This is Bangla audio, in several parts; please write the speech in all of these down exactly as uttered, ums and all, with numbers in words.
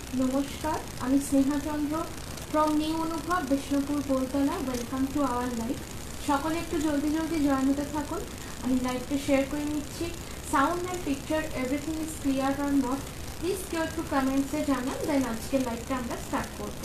নমস্কার, আমি স্নেহা চন্দ্র from New Anubhav Bishnupur Boltala. Welcome to our live. সকলে একটু জলদি জলদি জয়েন হতে থাকুন। আমি লাইভটা শেয়ার করে নিচ্ছি। Sound and picture everything is clear or not, please কেউ একটু কমেন্টসে জানান, দেন আজকের লাইভটা আমরা স্টার্ট করবো।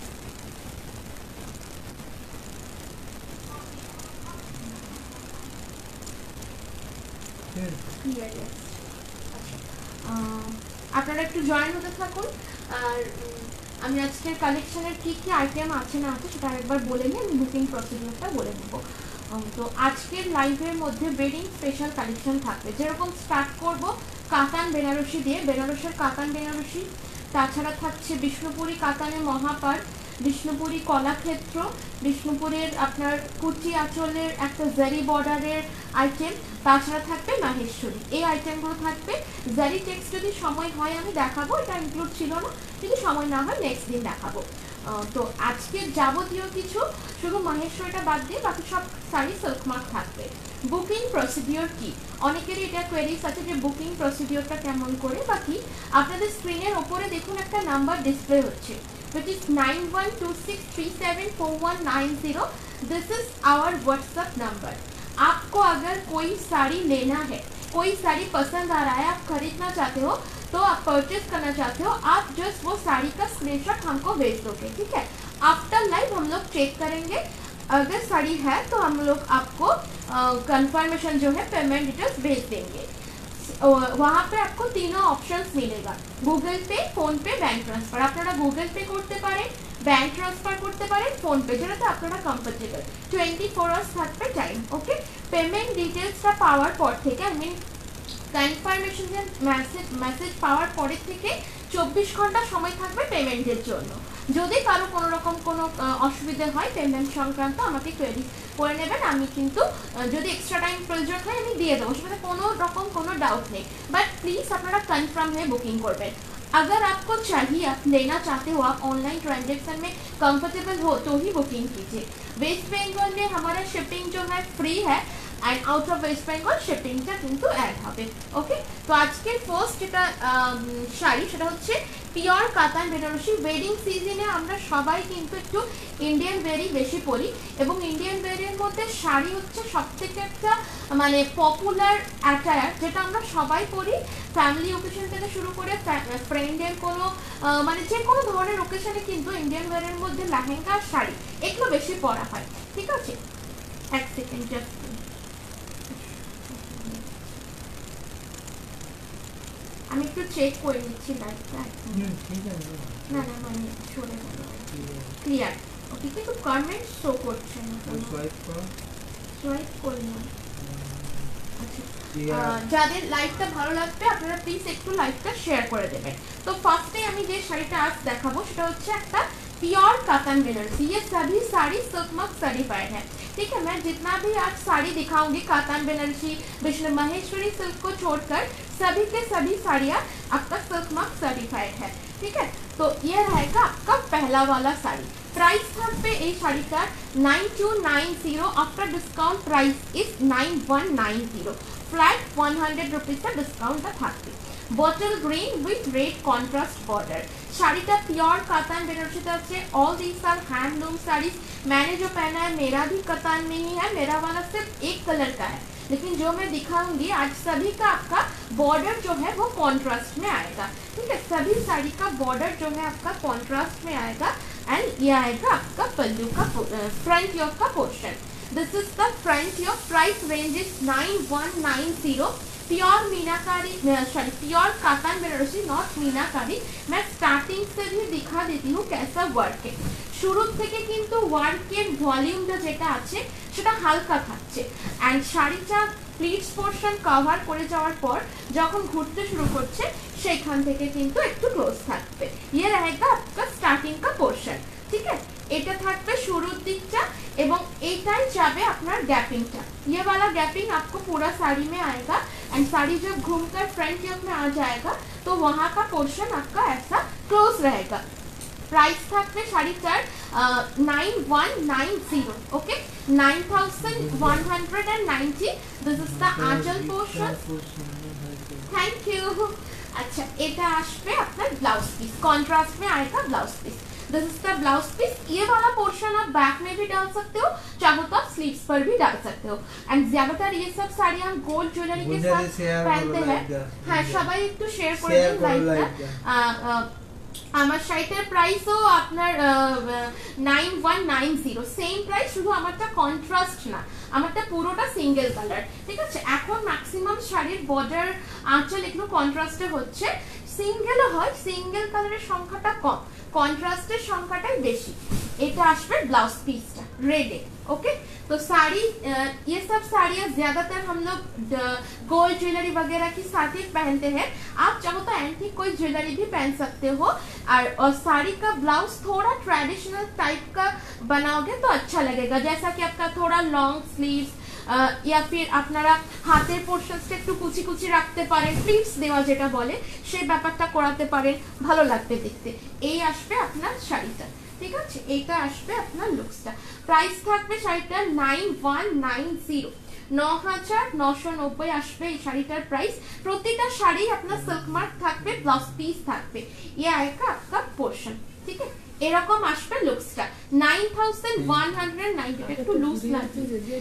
আপনারা একটু জয়েন হতে থাকুন। আর আমি আজকের কালেকশনের কি কি আইটেম আছে না আছে সেটা একবার বলে নিয়ে আমি বুকিং প্রসিডিউরটা বলে নেব। তো আজকের লাইভের মধ্যে ওয়েডিং স্পেশাল কালেকশন থাকবে। যেরকম স্টার্ট করব কাতান বেনারসি দিয়ে, বেনারসের কাতান বেনারসি, তাছাড়া থাকছে বিষ্ণুপুরি কাতানের মহাপার, বিষ্ণুপুরি কলাক্ষেত্র, বিষ্ণুপুরের আপনার কুচি আঁচলের একটা জারি বর্ডারের আইটেম, তাছাড়া থাকবে মাহেশ্বরী। এই আইটেমগুলো থাকবে। জারি টেক্সট যদি সময় হয় আমি দেখাবো, এটা ইনক্লুড ছিল না, যদি সময় না হয় নেক্সট দিন দেখাবো। তো আজকে যাবতীয় কিছু শুধু মাহেশ্বরীটা বাদ দিয়ে বাকি সব শাড়ি সিল্ক মার্ক থাকবে। বুকিং প্রসিডিওর কি, অনেকেরই এটা কোয়েরিজ আছে যে বুকিং প্রসিডিওরটা কেমন করে। বাকি আপনাদের স্ক্রিনের ওপরে দেখুন একটা নাম্বার ডিসপ্লে হচ্ছে, which is nine one two six three seven four one nine zero. This is our WhatsApp number. आपको अगर कोई साड़ी लेना है, कोई साड़ी पसंद आ रहा है, आप खरीदना चाहते हो, तो आप परचेज करना चाहते हो, आप जस्ट वो साड़ी का स्क्रीनशॉट हमको भेज दोगे, ठीक है। आफ्टर लाइव हम लोग चेक करेंगे, अगर साड़ी है तो हम लोग आपको कंफर्मेशन जो है पेमेंट डिटेल्स भेज देंगे। वहाँ पे आपको तीनों ऑप्शंस मिलेगा, Google Pay, PhonePe, bank transfer. আপনারা গুগল পে করতে পারেন, ব্যাংক ট্রান্সফার করতে পারেন, ফোন পে, যেটাতে আপনারা কমফোর্টেবল। টোয়েন্টি ফোর আওয়ার্স থাকবে টাইম, ওকে। পেমেন্ট ডিটেলসটা পাওয়ার পর থেকে, I mean confirmation message message পাওয়ার পরের থেকে চব্বিশ ঘন্টা সময় থাকবে পেমেন্টের জন্য। যদি কারো কোনো রকম কোনো অসুবিধা হয় পেমেন্ট সংক্রান্ত, আমাকে কোয়েরি করে নেবেন। আমি কিন্তু যদি এক্সট্রা টাইম প্রয়োজন হয় আমি দিয়ে দেবো, সেখানে কোনো রকম কোনো ডাউট নেই। বাট প্লিজ আপনারা কনফার্ম হয়ে বুকিং করবেন। अगर आपको चाहिए, आप लेना चाहते हो, आप ऑनलाइन ट्रांजेक्शन में कंफर्टेबल हो तो ही बुकिंग कीजिए। वेस्ट बंगाल में हमारा शिपिंग जो है फ्री है, and out of West Bengal शिपिंगটা কিন্তু অ্যাড হবে, ওকে। তো আজকের ফার্স্ট যেটা শাড়ি সেটা হচ্ছে পিওর কাতান বেনারসি। ওয়েডিং সিজনে আমরা সবাই কিন্তু একটু ইন্ডিয়ান ওয়্যারই বেশি পরি, এবং ইন্ডিয়ান ওয়্যারের মধ্যে শাড়ি হচ্ছে সবথেকে একটা মানে পপুলার অ্যাটায়ার, যেটা আমরা সবাই পরি। ফ্যামিলি ওকেশন থেকে শুরু করে ফ্রেন্ডের কোনো মানে যে কোনো ধরনের ওকেশনে কিন্তু ইন্ডিয়ান ওয়্যারের মধ্যে লেহেঙ্গা আর শাড়ি এগুলো বেশি পরা হয়, ঠিক আছে। এক সেকেন্ড জাস্ট, আমি একটু চেক করে নিচ্ছি লাইভটা। না না মানে সরে গেল, ক্লিয়ার, ওকে। কিন্তু কমেন্ট শো করছে না, সোয়াইপ করলাম। আচ্ছা, যাদের লাইভটা ভালো লাগবে আপনারা প্লিজ একটু লাইভটা শেয়ার করে দেবেন। তো ফার্স্টে আমি যে শাড়িটা আজ দেখাবো সেটা হচ্ছে একটা प्योर कातन बेनारसी। ये सभी साड़ी सिल्क मार्क सर्टिफाइड है, ठीक है। मैं जितना भी आज साड़ी दिखाऊंगी कातन बेनारसी, विष्णु महेश्वरी सिल्क को छोड़कर सभी के सभी साड़ियाँ आपका सिल्क मार्क सर्टिफाइड है, ठीक है। तो ये रहेगा आपका पहला वाला साड़ी। प्राइस থাকবে এই শাড়িটার nine two nine zero, after discount price is nine one nine zero, flat one hundred rupees का डिस्काउंट থাকবে। Bottle green with red contrast border. साड़ीटा प्योर कातान बेनारसी है। All these are handloom saris. मैंने जो पहना है मेरा भी कातान में ही है, मेरा वाला सिर्फ एक कलर का है, लेकिन जो मैं दिखाऊंगी आज सभी का आपका बॉर्डर जो है वो कॉन्ट्रास्ट में आएगा, ठीक है। सभी साड़ी का बॉर्डर जो है आपका कॉन्ट्रास्ट में आएगा, एंड ये आएगा आपका पल्लू का फ्रंट योक का portion. This is the front yoke. Price range is nine one nine zero. Pure Meenakari sorry pure Katan Benarasi, not Meenakari. मैं स्टार्टिंग से भी दिखा देती हूँ कैसा वर्क है। शुरू থেকে কিন্তু ওয়ার্কের ভলিউমটা যেটা আছে সেটা হালকা থাকছে, এন্ড শাড়িটা প্লিটস পোরশন কভার করে যাওয়ার পর যখন ঘুরতে শুরু করছে সেখান থেকে কিন্তু একটু ক্লোজ থাকবে। ये रहेगा आपका स्टार्टिंग का पोर्शन, ठीक है। এটা থাকবে শুরুর দিকটা, এবং এইটাই যাবে আপনার গ্যাপিংটা। ये वाला गैपिंग आपको पूरा साड़ी में आएगा, एंड साड़ी जब घूमकर फ्रंट योक में आ जाएगा तो वहाँ का पोर्शन आपका ऐसा क्लोज रहेगा। प्राइस থাকবে শাড়িটার nine one nine zero, okay, nine thousand one hundred ninety. This is the anchal portion. Thank you. अच्छा এটা আসবে আপনার ब्लाउज पीस, कॉन्ट्रास्ट में आएगा blouse piece. This is the blouse piece. ये वाला पोर्शन आप बैक में भी डाल सकते हो, चाहो तो आप स्लीव्स पर भी डाल सकते हो। एंड ज्यादातर ये सब साड़ी हम गोल्ड ज्वेलरी के साथ पहनते हैं। हाँ সবাই একটু শেয়ার করে দিন লাইভটা। আমার শাড়িটার প্রাইসও আপনার nine one nine zero, same price, শুধু আমারটা কন্ট্রাস্ট না, আমারটা পুরোটা সিঙ্গেল কালার, ঠিক আছে। এখন ম্যাক্সিমাম শাড়ির বর্ডার আঁচল এগুলো কন্ট্রাস্টে হচ্ছে, সিঙ্গেলও হয়, সিঙ্গেল কালারের সংখ্যাটা কম, কন্ট্রাস্টের সংখ্যাটাই বেশি। এটা আসবে ব্লাউজ পিসটা रेड। ओके, तो साड़ी ये सब साड़ियाँ ज्यादातर हम लोग गोल्ड ज्वेलरी वगैरह की साथ ही पहनते हैं। आप चाहो तो एंटीक कोई ज्वेलरी भी पहन सकते हो। और, और साड़ी का ब्लाउज थोड़ा ट्रेडिशनल टाइप का बनाओगे तो अच्छा लगेगा, जैसा कि आपका थोड़ा लॉन्ग स्लीव्स या फिर আপনারা হাতের পোরশনসটা একটু কুচি কুচি রাখতে পারেন, প্লিটস দেওয়া যেটা বলে সেই ব্যাপারটা করাতে পারেন, ভালো লাগবে দেখতে। এই আসবে আপনার শাড়িটা, ঠিক আছে। এইটা আসবে আপনার লুকসটা। প্রাইস থাকবে শাড়িটার নাইন ওয়ান নাইন জিরো, নौ হাজার নশো নব্বই আসবে এই শাড়িটার প্রাইস। প্রতিটা শাড়ি আপনার সিল্ক মার্ক থাকবে, ব্লাউজ পিস থাকবে, ये आएगा आपका पोर्शन, ठीक है। এরকম আসবে লুকসটা nine thousand one hundred ninety. একটু লুজ লাগছে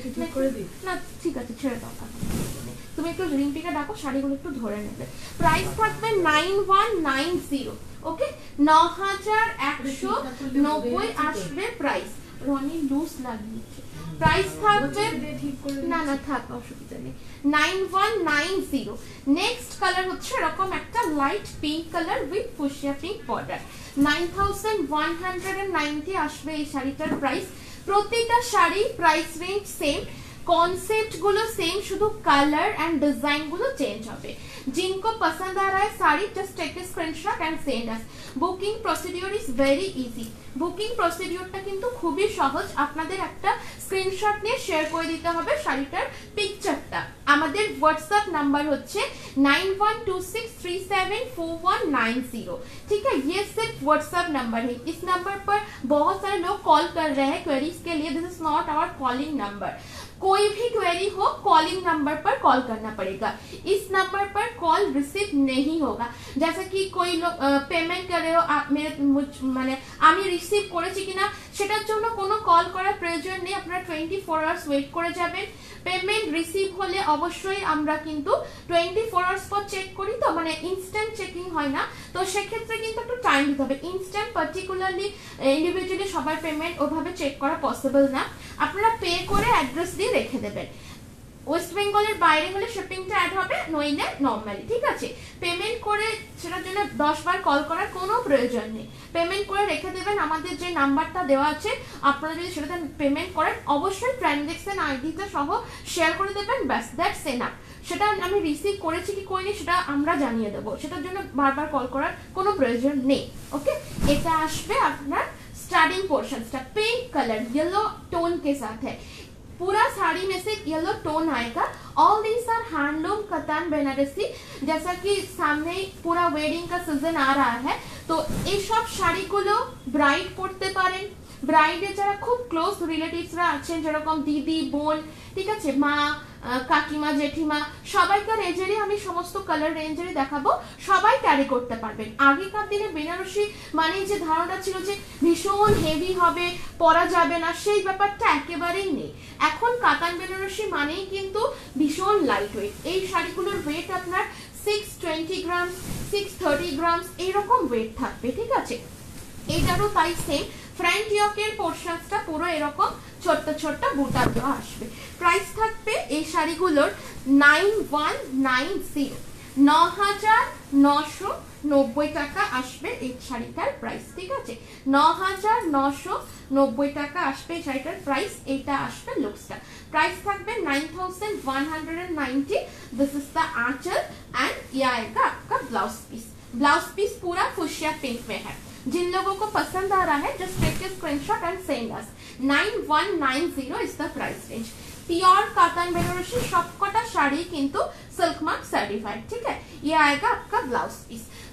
না, ঠিক আছে ছেড়ে দাও, তুমি একটু রিম্পিকা ডাকো, শাড়িগুলো একটু ধরে নেবে। প্রাইস থাকবে nine one nine zero, okay, ন হাজার একশো নব্বই আসবে প্রাইস। রনি লুজ লাগিয়েছে, প্রাইস থাকবে না না থাক, অসুবিধা নেই, nine one nine zero. Next colour হচ্ছে এরকম একটা light pink colour with fuchsia pink border, nine thousand one hundred ninety আসবে এই শাড়িটার প্রাইস। প্রতিটা sari price range same, concept गुलो सेम, शुद्ध कलर एंड डिजाइन गुलो चेंज होबे। जिनको पसंद आ रहा है sari, just take a screenshot and send us. Booking procedure is very easy. Booking প্রসিডিউরটা কিন্তু খুবই সহজ। আপনাদের একটা স্ক্রিনশট নিয়ে শেয়ার করে দিতে হবে শাড়িটার পিকচারটা। আমাদের হোয়াটসঅ্যাপ নাম্বার হচ্ছে nine one two six three seven four one nine zero, ठीक है। ये सिर्फ व्हाट्सएप नंबर है। इस नंबर पर बहुत सारे लोग कॉल कर रहे हैं क्वेरीज के लिए। This is not our calling number. कोई भी क्वेरी हो कॉलिंग नंबर पर कॉल करना पड़ेगा। इस नंबर पर कॉल रिसीव नहीं होगा। जैसे कि कोई लोग पेमेंट कर रहे हो, आप मेरे माने আমি রিসিভ করেছি কিনা সেটার জন্য কোনো কল করার প্রয়োজন নেই। আপনারা টোয়েন্টি ফোর আওয়ার্স ওয়েট করে যাবেন। পেমেন্ট রিসিভ হলে অবশ্যই আমরা কিন্তু টোয়েন্টি ফোর আওয়ার্স পর চেক করি, তো মানে ইনস্ট্যান্ট চেকিং হয় না, তো সেক্ষেত্রে কিন্তু একটু টাইম দিতে হবে। ইনস্ট্যান্ট পার্টিকুলারলি ইন্ডিভিজুয়ালি সবার পেমেন্ট ওভাবে চেক করা পসিবল না। আপনারা পে করে অ্যাড্রেস দিয়ে রেখে দেবেন। ওয়েস্ট বেঙ্গলের বাইরে হলে শিপিংটা অ্যাড হবে, নইলে নরমালি, ঠিক আছে। পেমেন্ট করে সেটার জন্য দশ বার কল করার কোনো প্রয়োজন নেই। পেমেন্ট করে রেখে দেবেন। আমাদের যে নাম্বারটা দেওয়া আছে, আপনারা যদি সেটাতে পেমেন্ট করেন অবশ্যই ট্রানজ্যাকশন আইডিটা সহ শেয়ার করে দেবেন, ব্যাস, দ্যাটস এনাফ। সেটা আমি রিসিভ করেছি কি করিনি সেটা আমরা জানিয়ে দেবো, সেটার জন্য বারবার কল করার কোনো প্রয়োজন নেই, ওকে। এটা আসবে আপনার स्टार्टिंग पोर्शंसটা पिंक कलर येलो टोन के साथ है। पूरा साड़ी में से येलो टोन आएगा। All these are handloom Katan Benarasi. जैसा कि सामने पूरा वेडिंग का सीजन आ रहा है, तो এই সব শাড়িগুলো ব্রাইড পরতে পারেন। ব্রাইডের যারা খুব ক্লোজ রিলেটিভসরা আছেন, যেরকম দিদি, বোন, ঠিক আছে, মা, কাকিমা, জেঠিমা, সবাইকার রেঞ্জেরই আমি সমস্ত কালার রেঞ্জেরই দেখাবো, সবাই ক্যারি করতে পারবেন। আগেকার দিনে বেনারসি মানে যে ধারণা ছিল যে ভীষণ হেভি হবে, পরা যাবে না, সেই ব্যাপারটা একেবারেই নেই। এখন কাতান বেনারসি মানেই কিন্তু ভীষণ লাইট ওয়েট। এই শাড়িগুলোর ওয়েট আপনার six twenty grams, six thirty grams এইরকম ওয়েট থাকবে, ঠিক আছে। এইটারও তাই সেম। ফ্রন্ট ইয়কের পোর্শনসটা পুরো এরকম ছোট্ট ছোট্ট বুটা দেওয়া আসবে। প্রাইস থাকবে এই শাড়িগুলোর নাইন ওয়ান নাইন জিরো, ন হাজার নশো নব্বই টাকা আসবে এই শাড়িটার প্রাইস, ঠিক আছে। ন হাজার নশো নব্বই টাকা আসবে এই শাড়িটার প্রাইস। এইটা আসবে লুকসটা। प्राइस থাকবে nine thousand one hundred ninety. This is the anchal and ये आएगा आपका ब्लाउज पीस। ब्लाउज पीस पूरा फुशिया पिंक में है। जिन लोगों को पसंद आ रहा है just take a screenshot and send us. Nine one nine zero is the price range. Pure cotton Benarasi सबकटा शाड़ी किंतु सिल्क मार्क सर्टिफाइड, ठीक है। ये आएगा आपका blouse piece.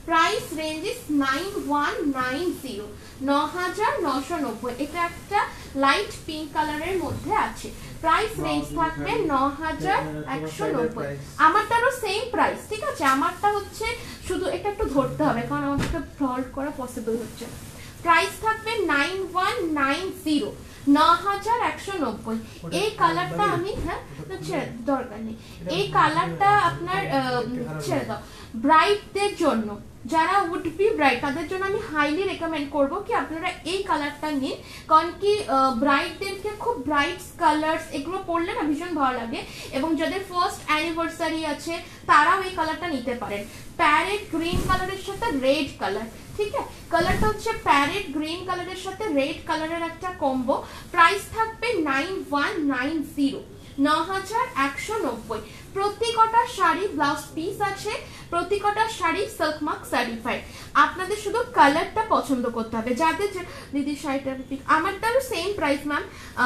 Price range is nine one nine zero, ন হাজার নশো নব্বই। এটা একটা লাইট পিঙ্ক কালারের মধ্যে আছে। প্রাইস রেঞ্জ থাকবে ন হাজার একশো নব্বই। আমারটারও সেম প্রাইস, ঠিক আছে? আমারটা হচ্ছে শুধু এটা একটু ধরতে হবে কারণ আমাকে ফ্রড করা পসিবল হচ্ছে। প্রাইস থাকবে নাইন ওয়ান নাইন জিরো, ন হাজার একশো নব্বই। এই কালারটা আমি হ্যাঁ ছেড়ে দরকার নেই, এই কালারটা আপনার ছেড়ে দাও। ব্রাইডদের জন্য, যারা উড বি ব্রাইড তাদের জন্য আমি হাইলি রেকমেন্ড করব কি আপনারা এই কালারটা নিন, কারণ কি ব্রাইডদেরকে খুব ব্রাইট কালার্স এগুলো পরলে না ভীষণ ভালো লাগে, এবং যাদের ফার্স্ট অ্যানিভার্সারি আছে তারাও এই কালারটা নিতে পারেন। প্যারেট গ্রিন কালারের সাথে রেড কালার, ঠিক আছে? কালারটা হচ্ছে প্যারেট গ্রিন কালারের সাথে রেড কালারের একটা কম্বো। প্রাইস থাকবে নাইন ওয়ান নাইন জিরো, ন হাজার একশো নব্বই। প্রত্যেকটা শাড়ি ব্লাউজ পিস আছে, প্রত্যেকটা শাড়ি সিল্ক মার্ক সার্টিফাইড। আপনাদের শুধু কালারটা পছন্দ করতে হবে। যাদের দিদি শাড়িটা আমারটারও same price ma'am,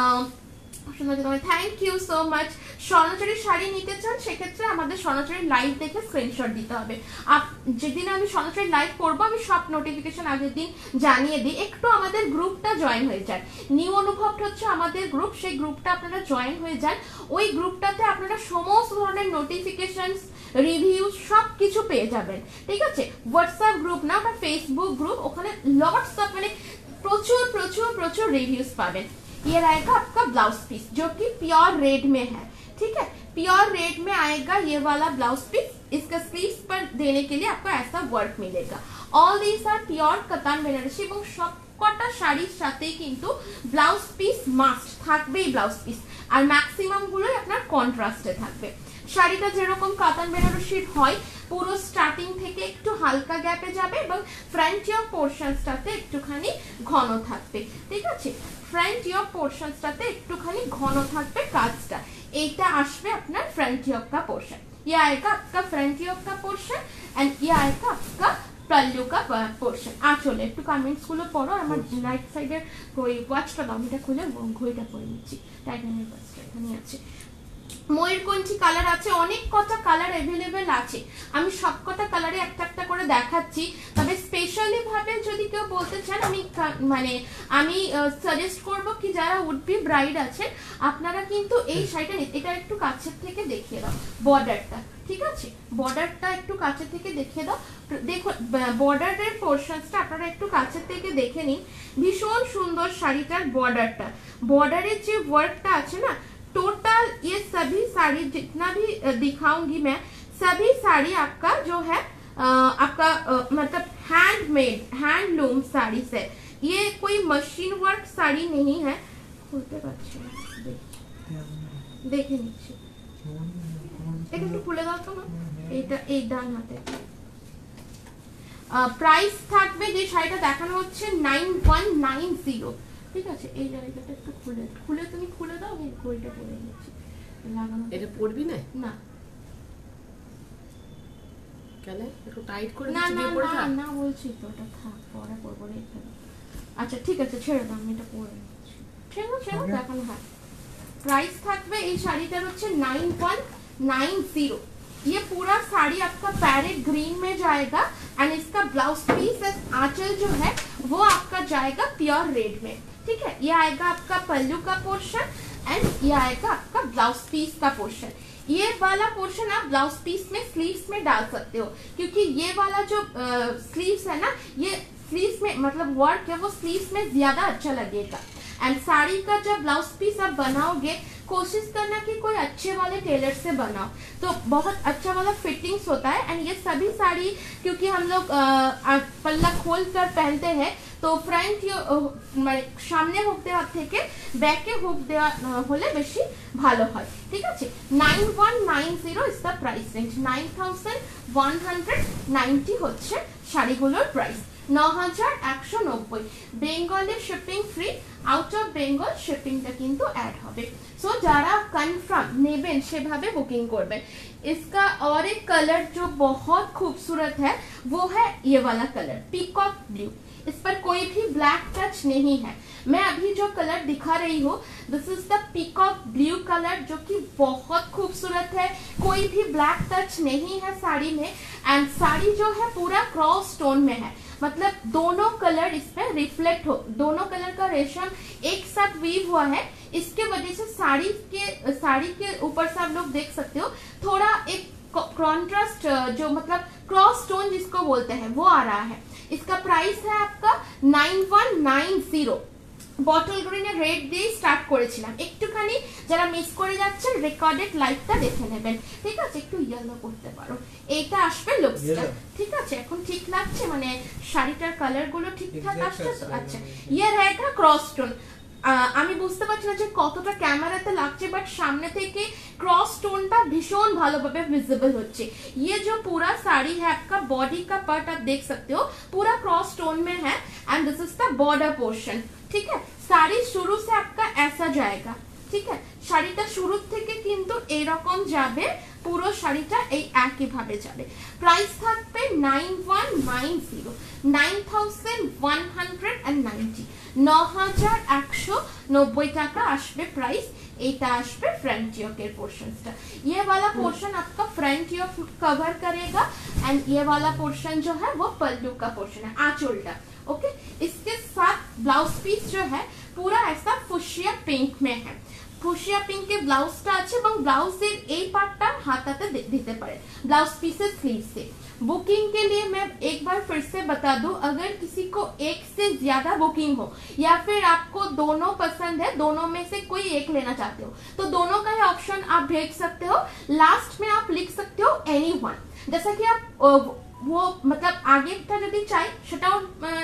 thank you so much. Swarnachuri sari নিতে চান সেক্ষেত্রে আমাদের স্বর্ণচুরি লাইভ দেখে স্ক্রিনশট দিতে হবে। যেদিন আমি স্বর্ণচুরি লাইভ করবো আমি সব নোটিফিকেশন আগের দিন জানিয়ে দিই। একটু আমাদের গ্রুপটা জয়েন হয়ে যান, নিউ অনুভব হচ্ছে আমাদের গ্রুপ, সেই গ্রুপটা আপনারা জয়েন হয়ে যান। ওই গ্রুপটাতে আপনারা সমস্ত ধরনের নোটিফিকেশন, রিভিউ সব কিছু পেয়ে যাবেন, ঠিক আছে? হোয়াটসঅ্যাপ গ্রুপ না, ওটা ফেসবুক গ্রুপ, ওখানে লটস অফ মানে প্রচুর प्रचुर प्रचुर रिव्यूज पावें। ये रहेगा आपका ब्लाउज पीस जो कि प्योर रेड में है, ठीक है? प्योर रेड में आएगा ये वाला ब्लाउज पीस। इसका स्लीव्स पर देने के लिए आपको ऐसा वर्क मिलेगा। All these are pure Katan Benarasi এবং সবকটা শাড়ির সাথে কিন্তু ব্লাউজ পিস মাস্ট থাকবেই, ব্লাউজ পিস আর ম্যাক্সিমাম গুলোই আপনার কন্ট্রাস্টে থাকবে। শাড়িটা যেরকম কাতান বেনারসির হয় পুরো স্টার্টিং থেকে একটু হালকা গ্যাপে যাবে এবং ফ্রন্ট ইয়র পোর্শনসটাতে একটুখানি ঘন থাকবে, ঠিক আছে? ফ্রন্ট ইয়র পোর্শনসটাতে একটুখানি ঘন থাকবে কাজটা। এইটা আসবে আপনার ফ্রন্ট ইয়র का पोर्शन, ये आएगा आपका फ्रंट इयर का पोर्शन एंड ये आएगा आपका पल्लू का पोर्शन। आंचल একটু কমেন্টস গুলো পড়ো। আমার রাইট সাইডের ওই ওয়াচটা দাও, এটা খুলে ঘড়িটা পরে নিচ্ছি। টাইটানের পাশে এখানে আছে ময়ূরকণ্ঠী কালার আছে, অনেক কটা কালার अवेलेबल আছে। আমি সবকটা কালারে একটা একটা করে দেখাচ্ছি। তবে স্পেশালি ভাবে যদি কেউ বলতে চান আমি মানে আমি সাজেস্ট করব কি যারা উড বি ব্রাইড আছে আপনারা কিন্তু এই শাড়িটা নিতে। এটা একটু কাছের থেকে দেখিয়ে দাও বর্ডারটা, ঠিক আছে? বর্ডারটা একটু কাছে থেকে দেখিয়ে দাও। দেখো বর্ডারের পোরশনসটা আপনারা একটু কাছে থেকে দেখে নিন। ভীষণ সুন্দর শাড়িটার বর্ডারটা, বর্ডারের যে ওয়ার্কটা আছে না, टोटल ये सभी साड़ी जितना भी दिखाऊंगी मैं, सभी साड़ी आपका जो है आ, आपका आ, मतलब हैंडमेड हैंडलूम साड़ी से, ये कोई मशीन वर्क साड़ी नहीं है। खुलते पाচ্ছি না, দেখে নিচ্ছি। এটা একটু খুলে দাও তো না, এটা এই ডান হাতে। প্রাইস থাকবে যে শাড়িটা দেখানো হচ্ছে নাইন ওয়ান নাইন জিরো, ঠিক আছে? এই জায়গাটা একটু খুলে খুলে তুমি খুলে দাও, আমি ঘড়িটা পরে নিচ্ছি। লাগানো এটা পড়বি না না কেন একটু টাইট করে দিচ্ছি দিয়ে পড়ে না না বলছি তো, এটা থাক পরে পরব না এখানে। আচ্ছা ঠিক আছে ছেড়ে দাও, আমি এটা পরে নিচ্ছি। ঠিক আছে ছেড়ে দেখানো হয়। প্রাইস থাকবে এই শাড়িটার হচ্ছে नाइन वन नाइन जीरो। ये पूरा साड़ी आपका पैरेट ग्रीन में जाएगा एंड इसका ब्लाउज पीस आंचल जो है वो आपका जाएगा प्योर रेड में, ठीक है? ये आएगा आपका पल्लू का पोर्शन एंड ये आएगा आपका ब्लाउज पीस का पोर्शन। ये वाला पोर्शन आप ब्लाउज पीस में स्लीव्स में डाल सकते हो, क्योंकि ये वाला जो स्लीव्स है ना, ये स्लीव्स में मतलब वर्क है वो स्लीव्स में ज्यादा अच्छा लगेगा। एंड साड़ी का जब ब्लाउज पीस आप बनाओगे कोशिश करना कि कोई अच्छे वाले टेलर से बनाओ, तो बहुत अच्छा वाला फिटिंग्स होता है। एंड ये सभी साड़ी क्योंकि हम लोग पल्ला खोल कर पहनते हैं तो फ्रंट মানে সামনে হুক দেওয়া থেকে ব্যাকে হুক দেওয়া হলে বেশি ভালো হয়, ঠিক আছে? Nine one nine zero is the price range, nine thousand one hundred ninety হচ্ছে শাড়িগুলোর প্রাইস। নয় হাজার একশো নব্বই। বেঙ্গলে shipping free, out of Bengal শিপিংটা কিন্তু ऐड হবে। सो so, যারা কনফার্ম নেবেন সেভাবে বুকিং করবেন। इसका और एक कलर जो बहुत खूबसूरत है वो है ये वाला कलर पीकॉक ब्लू। इस पर कोई भी ब्लैक टच नहीं है। मैं अभी जो कलर दिखा रही हूँ this is the peacock blue colour जो कि बहुत खूबसूरत है, कोई भी ब्लैक टच नहीं है साड़ी में। एंड साड़ी जो है पूरा क्रॉस स्टोन में है, मतलब दोनों कलर इसमें रिफ्लेक्ट हो, दोनों कलर का रेशम एक साथ वीव हुआ है। इसके वजह से साड़ी के साड़ी के ऊपर से आप लोग देख सकते हो थोड़ा एक कॉन्ट्रास्ट जो मतलब क्रॉस स्टोन जिसको बोलते हैं वो आ रहा है। इसका प्राइस है आपका nine one nine zero. Bottle গ্রিনের রেড দিয়ে স্টার্ট করেছিলাম, একটুখানি যারা মিস করে যাচ্ছেন রেকর্ডেড লাইভটা দেখে নেবেন, ঠিক আছে? একটু ইয়েলো করতে পারো, এইটা আসবে লুকসটা, ঠিক আছে? এখন ঠিক লাগছে, মানে শাড়িটার কালার গুলো ঠিকঠাক আসছে তো? আচ্ছা, ইয়ে रहेगा क्रॉस स्टोन। আমি বুঝতে পারছি না যে কতটা ক্যামেরাতে লাগছে, বাট সামনে থেকে क्रॉस स्टोनটা ভীষণ ভালোভাবে ভিজিবল হচ্ছে। ये जो पूरा साड़ी है आपका बॉडी का पार्ट आप देख सकते हो पूरा क्रॉस स्टोन में है and this is the border portion, ठीक है? साड़ी शुरू से आपका ऐसा जाएगा, ठीक है? শাড়িটা শুরু থেকে কিন্তু এরকম যাবে, পুরো শাড়িটা এই একই ভাবে যাবে। প্রাইস থাকবে nine one nine zero, nine thousand one hundred and ninety, নয় হাজার একশো নব্বই টাকা আসবে প্রাইস। এটা আসবে फ्रंट योक के पोर्शंसটা। ये वाला पोर्शन आपका फ्रंट योक कवर करेगा एंड ये वाला पोर्शन जो है वो पल्लू का पोर्शन है, आंचलটা, ओके? इसके साथ ब्लाउज पीस जो है पूरा ऐसा फुशिया पिंक में है, फुशिया पिंक के ब्लाउजটা আছে এবং ব্লাউজের এই পার্টটা হাতাতে দিতে পারে ब्लाउज पीसेस स्लीव से। बुकिंग के लिए मैं एक बार फिर से बता दूं, अगर किसी को एक से ज्यादा बुकिंग हो या फिर आपको दोनों पसंद है, दोनों में से कोई एक लेना चाहते हो तो दोनों का ही ऑप्शन आप भेज सकते हो। लास्ट में आप लिख सकते हो एनीवन, जैसा कि आप वो मतलब আগেরটা যদি চাই সেটাও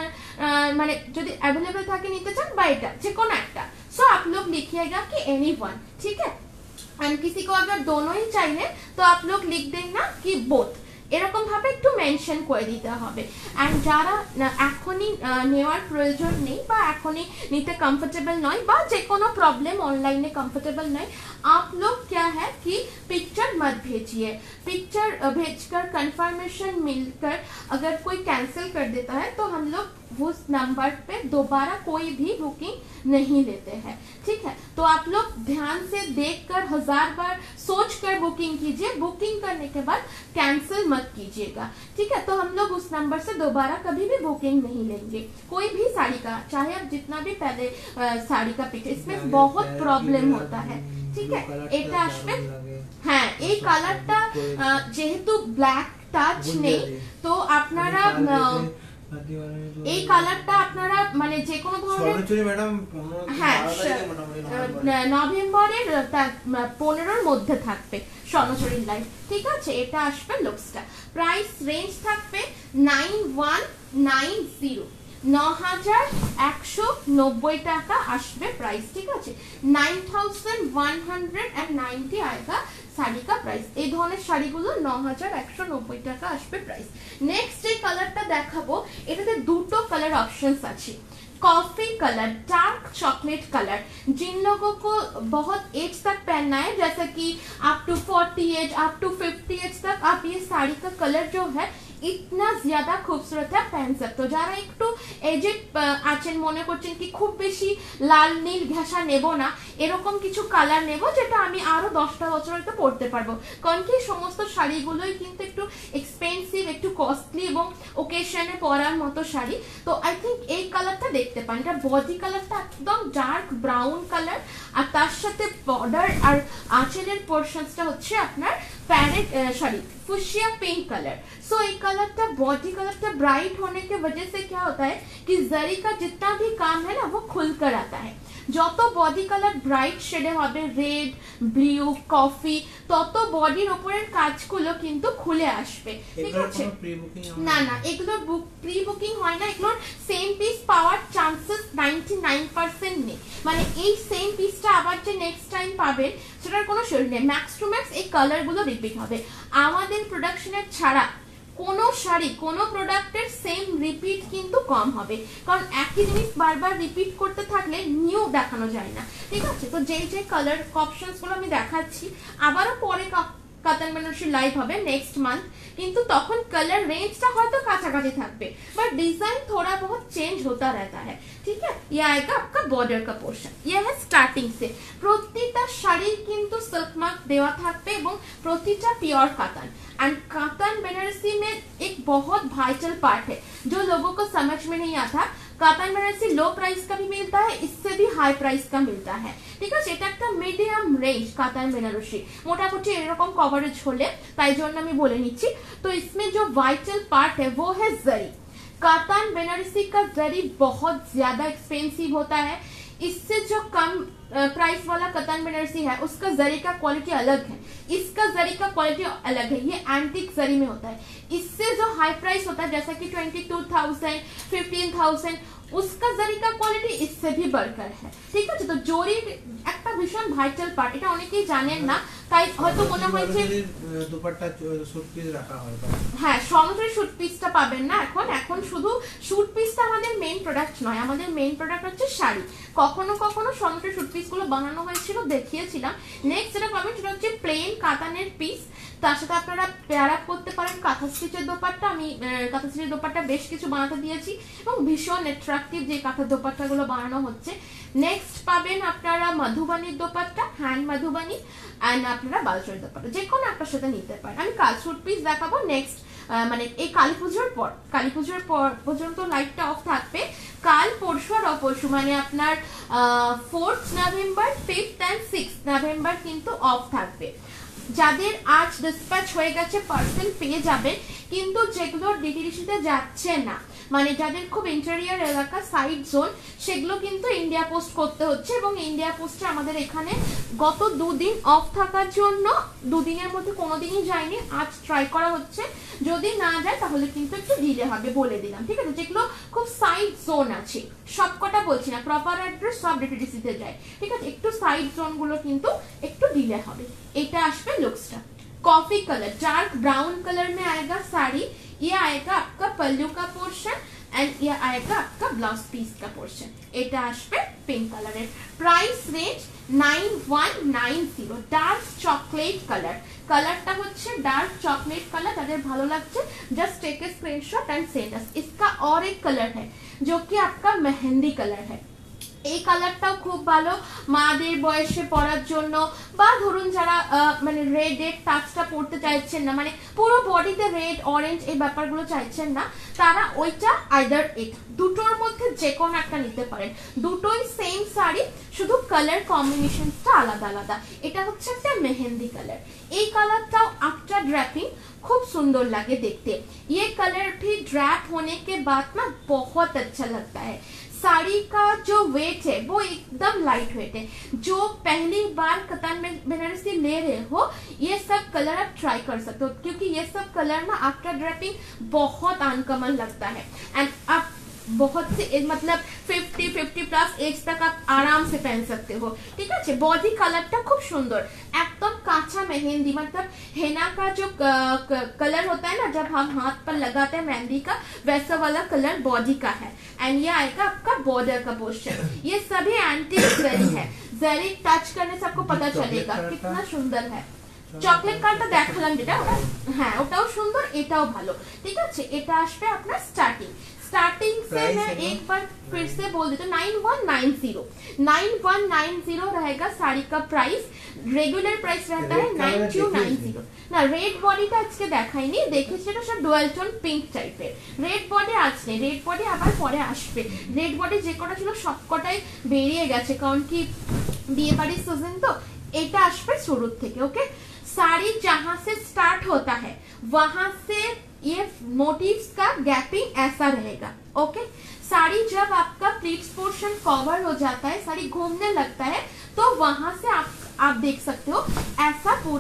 মানে যদি अवेलेबल থাকে নিতে চান বা এটা যে কোনো একটা, सो आप लोग लिखिएगा कि एनीवन, ठीक है? एंड किसी को अगर दोनों ही चाहिए तो आप लोग लिख देना कि बोथ, এরকম ভাবে একটু মেনশন করে দিতে হবে। এন্ড যারা এখনই নেওয়ার প্রয়োজন নেই বা এখনই নিতে কমফোর্টেবল নয় বা যে কোনো প্রবলেম অনলাইনে কমফোর্টেবल नहीं, आप लोग क्या है कि पिक्चर मत भेजिए, पिक्चर भेजकर कंफर्मेशन मिलकर अगर कोई कैंसिल कर देता है तो हम लोग उस नंबर पे दोबारा कोई भी बुकिंग नहीं लेते हैं, ठीक है? तो आप लोग ध्यान से देखकर हजार बार सोचकर बुकिंग कीजिए, बुकिंग करने के बाद कैंसिल मत कीजिएगा, ठीक है? तो हम लोग उस नंबर से दोबारा कभी भी बुकिंग नहीं लेंगे कोई भी साड़ी का, चाहे आप जितना भी पहले साड़ी का पिक्चर, इसमें बहुत प्रॉब्लम होता है, ठीक है? এটা আসবে, হ্যাঁ এই কালারটা যেহেতু ব্ল্যাক টাচ নেই তো আপনারা এই কালারটা আপনারা মানে যে কোনো ধরনের স্বর্ণচুরি ম্যাডাম হ্যাঁ নভেম্বরের পনেরোর মধ্যে থাকবে স্বর্ণচুরির লাইভ, ঠিক আছে? এটা আসবে লুকসটা। প্রাইস রেঞ্জ থাকবে নাইন ওয়ান নাইন জিরো, নয় হাজার একশো নব্বই টাকা আসবে প্রাইস, ঠিক আছে? Nine thousand one hundred and ninety আएगा শাড়ি का প্রাইস। এই ধরনের শাড়িগুলো নয় হাজার একশো নব্বই টাকা আসবে প্রাইস। নেক্সট এই কালারটা দেখাবো, এটাতে দুটো কালার অপশনস আছে, coffee colour, dark chocolate colour. जिन लोगों को बहुत एज तक पहनना है जैसे कि up to forty age up to fifty age तक आप ये साड़ी का कलर जो है इतना ज्यादा खूबसूरत है पहन सकते हो। যারা একটু এজেড আছেন মনে করছেন কি খুব বেশি লাল নীল ঘেঁষা নেব না, এরকম কিছু কালার নেব যেটা আমি আরো দশটা বছর হয়তো পরতে পারবো, কারণ কি সমস্ত শাড়িগুলোই কিন্তু একটু এক্সপেন্সিভ, একটু কস্টলি এবং ওকেশনে পরার মতো শাড়ি। তো আই থিঙ্ক এই কালারটা দেখতে পান, এটা বডি কালারটা একদম ডার্ক ব্রাউন কালার আর তার সাথে বর্ডার আর আঁচলের পোর্শনসটা হচ্ছে আপনার parrot sorry fuchsia pink colour. So ये कलर का बॉडी कलर का ब्राइट होने के वजह से क्या होता है कि जरी का जितना भी काम है ना वो खुल कर आता है। যত বডি কালার ব্রাইট শেডে হবে রেড ব্লু কফি তত বডির উপরের কাজগুলো কিন্তু খুলে আসবে, ঠিক আছে? না না এগুলো বুক প্রি বুকিং হয় না, এগুলোর সেম পিস পাওয়ার চান্সেস নাইনটি নাইন পার্সেন্ট নেই, মানে এই সেম পিসটা আবার যে নেক্সট টাইম পাবেন সেটার কোনো শিওর নেই। ম্যাক্স টু ম্যাক্স এই কালারগুলো রিপিট হবে। আমাদের প্রোডাকশনের ছাড়া কোনো শাড়ি কোনো প্রোডাক্টের সেম রিপিট কিন্তু কম হবে, কারণ একই জিনিস বারবার রিপিট করতে থাকলে নিউ দেখানো যায় না, ঠিক আছে। তো যেই যে কালার অপশনসগুলো আমি দেখাচ্ছি, আবারও পরে কাতান বেনারসি লাইভ হবে नेक्स्ट मंथ, কিন্তু তখন কালার রেঞ্জটা হয়তো কাছাকাছি থাকবে, বাট ডিজাइन थोड़ा बहुत चेंज होता रहता है, ठीक है। ये आएगा आपका बॉर्डर का पोर्शन, ये है स्टार्टिंग से প্রতিটা শাড়ি কিন্তু সিল্ক মার্ক দেওয়া থাকবে এবং প্রতিটা পিওর কাতান। एंड कातान बनारसी में एक बहुत वाइटल पार्ट है जो लोगों को समझ में नहीं आता। कातान बनारसी लो प्राइस का भी मिलता है, इससे भी हाई प्राइस का मिलता है, ঠিক আছে। এটা একটা মিডিয়াম রেঞ্জ কাতান বেনারসি, মোটামুটি এরকম কভারেজ হলে, তাই জন্য আমি বলে নিচ্ছি। तो इसमें जो वाइटल पार्ट है वो है जरी। कातान बनारसी का जरी बहुत ज्यादा एक्सपेंसिव होता है, इससे जो कम प्राइस वाला कतान बनारसी है उसका जरी का क्वालिटी अलग है, इसका जरी का क्वालिटी अलग है, ये एंटीक जरी में होता है। इससे जो हाई प्राइस होता है जैसा कि twenty two thousand fifteen thousand उसका जरी का क्वालिटी इससे भी बढ़कर है, ঠিক আছে। তো জরি একটা ভীষণ ভাইটাল পার্ট, এটা অনেকেই জানেন না, তাই হয়তো মনে হয় যে দুপাট্টা শুট পিস রাখা হয়। হ্যাঁ, সমুদ্রের শুট পিসটা পাবেন না এখন, এখন শুধু শুট পিসটা আমাদের মেইন প্রোডাক্ট নয়, আমাদের মেইন প্রোডাক্ট হচ্ছে শাড়ি। কখনো কখনো সমুদ্রের শুট পিসগুলো বানানো হয়েছিল, দেখিয়েছিলাম। নেক্সট যেটা পাবেন সেটা হচ্ছে প্লেন কাতানের পিস, তার সাথে আপনারা পেয়ার আপ করতে পারেন কাঁথা স্টিচের দোপাট্টা। আমি কাঁথা স্টিচের দোপাট্টা বেশ কিছু বানাতে দিয়েছি এবং ভীষণ অ্যাট্রাকটিভ যে কাঁথার দোপাট্টাগুলো বানানো হচ্ছে। নেক্সট পাবেন আপনারা মধুবানির দোপাট্টা, হ্যান্ড মধুবানি, এন্ড আপনারা বালচরি দোপাট্টা, যে কোনো একটার সাথে নিতে পারেন। আমি কাল শুট পিস দেখাবো নেক্সট, মানে এই কালী পুজোর পর, কালী পুজোর পর পর্যন্ত লাইটটা অফ থাকবে। কাল পরশু আর অপরশু মানে আপনার fourth November, fifth and six November কিন্তু অফ থাকবে। যাদের আজ ডিসপ্যাচ হয়ে গেছে পার্সেল পেয়ে যাবেন, কিন্তু যেগুলো ডিটিডিসিতে যাচ্ছে না, মানে যাদের খুব ইন্টেরিয়র এলাকা সাইড জোন, সেগুলো কিন্তু ইন্ডিয়া পোস্ট করতে হচ্ছে। এবং ইন্ডিয়া পোস্টে আমাদের এখানে গত দুদিন অফ থাকার জন্য দুদিনের মধ্যে কোনোদিনই যায়নি, আজ ট্রাই করা হচ্ছে, যদি না যায় তাহলে কিন্তু একটু ডিলে হবে, বলে দিলাম, ঠিক আছে। যেগুলো খুব সাইড জোন আছে, সবকটা বলছি না, প্রপার অ্যাড্রেস সব ডিটিডিসিতে যায়, ঠিক আছে, একটু সাইড জোন গুলো কিন্তু একটু ডিলে হবে। এটা আসবে লুকসটা coffee colour, dark brown colour में आएगा साड़ी। ये आएगा आपका पल्लू का पोर्शन एंड ये आएगा आपका ब्लाउज पीस का पोर्शन। এটা আসবে পিঙ্ক কালারের। Price range nine one nine zero. Dark chocolate colour, कलरটা হচ্ছে डार्क चॉकलेट कलर। যাদের ভালো লাগছে just take a screenshot and send us. इसका और एक कलर है जो कि आपका मेहंदी कलर है। এই কালারটাও খুব ভালো মাদের বয়সে পরার জন্য, বা ধরুন যারা মানে রেড রেড টাচটা পড়তে চাইছেন না, মানে পুরো বডিতে রেড অরেঞ্জ এই ব্যাপারগুলো চাইছেন না, তারা ওইটা আইদার এটা দুটোর মধ্যে যে কোনো একটা নিতে পারেন। দুটোই সেম শাড়ি, শুধু কালার কম্বিনেশনটা আলাদা আলাদা। এটা হচ্ছে একটা মেহেন্দি কালার, এই কালারটাও आफ्टर ड्रैपिंग खूब सुंदर लगे देखते। ये कलर भी ड्रैप होने के बाद ना बहुत अच्छा लगता है। साड़ी का जो वेट है वो एकदम लाइट वेट है। जो पहली बार कतान बनारसी ले रहे हो, ये सब कलर आप ट्राई कर सकते हो, क्योंकि ये सब कलर ना आफ्टर ड्रैपिंग बहुत अनकॉमन लगता है। एंड आप बहुत से मतलब फिफ्टी फिफ्टी प्लस एज तक आप आराम से पहन सकते हो, ठीक है। बॉडी कलरটা খুব সুন্দর, एकदम काचा मेहंदी, मतलब हेना का जो कलर होता है ना जब हम हाथ पर लगाते हैं मेहंदी का, वैसा वाला कलर बॉडी का है। एंड ये आएगा आपका बॉर्डर का पोर्शन। ये सभी एंटीक जरी है, जरी टच करने से आपको पता चलेगा कितना सुंदर है। চকলেট কালারটা দেখালাম যেটা, হ্যাঁ ওটাও সুন্দর, এটাও ভালো, ঠিক আছে। এটা আসবে আপনার স্টার্টিং स्टार्टिंग से मैं एक बार फिर से बोल देती हूँ, nine one nine zero nine one nine zero रहेगा साड़ी का प्राइस। रेगुलर प्राइस रहता है नाइन टू नाइन जीरो। ना रेड बॉडीটা আজকে দেখাইনি, দেখেছি এটা সব ডুয়াল টোন পিঙ্ক টাইপের। রেড বডি আসছে, রেড বডি আবার পরে আসবে। রেড বডি যে কটা ছিল সবকটাই বেরিয়ে গেছে, কারণ কি বিয়ে বাড়ির সিজন তো। এটা আসবে শুরু থেকে, ওকে। साड़ी जहां से स्टार्ट होता है वहां से ये मोटिव्स का गैपिंग ऐसा रहेगा, ओके। साड़ी जब आपका प्लीट्स पोर्शन कवर हो जाता है, साड़ी घूमने लगता है, तो वहां से आप आप देख सकते हो ऐसा पूरा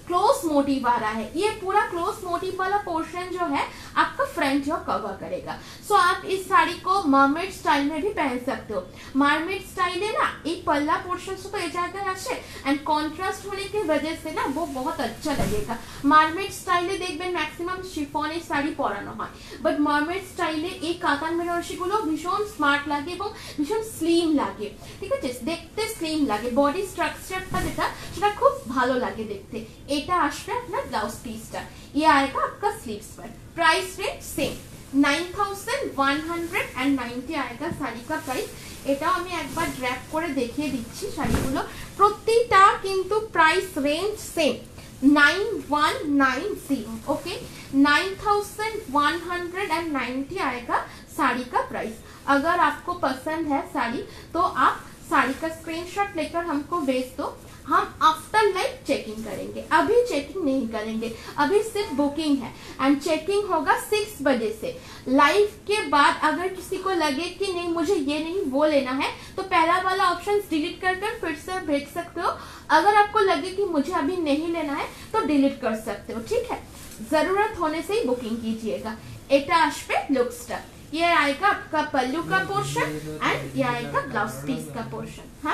क्लोज मोटिव आ रहा है। ये पूरा क्लोज मोटिव वाला पोर्शन जो है आपका फ्रंट जो कवर करेगा। सो so, आप इस साड़ी को मरमेड स्टाइल में भी पहन सकते हो। मरमेड स्टाइल है ना, एक पल्ला पोर्शन से तो ये जाकर আসে एंड कॉन्ट्रास्ट होने की वजह से ना वो बहुत अच्छा लगेगा। मरमेड स्टाइले देखবেন ম্যাক্সিমাম শিফনের শাড়ি পরানো হয়, বাট মরমেড স্টাইলে এই কাতান বেনারসি গুলো ভীষণ স্মার্ট লাগে এবং ভীষণ স্লিম লাগে, ঠিক আছে, দেখতে স্লিম লাগে, বডি স্ট্রাকচারটা যেটা সেটা খুব ভালো লাগে দেখতে। এটা আসবে আপনার ব্লাউজ পিসটা, ये आएगा आपका स्लीव्स पर। Price rate same nine thousand one hundred and ninety आएगा শাড়ি का प्राइस। এটাও আমি একবার ড্র্যাপ করে দেখিয়ে দিচ্ছি শাড়িগুলো, প্রতিটা কিন্তু price range same nine one nine zero. Okay, nine thousand one hundred and ninety आएगा साड़ी का प्राइस। अगर आपको पसंद है साड़ी तो आप साड़ी का स्क्रीनशॉट लेकर हमको भेज दो, हम आफ्टर लाइव चेकिंग करेंगे। अभी चेकिंग नहीं करेंगे, अभी सिर्फ बुकिंग है एंड चेकिंग होगा सिक्स बजे से। लाइव के बाद अगर किसी को लगे कि नहीं मुझे ये नहीं वो लेना है तो पहला वाला ऑप्शन डिलीट कर कर फिर से भेज सकते हो। अगर आपको लगे कि मुझे अभी नहीं लेना है तो डिलीट कर सकते हो, ठीक है। जरूरत होने से ही बुकिंग कीजिएगा। एटा आसपे लुक्सटा, ये आएगा आपका पल्लू का पोर्शन एंड ये आएगा ब्लाउज पीस का पोर्शन। हाँ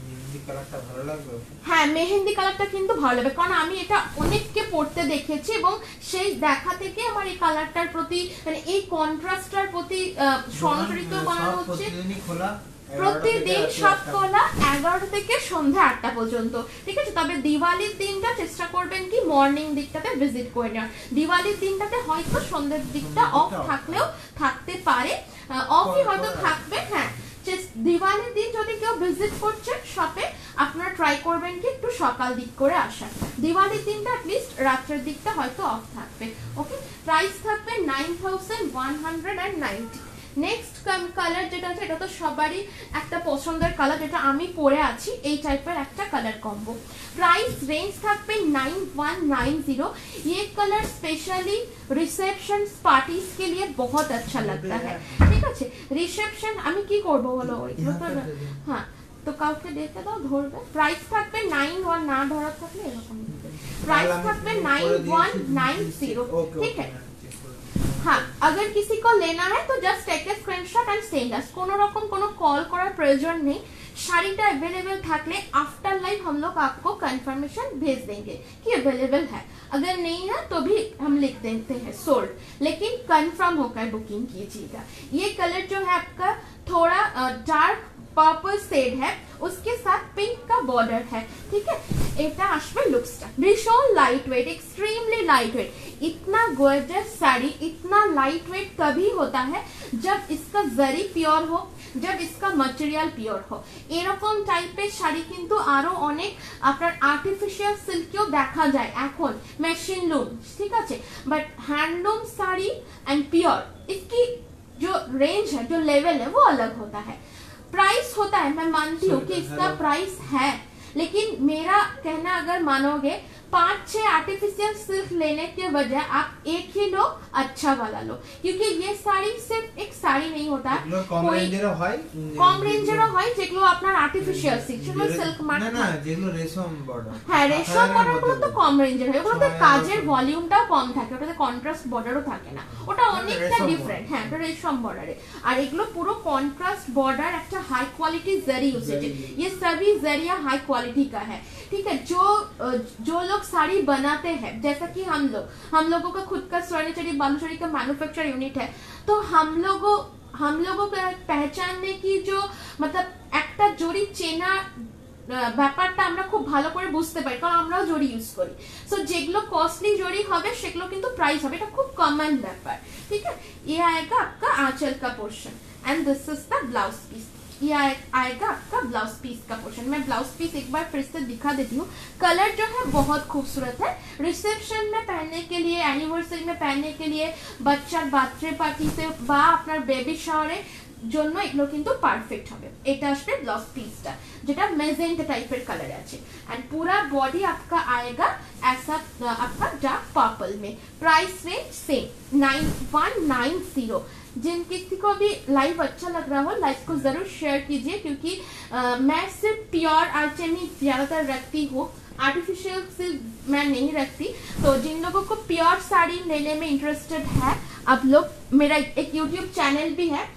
হ্যাঁ, মেহেন্দি কালারটা কিন্তু ভালো লাগবে, কারণ আমি এটা অনেককে পড়তে দেখেছি এবং সেই দেখা থেকে আমার এই কালারটার প্রতি মানে এই কন্ট্রাস্টটার প্রতি সংশোধিত বানানো হচ্ছে। প্রতিদিন সব খোলা এগারোটা থেকে সন্ধ্যা আটটা পর্যন্ত, ঠিক আছে। তবে দিওয়ালির দিনটা চেষ্টা করবেন কি মর্নিং দিকটাতে ভিজিট করে নেওয়ার। দিওয়ালির দিনটাতে হয়তো সন্ধ্যের দিকটা অফ থাকলেও থাকতে পারে, অফই হয়তো থাকবে। হ্যাঁ, দিওয়ালির দিন যদি কেউ ভিজিট করছেন শপে আপনারা ট্রাই করবেন কি একটু সকাল দিক করে আসার। দিওয়ালির দিনটা অ্যাটলিস্ট রাত্রের দিকটা হয়তো অফ থাকবে। ওকে, প্রাইস থাকবে nine thousand one hundred and ninety. Next colour যেটা আছে এটা তো সবারই একটা পছন্দের কালার, যেটা আমি পরে আছি এই টাইপের একটা কালার কম্বো। प्राइस रेंज থাকবে नाइन वन नाइन जीरो। ये कलर स्पेशली रिसेप्शन पार्टीज के लिए बहुत अच्छा लगता है, ठीक আছে। রিসেপশন আমি কি করব বলো, ওইগুলো তো হ্যাঁ তো কাউকে দেখতে দাও ধরবে। প্রাইস থাকবে নাइन वन না ধরা থাকলে এরকম প্রাইস থাকবে नाइन वन नाइन जीरो, ठीक है। हाँ, अगर किसी को लेना है तो just take a screenshot and send us. কোনো রকম কোনো কল করার প্রয়োজন নেই। শাড়িটা अवेलेबल থাকলে आफ्टर लाइव हम लोग आपको कंफर्मेशन भेज देंगे कि अवेलेबल है। अगर नहीं है तो भी हम लिख देते हैं सोल्ड, लेकिन कंफर्म होकर बुकिंग कीजिएगा। ये कलर जो है आपका थोड़ा डार्क पर्पल शेड है, उसके साथ पिंक का बॉर्डर है, ठीक है। এটা আসবে লুকসটা ভীষণ light weight, extremely light weight. इतना गॉर्जियस साड़ी इतना लाइट वेट तभी होता है जब इसका जरी प्योर हो, जब इसका मटेरियल प्योर हो। এরকম টাইপের শাড়ি কিন্তু আরো অনেক আপনার আর্টিফিশিয়াল সিল্কেও দেখা যায় এখন, মেশিন লুম, ঠিক আছে। But handloom sari and pure इसकी जो रेंज है, जो लेवल है वो अलग होता है। प्राइस होता है, मैं मानती हूँ कि इसका प्राइस है, लेकिन मेरा कहना अगर मानोगे पांच छह आर्टिफिशियल सिल्क लेने के बजाय आप एक ही लो, अच्छा वाला लो, क्योंकि ये साड़ी सिर्फ एक साड़ी नहीं होता है, কম রেঞ্জেরও হয় কম রেঞ্জেরও হয় যেগুলো আপনার আর্টিফিশিয়াল সিল্ক, সেগুলো সিল্ক মার্ক না না যেগুলো রেশম বর্ডার। হ্যাঁ, রেশম বর্ডারগুলো তো কম রেঞ্জের হয়, ওগুলোতে কাজের ভলিউমটাও কম থাকে, ওটাতে কন্ট্রাস্ট বর্ডারও থাকে না, ওটা অনেকটা ডিফারেন্ট। হ্যাঁ, ওটা রেশম বর্ডারে। আর এগুলো পুরো কন্ট্রাস্ট বর্ডার, একটা হাই কোয়ালিটি জরি यूसेज। ये सभी जरिया हाई क्वालिटी का है, ठीक है। जो जो लोग साड़ी बनाते हैं, जैसा कि हम लोग हम लोगों का खुद का स्वर्णचरी बालूशाड़ी का मैन्युफैक्चर यूनिट है, तो हम लोगों हम लोगों को पहचानने की जो मतलब একটা জড়ি চেনা ব্যাপারটা আমরা খুব ভালো করে বুঝতে পারি, কারণ আমরাও জড়ি ইউজ করি। সো যেগুলো কস্টলি জড়ি হবে সেগুলো কিন্তু প্রাইস হবে, এটা খুব কমন ব্যাপার, ঠিক है। ये आएगा आपका आंचल का portion and this is the blouse piece. ये आएगा आपका ब्लाउज पीस का पोर्शन। मैं ब्लाउज पीस एक बार फिर से दिखा देती हूँ। कलर जो है बहुत खूबसूरत है, रिसेप्शन में पहनने के लिए, एनिवर्सरी में पहनने के लिए, बच्चार बर्थडे पार्टी से বা আপনার বেবি শাওয়ারের জন্য এগুলো কিন্তু পারফেক্ট হবে। এটা আসবে ব্লাউজ পিসটা, যেটা মেজেন্টা टाइपेर कलर আছে एंड पूरा बॉडी आपका आएगा ऐसा आपका डार्क पर्पल में। Price range same nine one nine zero. जिन किसी को भी लाइव अच्छा लग रहा हो लाइव को जरूर शेयर कीजिए, क्योंकि आ, मैं सिर्फ प्योर आर्चेमी ज्यादातर रखती हूँ। आर्टिफिशियल सिल्क मैं नहीं रखती। तो जिन लोगों को प्योर साड़ी लेने में इंटरेस्टेड है, आप लोग, मेरा एक यूट्यूब चैनल भी है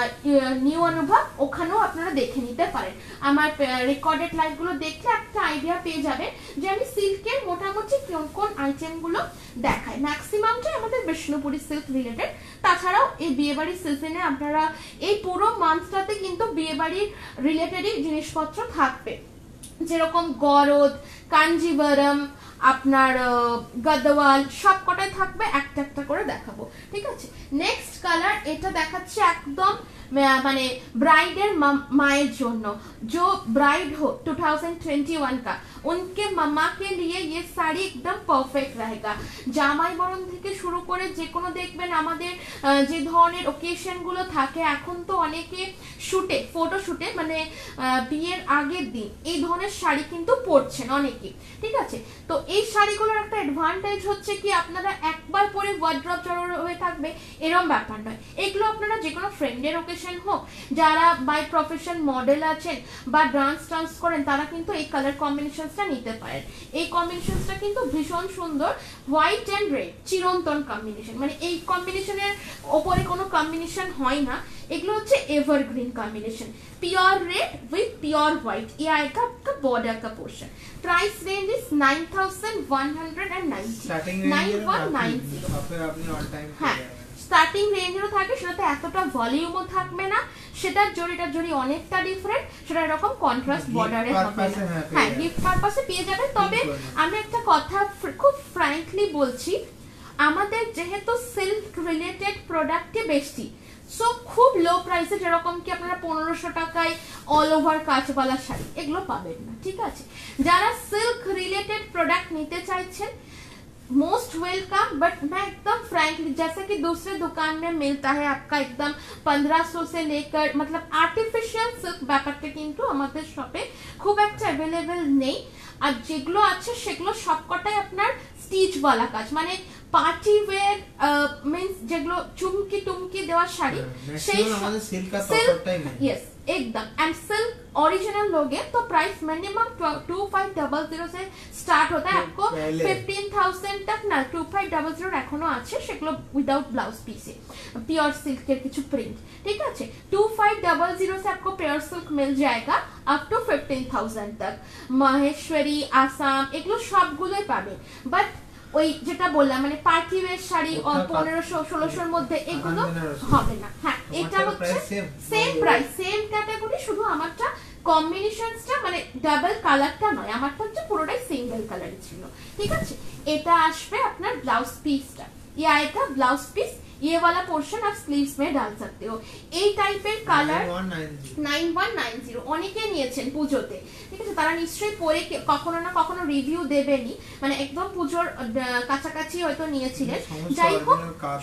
নিউ অনুভব, ওখানেও আপনারা দেখে নিতে পারেন। আমার রেকর্ডেড লাইভগুলো দেখলে একটা আইডিয়া পেয়ে যাবে যে আমি সিল্কের মোটামুটি কোন কোন আইটেমগুলো দেখাই। ম্যাক্সিমামটাই আমাদের বিষ্ণুপুরি সিল্ক রিলেটেড। তাছাড়াও এই বিয়েবাড়ির সিজনে আপনারা এই পুরো মান্থটাতে কিন্তু বিয়েবাড়ির রিলেটেডই জিনিসপত্র থাকবে, যেরকম গরদ, কাঞ্জিবরম, আপনার গদওয়াল সব কটাই থাকবে, একটা একটা করে দেখাবো, ঠিক আছে। নেক্সট কালার এটা দেখাচ্ছে একদম মানে ব্রাইডের মায়ের জন্য, जो ब्राइड हो टू थाउजेंड ट्वेंटी वन का, उनके मम्मा के लिए ये শাড়ি একদম পারফেক্ট रहेगा। জামাই বরণ থেকে শুরু করে যে কোনো দেখবেন আমাদের যে ধরনের ওকেশন গুলো থাকে, এখন তো অনেকে শুটে ফটো শুটে মানে বিয়ের আগের দিন এই ধরনের শাড়ি কিন্তু পরছেন অনেকে, ঠিক আছে। তো এই শাড়িগুলোর একটা অ্যাডভান্টেজ হচ্ছে কি আপনারা একবার পরে ওয়ার্ড্রপ জড়ো হয়ে থাকবে এরকম ব্যাপার নয়। এগুলো আপনারা যে কোনো ফ্রেন্ডের ওকেশন হোক, যারা বাই প্রফেশন মডেল আছেন বা ডান্স টান্স করেন, তারা কিন্তু এই কালার কম্বিনেশনসটা নিতে পারেন। এই কম্বিনেশনসটা কিন্তু ভীষণ সুন্দর, হোয়াইট এন্ড রেড চিরন্তন কম্বিনেশন, মানে এই কম্বিনেশনের ওপরে কোনো কম্বিনেশন হয় না, এগুলো হচ্ছে evergreen combination, pure red with pure white. ये आएगा आपका बॉर्डर का portion. Price range is nine thousand one hundred ninety, starting nine range one nine zero. আপনি আপনি অল টাইম হ্যাঁ, স্টার্টিং রেঞ্জেরও থাকে, সেটাতে এতটা ভলিউমও থাকবে না, সেটার জড়িটার জড়ি অনেকটা ডিফারেন্ট, সেটা এরকম কন্ট্রাস্ট বর্ডারে হবে। হ্যাঁ, গিফট পারপাসে পেয়ে যাবে। তবে আমি একটা কথা খুব ফ্র্যাঙ্কলি বলছি, আমাদের যেহেতু সিল্ক রিলেটেড প্রোডাক্টে বেশি, সো খুব লো প্রাইসে যেরকম কি আপনারা পনেরোশো টাকায় অল ওভার কাঁচবালা শাড়ি এগুলো পাবেন না, ঠিক আছে। যারা সিল্ক রিলেটেড প্রোডাক্ট নিতে চাইছেন मोस्ट वेलकम, बट मैं एकदम फ्रैंकली, जैसे कि दूसरे दुकान में मिलता है आपका एकदम पंद्रह सौ से लेकर, मतलब आर्टिफिशियल सिल्क ব্যাপারটা কিন্তু আমাদের শপে খুব একটা অ্যাভেলেবল নেই। আর যেগুলো আছে সেগুলো সবকটাই আপনার স্টিচ वाला কাজ, মানে পার্টি ওয়্যার মিন্স যেগুলো চুমকি টুমকি দেওয়া শাড়ি, সেই আমাদের সিল্ক का প্রপারটাই নেই। यस एकदम। एंड सिल्क ओरिजिनल लोगे तो price minimum two five double zero से स्टार्ट होता है, आपको फिफ्टीन थाउजेंड तक ना टू फाइव डबल जीरो এখনো আছে, সেগুলো উইদাউট ব্লাউজ পিসে পিওর সিল্কের কিছু প্রিন্ট, ঠিক আছে। टू फाइव डबल जीरो से आपको प्योर सिल्क मिल जाएगा अप टू फिफ्टीन थाउजेंड तक। মাহেশ্বরী, আসাম এগুলো সবগুলোই পাবেন, বাট ওই যেটা বললাম মানে পার্টি ওয়্যার শাড়ি পনেরোশো ষোলোশোর মধ্যে এগুলো হবে না। হ্যাঁ, এটা হচ্ছে সেম প্রাইস, সেম ক্যাটাগরি, শুধু আমারটা কম্বিনেশনসটা মানে ডাবল কালারটা নয়, আমারটা হচ্ছে পুরোটাই সিঙ্গেল কালারই ছিল, ঠিক আছে। এটা আসবে আপনার ব্লাউজ পিসটা, ये आएगा ब्लाउज पीस, ये वाला पोर्शन आप स्लीव्स में डाल सकते हो। এই টাইপের colour nine one nine zero অনেকে নিয়েছেন পুজোতে, ঠিক আছে, তারা নিশ্চয়ই পরে কখনো না কখনো রিভিউ দেবেনই, মানে একদম পুজোর কাছাকাছি হয়তো নিয়েছিলেন। যাই হোক,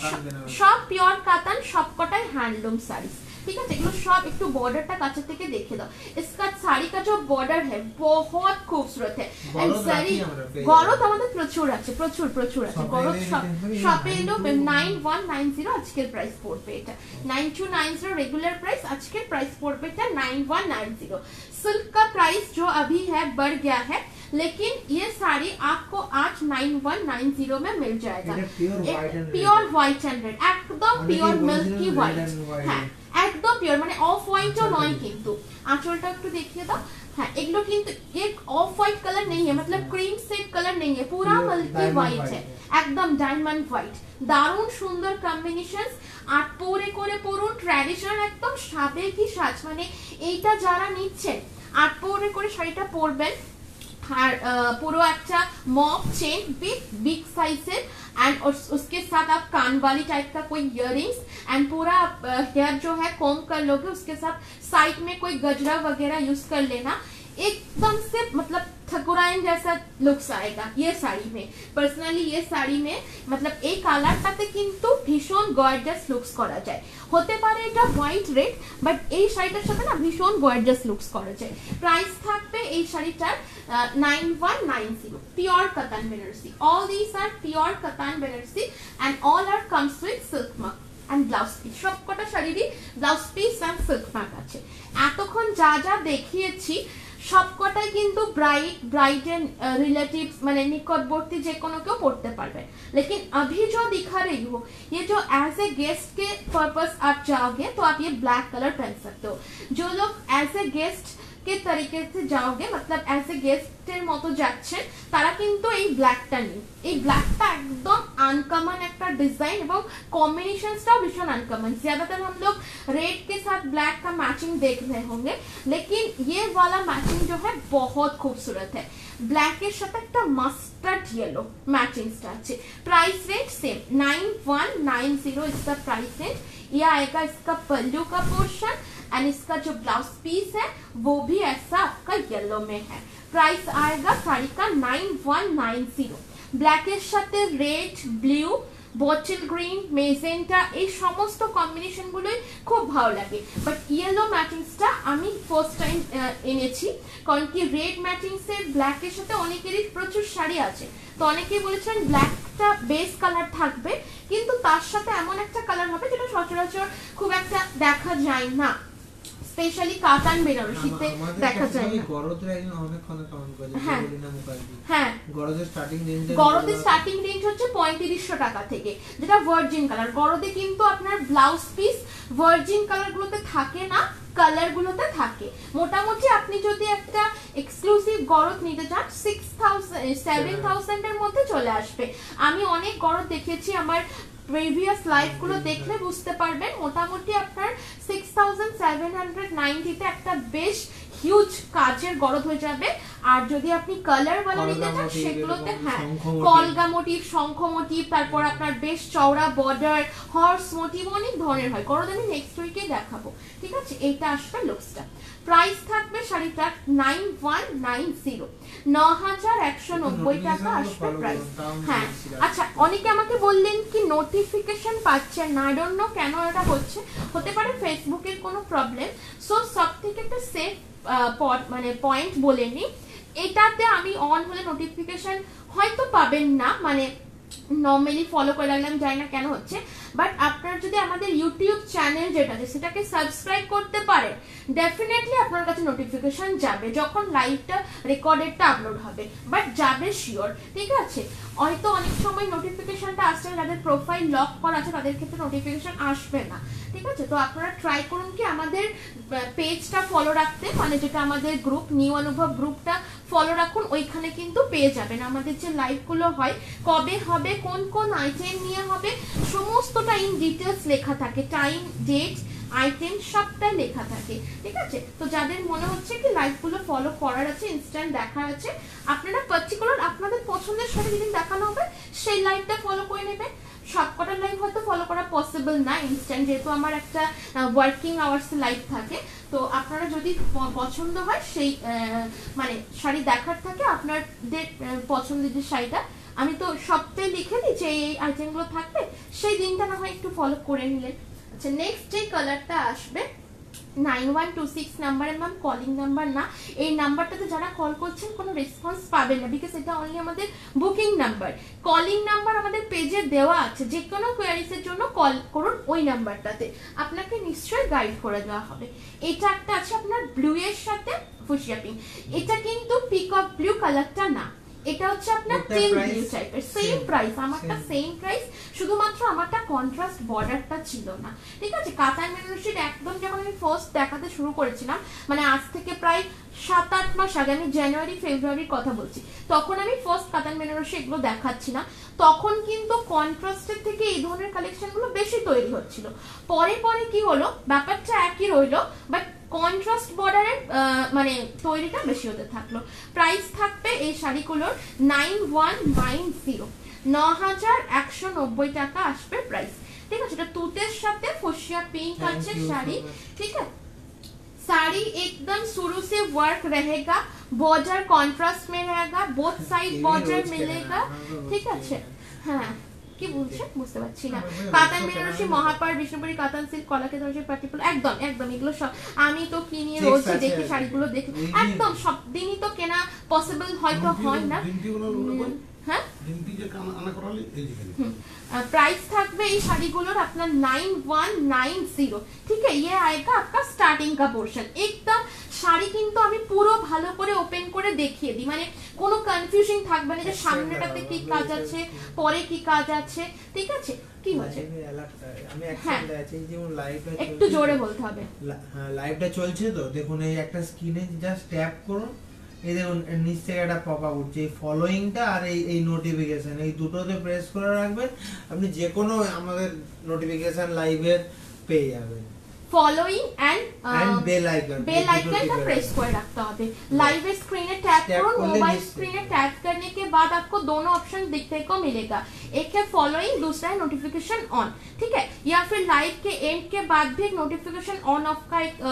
সব পিওর কাতান, সবকটাই হ্যান্ডলুম শাড়ি, ठीक है। এগুলো সব একটু বর্ডারটা কাছে থেকে দেখে দাও। इसका साड़ी का जो बॉर्डर है बहुत खूबसूरत है। एंड साड़ी গরদ আমাদের প্রচুর আছে, প্রচুর প্রচুর আছে গরদ। শপে এলো নাইন ওয়ান নাইন জিরো, আজকের প্রাইস পড়বে এটা nine two nine zero regular price, আজকের প্রাইস পড়বে এটা nine one nine zero. Silk का प्राइस जो अभी है बढ़ गया है, लेकिन ये साड़ी आपको आज नाइन वन नाइन जीरो में मिल जाएगा। प्योर व्हाइट एंड रेड, एकदम प्योर मिल्की व्हाइट, হ্যাঁ একদম পিওর, মানে অফ হোয়াইটও নয় কিন্তু। আঁচলটা একটু দেখিয়ে দাও। हाँ, एग्लो किंतु एक ऑफ व्हाइट कलर नहीं है, मतलब क्रीम सेट कलर नहीं है, पूरा मिल्की व्हाइट है, एकदम डायमंड व्हाइट। दारुण सुंदर कॉम्बिनेशंस আর পরে করে পরুন, ট্র্যাডিশনাল একদম সাবেকি সাজ, মানে এইটা যারা নিচ্ছেন আর পরে করে শাড়িটা পরবেন, আর পুরো একটা মপ চেন विद बिग साइजेस एंड उसके साथ आप कान वाली टाइप का कोई इयररिंग्स एंड पूरा हेयर जो है कॉम कर लोगे, उसके साथ साइड में कोई गजरा वगैरह यूज कर लेना, एकदम से मतलब ठकुराइन जैसा लुक्स आएगा ये साड़ी में। पर्सनली ये साड़ी में मतलब এই কালারটাতে কিন্তু ভীষণ গর্জিয়াস লুকস করা যায়, হতে পারে এটা হোয়াইট রেড, বাট এই শাড়িটার সাথে না ভীষণ গর্জিয়াস লুকস করা যায়। প্রাইস থাকবে এই শাড়িটার nine one nine zero, pure katan Banarasi. All this are pure katan Banarasi and all are comes with silk mark and blouse piece. সবকটা শাড়িরই blouse piece and silk mark আছে। এতক্ষণ যা যা দেখিয়েছি সবকটাই কিন্তু ब्राइड ब्राइड एंड रिलेटिव्स माने निकटवर्ती जे कोनो केउ पढ़ते पारबे लेकिन अभी जो दिखा रही हूँ ये जो एज ए गेस्ट के पर्पस आप जाओगे तो आप ये ब्लैक कलर पहन सकते हो। जो लोग एज ए गेस्ट के तरीके से जाओगे मतलब एज ए गेस्टेर मतो जाच्छेन तारा किन्तु এই ব্ল্যাকটা নেই। এই ব্ল্যাকটা একদম अनकॉमन একটা डिजाइन এবং कॉम्बिनेशंसটাও ভীষণ अनकॉमन। ज्यादातर हम लोग रेड के साथ ब्लैक का मैचिंग देख रहे होंगे लेकिन ये वाला मैचिंग जो है बहुत खूबसूरत है। ब्लैक के साथ एक mustard yellow matching start. Price range same nine one nine zero इसका प्राइस रेंज। ये आएगा इसका पल्लू का पोर्शन एंड इसका जो ब्लाउज पीस है वो भी ऐसा आपका येलो में है। प्राइस आएगा साड़ी का nine one nine zero. Black के साथ red blue bottle green magenta এই সমস্ত কম্বিনেশন গুলোই খুব ভালো লাগে বাট ইয়েলো ম্যাচিংসটা আমি ফার্স্ট টাইম এনেছি কারণ কি রেড ম্যাচিংস এর ব্ল্যাক এর সাথে অনেকেরই প্রচুর শাড়ি আছে তো অনেকেই বলেছেন ব্ল্যাকটা বেস কালার থাকবে কিন্তু তার সাথে এমন একটা কালার হবে যেটা সচরাচর খুব একটা দেখা যায় না স্পেশালি কাতান বেনারসিতে দেখা যায় না। গরদের একজন অনেক অনেক কমেন্ট করে বলিনা মুখার্জি হ্যাঁ গরদের স্টার্টিং রেঞ্জ গরদের স্টার্টিং রেঞ্জ হচ্ছে পঁয়ত্রিশশো টাকা থেকে যেটা ভার্জিন কালার। গরদে কিন্তু আপনার ব্লাউজ পিস ভার্জিন কালার গুলোতে থাকে না কালার গুলোতে থাকে। মোটামুটি আপনি যদি একটা এক্সক্লুসিভ গরদ নিতে চান সিক্স থাউজেন্ড সেভেন থাউজেন্ড এর মধ্যে চলে আসবে। আমি অনেক গরদ দেখেছি আমার প্রিভিয়াস লাইভ গুলো দেখলে বুঝতে পারবেন মোটামুটি আপনার six thousand seven hundred ninety তে একটা বেশ হিউজ কাজের গরদ হয়ে যাবে। আর যদি আপনি কালার वाला নিতে চান সেগুলোতে হ্যাঁ কলগা মোটিভ শঙ্খ মোটিভ তারপর আপনার বেশ চওড়া বর্ডার হর্স মোটিভ অনেক ধরনের হয়। গরদ আমি নেক্সট উইকে দেখাবো ঠিক আছে। এইটা আসবে লুকসটা। প্রাইস থাকবে শাড়িটা নাইন ওয়ান নাইন জিরো নয় হাজার একশো নব্বই টাকা আসবে প্রাইস। হ্যাঁ আচ্ছা অনেকে আমাকে বললেন কি নোটিফিকেশন পাচ্ছেন না আই ডোন্ট নো কেন এটা হচ্ছে হতে পারে ফেসবুকের কোনো প্রবলেম। সো সবথেকে একটা সেফ মানে পয়েন্ট বলে নি এটাতে আমি অন হলে নোটিফিকেশন হয়তো পাবেন না মানে নরমালি ফলো করে রাখলাম জানি না কেন হচ্ছে বাট আপনার যদি আমাদের ইউটিউব চ্যানেল যেটা আছে সেটাকে সাবস্ক্রাইব করতে পারেন ডেফিনেটলি আপনার কাছে নোটিফিকেশন যাবে যখন লাইভটা রেকর্ডেডটা আপলোড হবে বাট যাবে শিওর ঠিক আছে। হয়তো অনেক সময় নোটিফিকেশনটা আসছে যাদের প্রোফাইল লক করা আছে তাদের ক্ষেত্রে নোটিফিকেশন আসবে না ঠিক আছে। তো আপনারা ট্রাই করুন কি আমাদের পেজটা ফলো রাখতে মানে যেটা আমাদের গ্রুপ নিউ অনুভব গ্রুপটা ফলো রাখুন ওইখানে কিন্তু পেয়ে যাবেন আমাদের যে লাইভগুলো হয় কবে হবে কোন কোন আইটেম নিয়ে হবে সমস্তটা ইন ডিটেইলস লেখা থাকে টাইম ডেট আইটেম সবটাই লেখা থাকে ঠিক আছে। তো যাদের মনে হচ্ছে কি লাইভগুলো ফলো করার আছে ইনস্ট্যান্ট দেখার আছে আপনারা পার্টিকুলার আপনাদের পছন্দের সাথে যেদিন দেখানো হবে সেই লাইভটা ফলো করে নেবেন। সবকটা লাইভ হয়তো ফলো করা পসিবল না ইনস্ট্যান্ট যেহেতু আমার একটা ওয়ার্কিং আওয়ার্স লাইভ থাকে তো আপনারা যদি পছন্দ হয় সেই মানে শাড়ি দেখার থাকে আপনাদের পছন্দের যে শাড়িটা আমি তো সবটাই লিখে দিই যে এই আইটেমগুলো থাকবে সেই দিনটা না হয় একটু ফলো করে নিলেন। আচ্ছা নেক্সট যে কালারটা আসবে নাইন ওয়ান টু সিক্স নাম্বারের ম্যাম কলিং নাম্বার না এই নাম্বারটাতে যারা কল করছেন কোনো রেসপন্স পাবেন না বিকজ এটা অনলি আমাদের বুকিং নাম্বার। কলিং নাম্বার আমাদের পেজে দেওয়া আছে যে কোনো কোয়ারিজের জন্য কল করুন ওই নাম্বারটাতে আপনাকে নিশ্চয়ই গাইড করে দেওয়া হবে। এটা একটা আছে আপনার ব্লু এর সাথে ফুশিয়া পিঙ্ক এটা কিন্তু পিকক ব্লু কালারটা না এটা হচ্ছে আপনার টিল ব্লু টাইপের সেম প্রাইস আমারটা সেম প্রাইস শুধুমাত্র আমারটা কন্ট্রাস্ট বর্ডারটা ছিল না ঠিক আছে। কাতান বেনারসির একদম যখন আমি ফার্স্ট দেখাতে শুরু করেছিলাম মানে আজ থেকে প্রায় সাত আট মাস আগে আমি জানুয়ারি ফেব্রুয়ারির কথা বলছি তখন আমি ফার্স্ট কাতান বেনারসি এগুলো দেখাচ্ছি না তখন কিন্তু কন্ট্রাস্টের থেকে এই ধরনের কালেকশনগুলো বেশি তৈরি হচ্ছিল। পরে পরে কি হলো ব্যাপারটা একই রইলো বাট কন্ট্রাস্ট বর্ডারের মানে তৈরিটা বেশি হতে থাকলো। প্রাইস থাকবে এই শাড়িগুলোর নাইন ওয়ান নাইন জিরো নয় হাজার একশো নব্বই টাকা আসবে প্রাইস ঠিক আছে। এটা তুতের সাথে ফুশিয়া পিঙ্ক আছে শাড়ি ঠিক আছে। साड़ी एकदम शुरू से वर्क रहेगा बॉर्डर कॉन्ट्रास्ट में रहेगा बोथ साइड बॉर्डर मिलेगा ठीक है। हाँ কি বলছে বুঝতে পারছি না। কাতান বেনারসি মহাপার বিষ্ণুপুরি কাতান সিল্ক কলাকে দর্শক পার্টিকুলার একদম একদম এগুলো সব আমি তো কিনে রোজ দেখি শাড়িগুলো দেখি একদম সব দিনই তো কেনা পসিবল হয়তো হয় না হ্যাঁ ডিম্পি যে কান আনা করালে এই যে प्राइस থাকবে এই শাড়িগুলোর আপনার নাইন ওয়ান নাইন জিরো। ঠিক আছে, ये आएगा आपका स्टार्टिंग का पोर्शन। एकदम শাড়ি কিন্তু আমি পুরো ভালো করে ওপেন করে দেখিয়ে দিই, মানে কোনো কনফিউশন থাকবে না যে সামনেটাতে কি কাজ আছে পরে কি কাজ আছে। ঠিক আছে, কি হচ্ছে আমি একসাথে আছি, যেমন লাইভটা একটু জোরে বলতে হবে। হ্যাঁ লাইভটা চলছে তো দেখুন, এই একটা স্ক্রিনে জাস্ট ট্যাপ করুন, এই দেখুন নিচ থেকে একটা পপ আপ উঠছে, এই ফলোইংটা আর এই এই নোটিফিকেশন, এই দুটোতে প্রেস করে রাখবেন, আপনি যে কোনো আমাদের নোটিফিকেশন লাইভের পেয়ে যাবেন। Following and and bell icon, bell icon का प्रेस করে রাখতে হবে। लाइव स्क्रीन में टैप करो, मोबाइल स्क्रीन में टैप करने के बाद आपको दोनों ऑप्शन दिखने को मिलेगा, एक है फॉलोइंग, दूसरा है नोटिफिकेशन ऑन। ठीक है, या फिर लाइव के एंड के बाद भी एक नोटिफिकेशन ऑन ऑफ का एक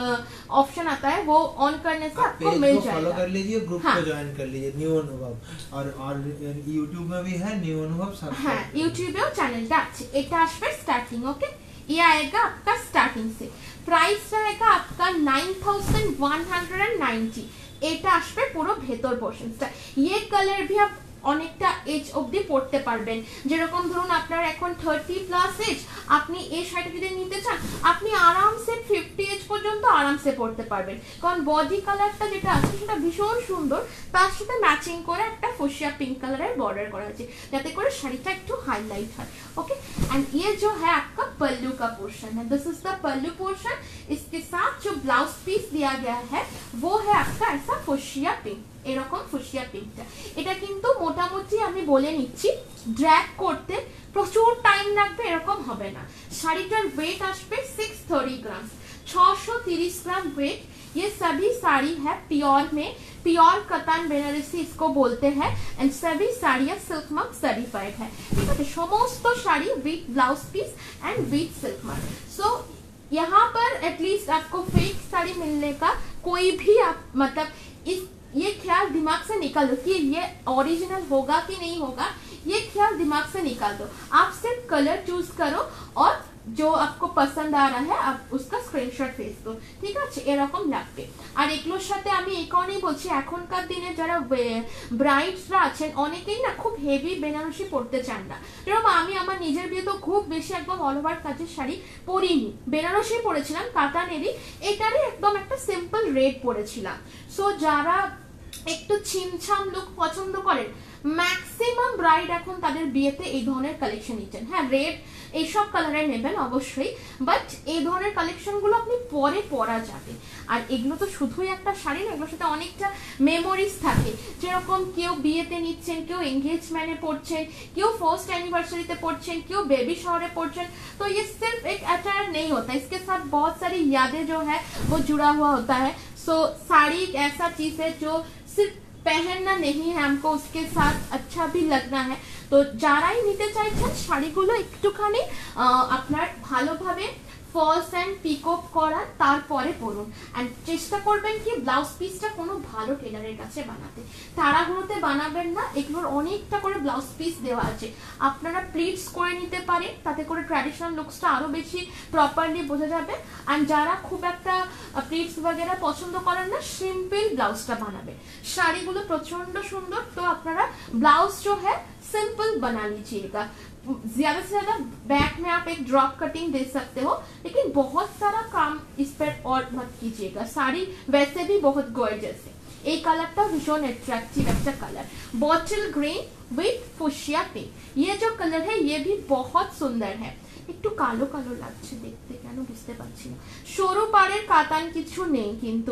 ऑप्शन आता है, वो ऑन करने से आपको मिल जाएगा। फॉलो कर लीजिए, ग्रुप हाँ। को ज्वाइन कर लीजिए न्यू अनुभव, और और यूट्यूब में भी है न्यू अनुभव सब। हाँ, यूट्यूब में चैनलটা আছে, এটা আসবে স্টার্টিং। ओके, ये आएगा आपका स्टार्टिंग से। प्राइस रहेगा आपका nine thousand one hundred ninety. এটা আসবে পুরো ভেতর পোর্শনটা। ये कलर भी आप অনেকটা এজ অবধি পড়তে পারবেন, যেরকম ধরুন আপনার এখন থার্টি প্লাস এজ, আপনি এই শাড়িটা যদি নিতে চান আপনি আরামসে ফিফটি এজ পর্যন্ত আরামসে পড়তে পারবেন, কারণ বডি কালারটা যেটা আছে সেটা ভীষণ সুন্দর, তার সাথে ম্যাচিং করে একটা ফুশিয়া পিঙ্ক কালারের বর্ডার করা আছে, যাতে করে শাড়িটা একটু হাইলাইট হয়। ओके, एंड ये जो है आपका पल्लू का पोर्शन है, this is the pallu portion. इसके साथ जो ब्लाउज पीस दिया गया है वो है आपका ऐसा ফুশিয়া পিঙ্ক, এরকম ফুশিয়া পিঙ্কটা। এটা কিন্তু মোটামুটি আমি বলে নিচ্ছি, ড্র্যাগ করতে প্রচুর টাইম লাগবে এরকম হবে না। শাড়িটার ওয়েট আসবে সিক্স থার্টি গ্রাম, ছশো তিরিশ গ্রাম ওয়েট। ये सभी साड़ी है प्योर में, प्योर कतन बेनारसी इसको बोलते हैं, एंड सभी साड़ियाँ सिल्क मार्क सर्टिफाइड है। ठीक है, समस्त sari with blouse piece and with silk mark. So यहाँ पर एटलीस्ट आपको फेक साड़ी मिलने का कोई भी आप मतलब इस ये ख्याल दिमाग से निकाल दो कि ये ओरिजिनल होगा कि नहीं होगा, ये ख्याल दिमाग से निकाल दो। आप सिर्फ कलर चूज करो और जो आपको पसंद आ रहा है आप उसका স্ক্রিনশট ফেস দো। ঠিক আছে, এরকম লাগবে। আর এগুলোর সাথে আমি এই কারণেই বলছি, এখনকার দিনে যারা ব্রাইডসরা আছেন অনেকেই না খুব হেভি বেনারসি পরতে চান না, যেরকম আমি আমার নিজের বিয়ে তো খুব বেশি একদম অল ওভার কাজের শাড়ি পরিনি, বেনারসি পরেছিলাম কাতানেরই, এটারই একদম একটা সিম্পল রেড পরেছিলাম। সো যারা একটু ছিমছাম লুক পছন্দ করেন, ম্যাক্সিমাম ব্রাইড এখন তাদের বিয়েতে এই ধরনের কালেকশন নিচ্ছেন। হ্যাঁ, রেড এইসব কালারে নেবেন অবশ্যই, বাট এই ধরনের কালেকশনগুলো আপনি পরে পরা যাবে। আর এগুলো তো শুধুই একটা শাড়ি না, এগুলোর সাথে অনেকটা মেমোরিজ থাকে, যেরকম কেউ বিয়েতে নিচ্ছেন, কেউ এঙ্গেজমেন্টে পড়ছেন, কেউ ফার্স্ট एनिवर्सरीতে পড়ছেন, কেউ बेबी शॉवर পড়ছেন। तो ये सिर्फ एक अटायर नहीं होता, इसके साथ बहुत सारी यादें जो है वो जुड़ा हुआ होता है। सो साड़ी एक ऐसा चीज है जो सिर्फ पहनना नहीं है, हमको उसके साथ अच्छा भी लगना है। তো যারাই নিতে চাইছেন শাড়িগুলো একটুখানি আপনার ভালোভাবে ফলস এন্ড পিকআপ করা, তারপরে পরুন। এন্ড চেষ্টা করবেন কি ব্লাউজ পিসটা কোনো ভালো টেলারের কাছে বানাতে, তাড়াহুড়োতে বানাবেন না। এগুলোর অনেকটা করে ব্লাউজ পিস দেওয়া আছে, আপনারা প্লিটস করে নিতে পারেন, তাতে করে ট্র্যাডিশনাল লুকসটা আরো বেশি প্রপারলি বোঝা যাবে। আর যারা খুব একটা প্লিটস वगैरह পছন্দ করেন না, সিম্পল ব্লাউজটা বানাবে। শাড়িগুলো প্রচন্ড সুন্দর, তো আপনারা ব্লাউজ जो है सिंपल बना लीजिएगा। ज्यादा से ज्यादा बैक में आप एक ड्रॉप कटिंग दे सकते हो, लेकिन बहुत सारा काम इस पर और मत कीजिएगा। साड़ी वैसे भी बहुत गॉर्जियस है। এই কালারটা ভীষণ অ্যাট্রাক্টিভ একটা colour, bottle green with fuchsia pink. ये जो कलर है ये भी बहुत सुंदर है। একটু কালো কালো লাগছে দেখতে, কেন বুঝতে পারছি না। সরু পাড়ের কাতান কিছু নেই, কিন্তু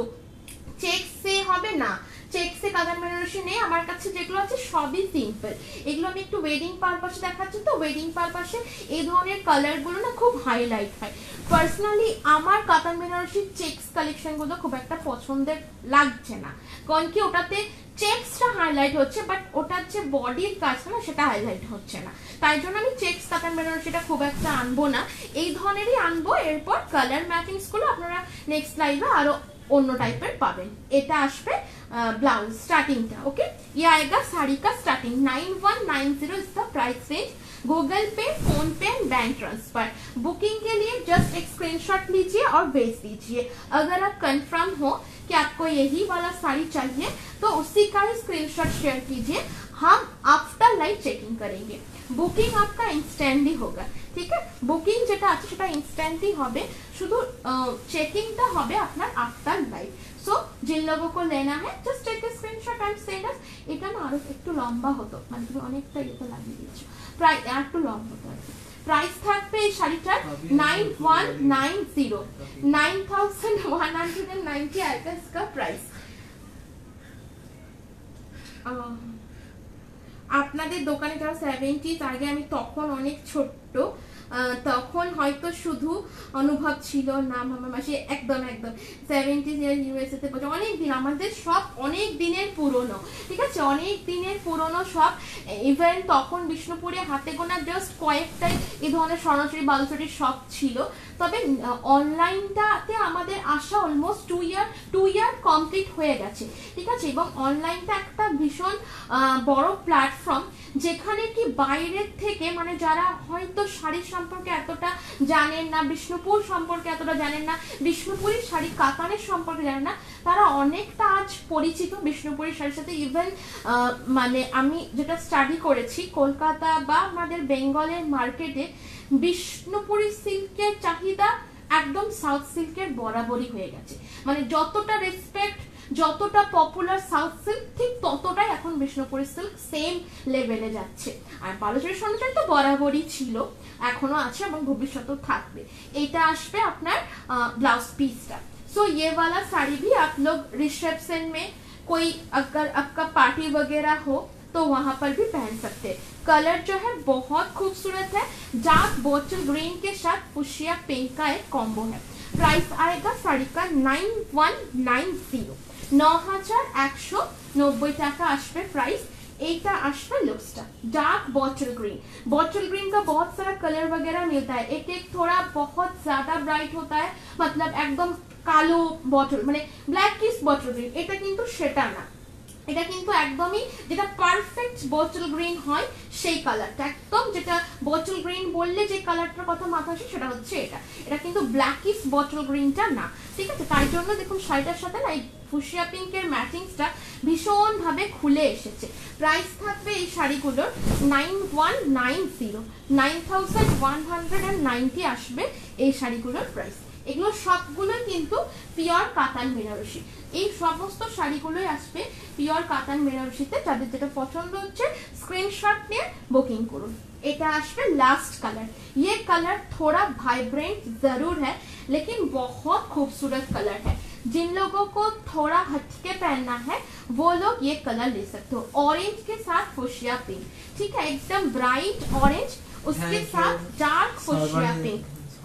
চেকসে হবে না, চেকসে কাতান বেনারসি নেই আমার কাছে, যেগুলো আছে সবই সিম্পল। এগুলো আমি একটু ওয়েডিং পারপাসে দেখাচ্ছি, তো ওয়েডিং পারপাসে এই ধরনের কালারগুলো না খুব হাইলাইট হয়। পার্সোনালি আমার কাতান বেনারসি চেকস কালেকশনগুলো খুব একটা পছন্দের লাগছে না, কারণ কি ওটাতে চেকসটা হাইলাইট হচ্ছে, বাট ওটার যে বডির কাজটা না সেটা হাইলাইট হচ্ছে না। তাই জন্য আমি চেকস কাতান বেনারসিটা খুব একটা আনবো না, এই ধরনেরই আনবো। এরপর কালার ম্যাচিংস গুলো আপনারা নেক্সট লাইভে আরো অন্য টাইপের পাবেন। এটা আসবে ब्लाउज स्टार्टिंग का। ओके, ये आएगा साड़ी का starting nine one nine zero इसका price range. Google Pay, PhonePe and bank transfer. Booking के लिए जस्ट एक स्क्रीनशॉट लीजिए और भेज दीजिए। अगर आप कंफर्म हो कि आपको यही वाला साड़ी चाहिए तो उसी का ही स्क्रीनशॉट शेयर कीजिए। हम आफ्टर लाइव चेकिंग करेंगे। বুকিং आपका ইনস্ট্যান্টলি होगा, ঠিক আছে? বুকিং যেটা আছে সেটা ইনস্ট্যান্টলি হবে, শুধু চেকিংটা হবে আপনার আফটার লাইভ। সো जिन लोगों को लेना है just take a screenshot and send us. এটা না আরো একটু লম্বা হতো, মানে তুমি অনেকটা এটা লাগিয়ে দিয়েছো, প্রায় একটু লম্বা হতো আর কি। প্রাইস থাকবে এই শাড়িটার nine one nine zero, nine thousand one hundred and ninety items का प्राइस। আপনাদের দোকানে যারা সেভেন্টিজ, আগে আমি তখন অনেক ছোট্ট, তখন হয়তো শুধু অনুভব ছিল না মামা মাসি, একদম একদম সেভেন্টিজ এর ইউএসএ তে পৌঁছে অনেক দিন, আমাদের সব অনেক দিনের পুরনো, ঠিক আছে, অনেক দিনের পুরনো সব। ইভেন তখন বিষ্ণুপুরে হাতে গোনা জাস্ট কয়েকটাই এই ধরনের স্বর্ণচুরি বালুচুরির শপ ছিল। তবে অনলাইনটাতে আমাদের আসা almost two year two year complete হয়ে গেছে, ঠিক আছে। এবং অনলাইনটা একটা ভীষণ বড় প্ল্যাটফর্ম, যেখানে কি বাইরের থেকে, মানে যারা হয়তো শাড়ির সম্পর্কে এতটা জানেন না, বিষ্ণুপুর সম্পর্কে এতটা জানেন না, বিষ্ণুপুরের শাড়ি কাতানের সম্পর্কে জানেন না, তারা অনেকটা আজ পরিচিত বিষ্ণুপুরের শাড়ির সাথে। ইভেন মানে আমি যেটা স্টাডি করেছি, কলকাতা বা আমাদের বেঙ্গলের মার্কেটে বিষ্ণুপুরি সিল্কের চাহিদা একদম সাউথ সিল্কের বরাবরই হয়ে গেছে। মানে যতটা রেসপেক্ট, যতটা পপুলার সাউথ সিল্ক, ঠিক ততটাই এখন বিষ্ণুপুরি সিল্ক সেম লেভেলে যাচ্ছে। আর বালুচরী স্বর্ণচুরি তো বরাবরই ছিল, এখনো আছে এবং ভবিষ্যতেও থাকবে। এটা আসবে আপনার ব্লাউজ পিসটা। सो so, ये वाला साड़ी भी आप लोग रिसेप्शन में कोई अगर आपका पार्टी वगैरह हो तो वहां पर भी पहन सकते हैं। कलर जो है बहुत खूबसूरत है, डार्क बोटल ग्रीन के साथ फुशिया पिंक का एक कॉम्बो है। प्राइस आएगा साड़ी का नाइन वन नाइन जीरो, नौ हजार একশো নব্বই টাকা আসবে प्राइस। এইটা আসবে লুকসটা dark bottle green. Bottle green का बहुत सारा कलर वगैरह मिलता है, एक एक थोड़ा बहुत ज्यादा ब्राइट होता है, मतलब एकदम কালো বটল, মানে ব্ল্যাক কিস বটল গ্রিন, এটা কিন্তু সেটা না, এটা কিন্তু একদমই যেটা পারফেক্ট বটল গ্রিন হয় সেই কালারটা, একদম যেটা বটল গ্রিন বললে যে কালারটার কথা মাথা আসে সেটা হচ্ছে এটা। এটা কিন্তু ব্ল্যাকিস বটল গ্রিনটা না, ঠিক আছে। তাই জন্য দেখুন শাড়িটার সাথে না এই ফুশিয়া পিঙ্কের ম্যাচিংসটা ভীষণ ভাবে খুলে এসেছে। প্রাইস থাকবে এই শাড়িগুলোর nine one nine zero, nine thousand one hundred and ninety আসবে এই শাড়িগুলোর প্রাইস। এগুলো সবগুলোই কিন্তু পিওর কাতান বেনারসি, এই সমস্ত শাড়িগুলোই আসবে পিওর কাতান বেনারসিতে। যাদের যেটা পছন্দ হচ্ছে স্ক্রিনশট নিয়ে বুকিং করুন। এটা আসবে लास्ट कलर, ये कलर थोड़ा वाइब्रेंट जरूर है लेकिन बहुत खूबसूरत कलर है। जिन लोगों को थोड़ा हटके पहनना है वो लोग ये कलर ले सकते हो। ऑरेंज के साथ फुशिया पिंक, ठीक है, एकदम ब्राइट ऑरेंज, उसके साथ डार्क फुशिया पिंक।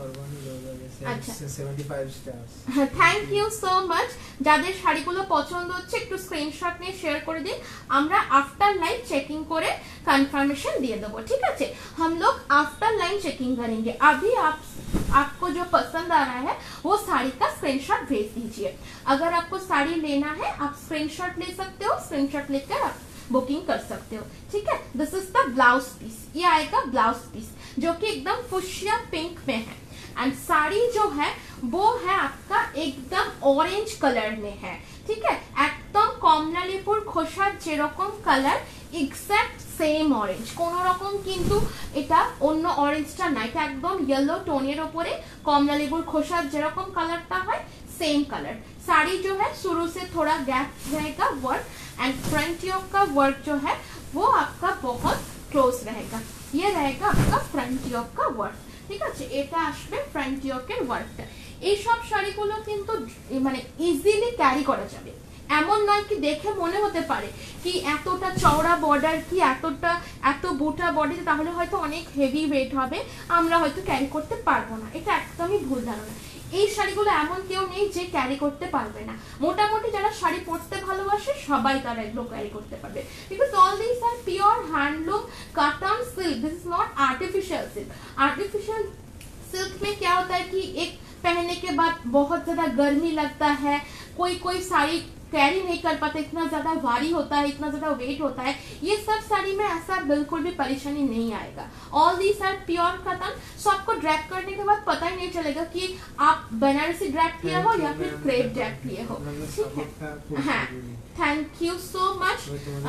আচ্ছা, seventy five stars. Thank you so much. যাদের শাড়িগুলো পছন্দ হচ্ছে একটু স্ক্রিনশট নিয়ে শেয়ার করে দিন, আমরা আফটার লাইভ চেকিং করে कंफर्मेशन দিয়ে দেবো, ঠিক আছে। हम लोग आफ्टर लाइन चेकिंग करेंगे। अभी आप आपको जो पसंद आ रहा है वो साड़ी का स्क्रीनशॉट भेज दीजिए। अगर आपको साड़ी लेना है आप स्क्रीनशॉट ले सकते हो, स्क्रीनशॉट लेकर आप बुकिंग कर सकते हो, ठीक है। This is the blouse piece, ये आएगा ब्लाउज पीस जो कि एकदम फुशिया पिंक में है। एंड साड़ी जो है वो है आपका एकदम ऑरेंज कलर में है, ठीक है, एकदम কমলালেবুর খোসার যেরকম কালার এক্স্যাক্ট সেম অরেঞ্জ, কোন রকম কিন্তু এটা অন্য অরেঞ্জটা না, এটা একদম येलो টোনের উপরে কমলালেবুর খোসার যেরকম কালারটা হয় सेम कलर। साड़ी जो है शुरू से थोड़ा गैप रहेगा वर्क, एंड फ्रंट योक का वर्क जो है वो आपका बहुत क्लोज रहेगा। ये रहेगा आपका फ्रंट योक का वर्क, ঠিক আছে। এটা আসবে ফ্রন্ট ইয়কের ওয়ার্কটা। এই সব শাড়িগুলো কিন্তু মানে ইজিলি ক্যারি করা যাবে, এমন নয় কি দেখে মনে হতে পারে কি এতটা চওড়া বর্ডার, কি এতটা এত বুটা বডি, তাহলে হয়তো অনেক হেভি ওয়েট হবে, আমরা হয়তো ক্যারি করতে পারবো না, এটা একদমই ভুল ধারণা। এই শাড়িগুলো এমন কেউ নেই যে ক্যারি করতে পারবে না, মোটামুটি যারা শাড়ি পরতে ভালোবাসে সবাই তারা এগুলো ক্যারি করতে পারবে, because all this are pure handloom cotton silk, this is not artificial silk. Artificial silk में क्या होता है कि एक पहनने के बाद बहुत ज्यादा गर्मी लगता है, कोई कोई साड़ी कैरी नहीं कर पाते, इतना ज्यादा भारी होता है, इतना ज्यादा वेट होता है, ये सब साड़ी में ऐसा बिल्कुल भी परेशानी नहीं आएगा। All these are pure cotton. So आपको ड्रैप करने के बाद पता ही नहीं चलेगा कि आप बनारसी ड्रैप किए हो या फिर क्रेप ड्रैप किए हो। ठीक है, हाँ, thank you so much,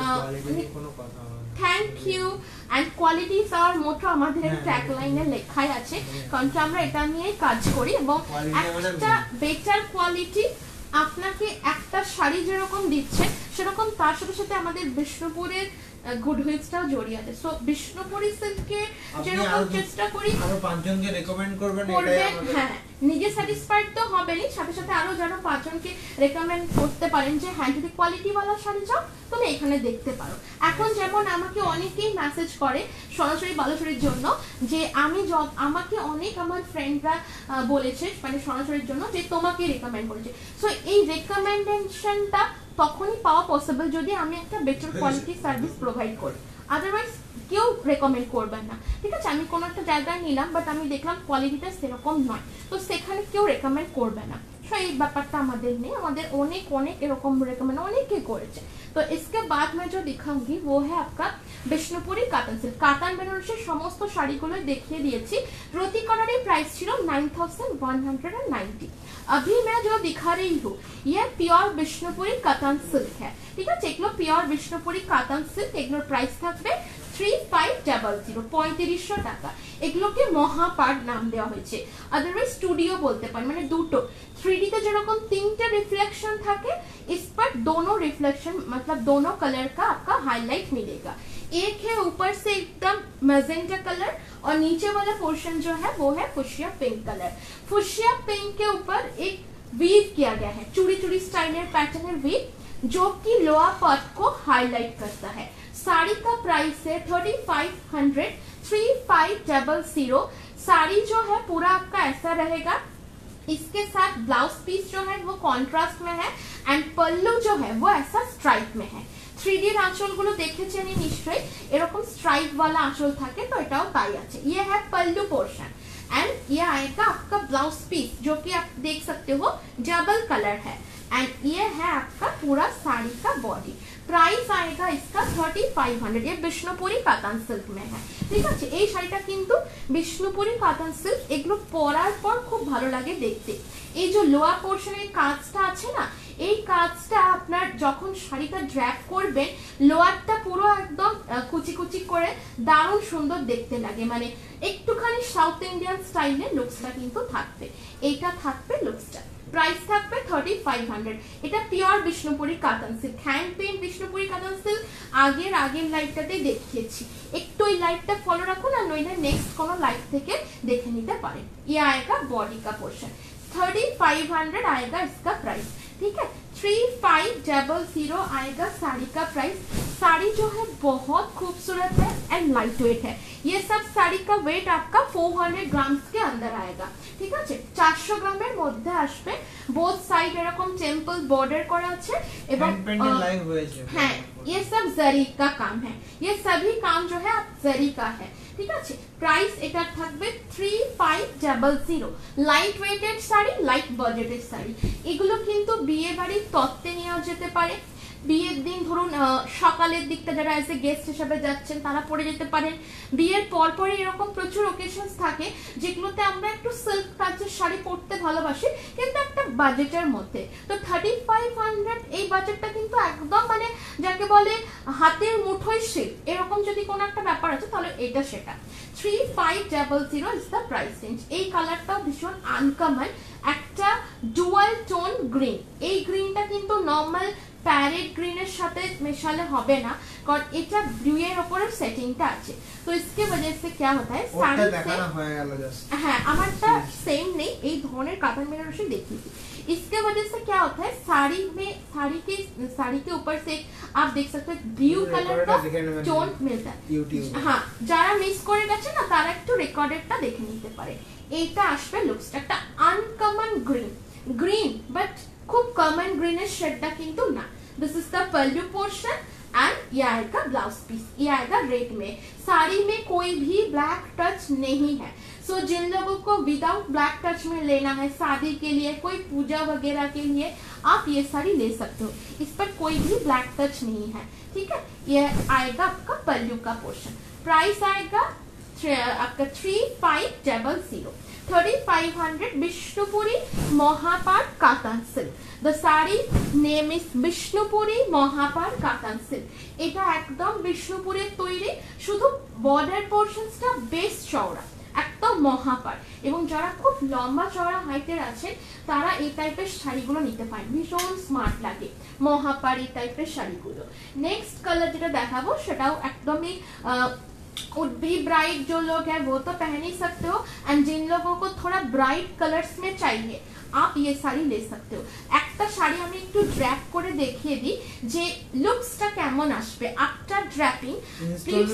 thank you. And quality is our motto, আমাদের এই ট্যাগলাইনে লেখাই আছে, কারণ কি আমরা এটা নিয়েই কাজ করি। এবং একটা বেটার কোয়ালিটি আপনাকে একটা শাড়ি যেরকম দিচ্ছে সেরকম তার সাথে সাথে আমাদের বিষ্ণুপুরের গুড হুইলসটাও জড়িয়ে আছে। সো বিষ্ণুপুরি সিল্কে যেরকম চেষ্টা করি আরো পাঁচজনকে রেকমেন্ড করবেন, করবেন, হ্যাঁ, নিজে স্যাটিসফাইড তো হবেনই, সাথে সাথে আরো যেন পাঁচজনকে রেকমেন্ড করতে পারেন যে হ্যাঁ যদি কোয়ালিটি ওয়ালা শাড়ি চাও তুমি এখানে দেখতে পারো। এখন যেমন আমাকে অনেকেই মেসেজ করে সরাসরি বালুচরীর জন্য যে আমি আমাকে অনেক আমার ফ্রেন্ডরা বলেছে মানে সরাসরির জন্য যে তোমাকে রেকমেন্ড করেছে। সো এই রেকমেন্ডেশনটা তখনই পাওয়া পসিবল যদি আমি একটা বেটার কোয়ালিটি সার্ভিস প্রোভাইড করি, আদারওয়াইজ কেউ রেকমেন্ড করবেন না। ঠিক আছে, আমি কোনো একটা জায়গায় নিলাম বাট আমি দেখলাম কোয়ালিটিটা সেরকম নয়, তো সেখানে কেউ রেকমেন্ড করবে না। সো এই ব্যাপারটা আমাদের নেই, আমাদের অনেক অনেক এরকম রেকমেন্ড অনেকে করেছে। तो इसके बाद मैं जो दिखाऊंगी वो है आपका বিষ্ণুপুরি কাতান সিল্ক। কাতান বেনারসের সমস্ত শাড়িগুলো দেখিয়ে দিয়েছি। প্রতি কালারের প্রাইস ছিল nine thousand one hundred ninety. अभी मैं जो दिखा रही हूँ ये प्योर বিষ্ণুপুরি কাতান সিল্ক है। ঠিক আছে, এগুলো পিওর বিষ্ণুপুরি কাতান সিল্ক, এগুলোর প্রাইস থাকবে থ্রি ফাইভ ডাবল জিরো পঁয়ত্রিশশো টাকা। এগুলোকে মহাপাড় নাম দেওয়া হয়েছে, अदरवाइज स्टूडियो बोलते पारें, মানে দুটো थ्री डी তে যেরকম তিনটা রিফ্লেকশন থাকে, इस पर दोनों रिफ्लेक्शन मतलब दोनों कलर का आपका हाईलाइट मिलेगा। एक है ऊपर से एकदम मैजेंटा कलर और नीचे वाला पोर्शन जो है वो है fuchsia pink colour. Fuchsia pink के ऊपर एक वीव किया गया है, चूड़ी चूड़ी स्टाइलर पैटर्न वीव, जो कि लोअर पार्ट को हाईलाइट करता है। साड़ी का प्राइस है thirty five hundred three five double zero. Sari जो है पूरा आपका ऐसा रहेगा, इसके साथ ब्लाउज पीस जो है वो कॉन्ट्रास्ट में है एंड पल्लू जो है वो ऐसा स्ट्राइप में है। थ्री डी आंचल गुलो देखेছেন নিশ্চয়ই এরকম স্ট্রাইপ वाला आंचल থাকে, তো এটাও তাই আছে। ये है पल्लू पोर्शन एंड ये आएगा आपका ब्लाउज पीस जो कि आप देख सकते हो डबल कलर है एंड ये है आपका पूरा साड़ी का बॉडी। प्राइस आएगा इसका थर्टी फाइव हंड्रेड। ये বিষ্ণুপুরি কাতান সিল্ক में है। ঠিক আছে, এই শাড়িটা কিন্তু বিষ্ণুপুরি কাতান সিল্ক, এগুলো পরার পর খুব ভালো লাগে দেখতে। এই যে লোয়ার পোর্শনের কাজটা আছে না, এই কাজটা আপনার যখন শাড়িটা ড্র্যাপ করবেন লোয়ারটা পুরো একদম কুচি কুচি করে দারুণ সুন্দর দেখতে লাগে, মানে একটুখানি সাউথ ইন্ডিয়ান স্টাইলের লুকসটা কিন্তু থাকবে। এইটা থাকবে লুকসটা। প্রাইস থাকবে থার্টি ফাইভ হান্ড্রেড। এটা pure Bishnupuri katan silk, hand paint Bishnupuri katan silk. আগের আগের লাইভটাতেই দেখিয়েছি, একটু এই লাইভটা ফলো রাখুন আর নইলে নেক্সট কোনো লাইভ থেকে দেখে নিতে পারেন। ये आएगा बॉडी का पोर्शन, थर्टी फाइव हंड्रेड आएगा इसका प्राइस। ठीक है, थ्री फाइव डबल जीरो आएगा साड़ी का प्राइस। साड़ी जो है बहुत खूबसूरत है एंड लाइट वेट है। ये सब साड़ी का वेट आपका फोर हंड्रेड ग्राम्स के अंदर आएगा। ঠিক আছে, চারশো গ্রামের মধ্যে আসবে। बोथ साइड এরকম টেম্পল বর্ডার করা আছে এবং হ্যাঁ ये सब जरी का काम है, ये सभी काम जो है आप जरी का है। ঠিক আছে, প্রাইস এটা থাকবে three five double zero. Light weighted sari, light বাজেটের শাড়ি, এগুলো কিন্তু বিয়ে বাড়ির তত্ত্বে নেওয়া যেতে পারে। বিয়ের দিন ধরুন সকালের দিকটা যারা এসে গেস্ট হিসেবে যাচ্ছেন তারা পরে যেতে পারেন। বিয়ের পরপরই এরকম প্রচুর ওকেশনস থাকে যেগুলোতে আমরা একটু সিল্ক কাজের শাড়ি পরতে ভালোবাসি কিন্তু একটা বাজেটের মধ্যে। তো থার্টি ফাইভ হান্ড্রেড এই বাজেটটা কিন্তু একদম মানে যাকে বলে হাতের মুঠোয় সিল্ক, এরকম যদি কোনো একটা ব্যাপার আছে তাহলে এটা সেটা। Three five double zero is the price range. এই কালারটাও ভীষণ আনকমন, একটা ডুয়াল টোন গ্রিন। এই গ্রিনটা কিন্তু নর্মাল প্যারেট গ্রিনের সাথে মেশালে হবে না, কারণ এটা ব্লুয়ের উপরে সেটিংটা আছে। তো इसके वजह से क्या होता है साड़ी देखाना হয়ে গেল জাস্ট, হ্যাঁ আমারটা সেম নেই, এই ধরনের কাতান বেনারসি দেখিয়েছি। इसके वजह से क्या होता है साड़ी में साड़ी के साड़ी के ऊपर से आप देख सकते हो ब्लू कलर का टोन मिलता है। हाँ, যারা মিস করে গেছে না তারা একটু রেকর্ডেডটা দেখে নিতে পারে। এইটা আসবে লুকসটা একটা আনকমন গ্রিন, গ্রিন বাট खूब कॉमन ग्रीनिश शेड किंतु ना। This is the pallu portion and ये आएगा ब्लाउज पीस, ये आएगा रेड में। साड़ी में कोई भी ब्लैक टच नहीं है, सो so, जिन लोगों को विदाउट ब्लैक टच में लेना है शादी के लिए, कोई पूजा वगैरह के लिए, आप ये साड़ी ले सकते हो। इस पर कोई भी ब्लैक टच नहीं है, ठीक है। ये आएगा आपका पल्लू का पोर्शन। प्राइस आएगा आपका three five double zero thirty five hundred Bishnupuri Mahapar katan silk. The sari name is Bishnupuri Mahapar katan silk. এটা একদম বিষ্ণুপুরের তৈরি, শুধু বর্ডার পোরশনসটা বেশ চওড়া, একদম মহাপার। এবং যারা খুব লম্বা চওড়া হাইটের আছেন তারা এই টাইপের শাড়িগুলো নিতে পারেন, ভীষণ স্মার্ট লাগে মহাপার এই টাইপের শাড়িগুলো। নেক্সট কালার যেটা দেখাবো সেটাও একদমই would be ब्राइट, जो लोग हैं वो तो पहन ही सकते हो, एंड जिन लोगों को थोड़ा ब्राइट कलर्स में चाहिए आप ये साड़ी ले सकते हो। একটা শাড়ি আমি একটু ড্র্যাপ করে দেখিয়ে দিই যে লুকসটা কেমন আসবে আফটার ড্র্যাপিং। প্লিজ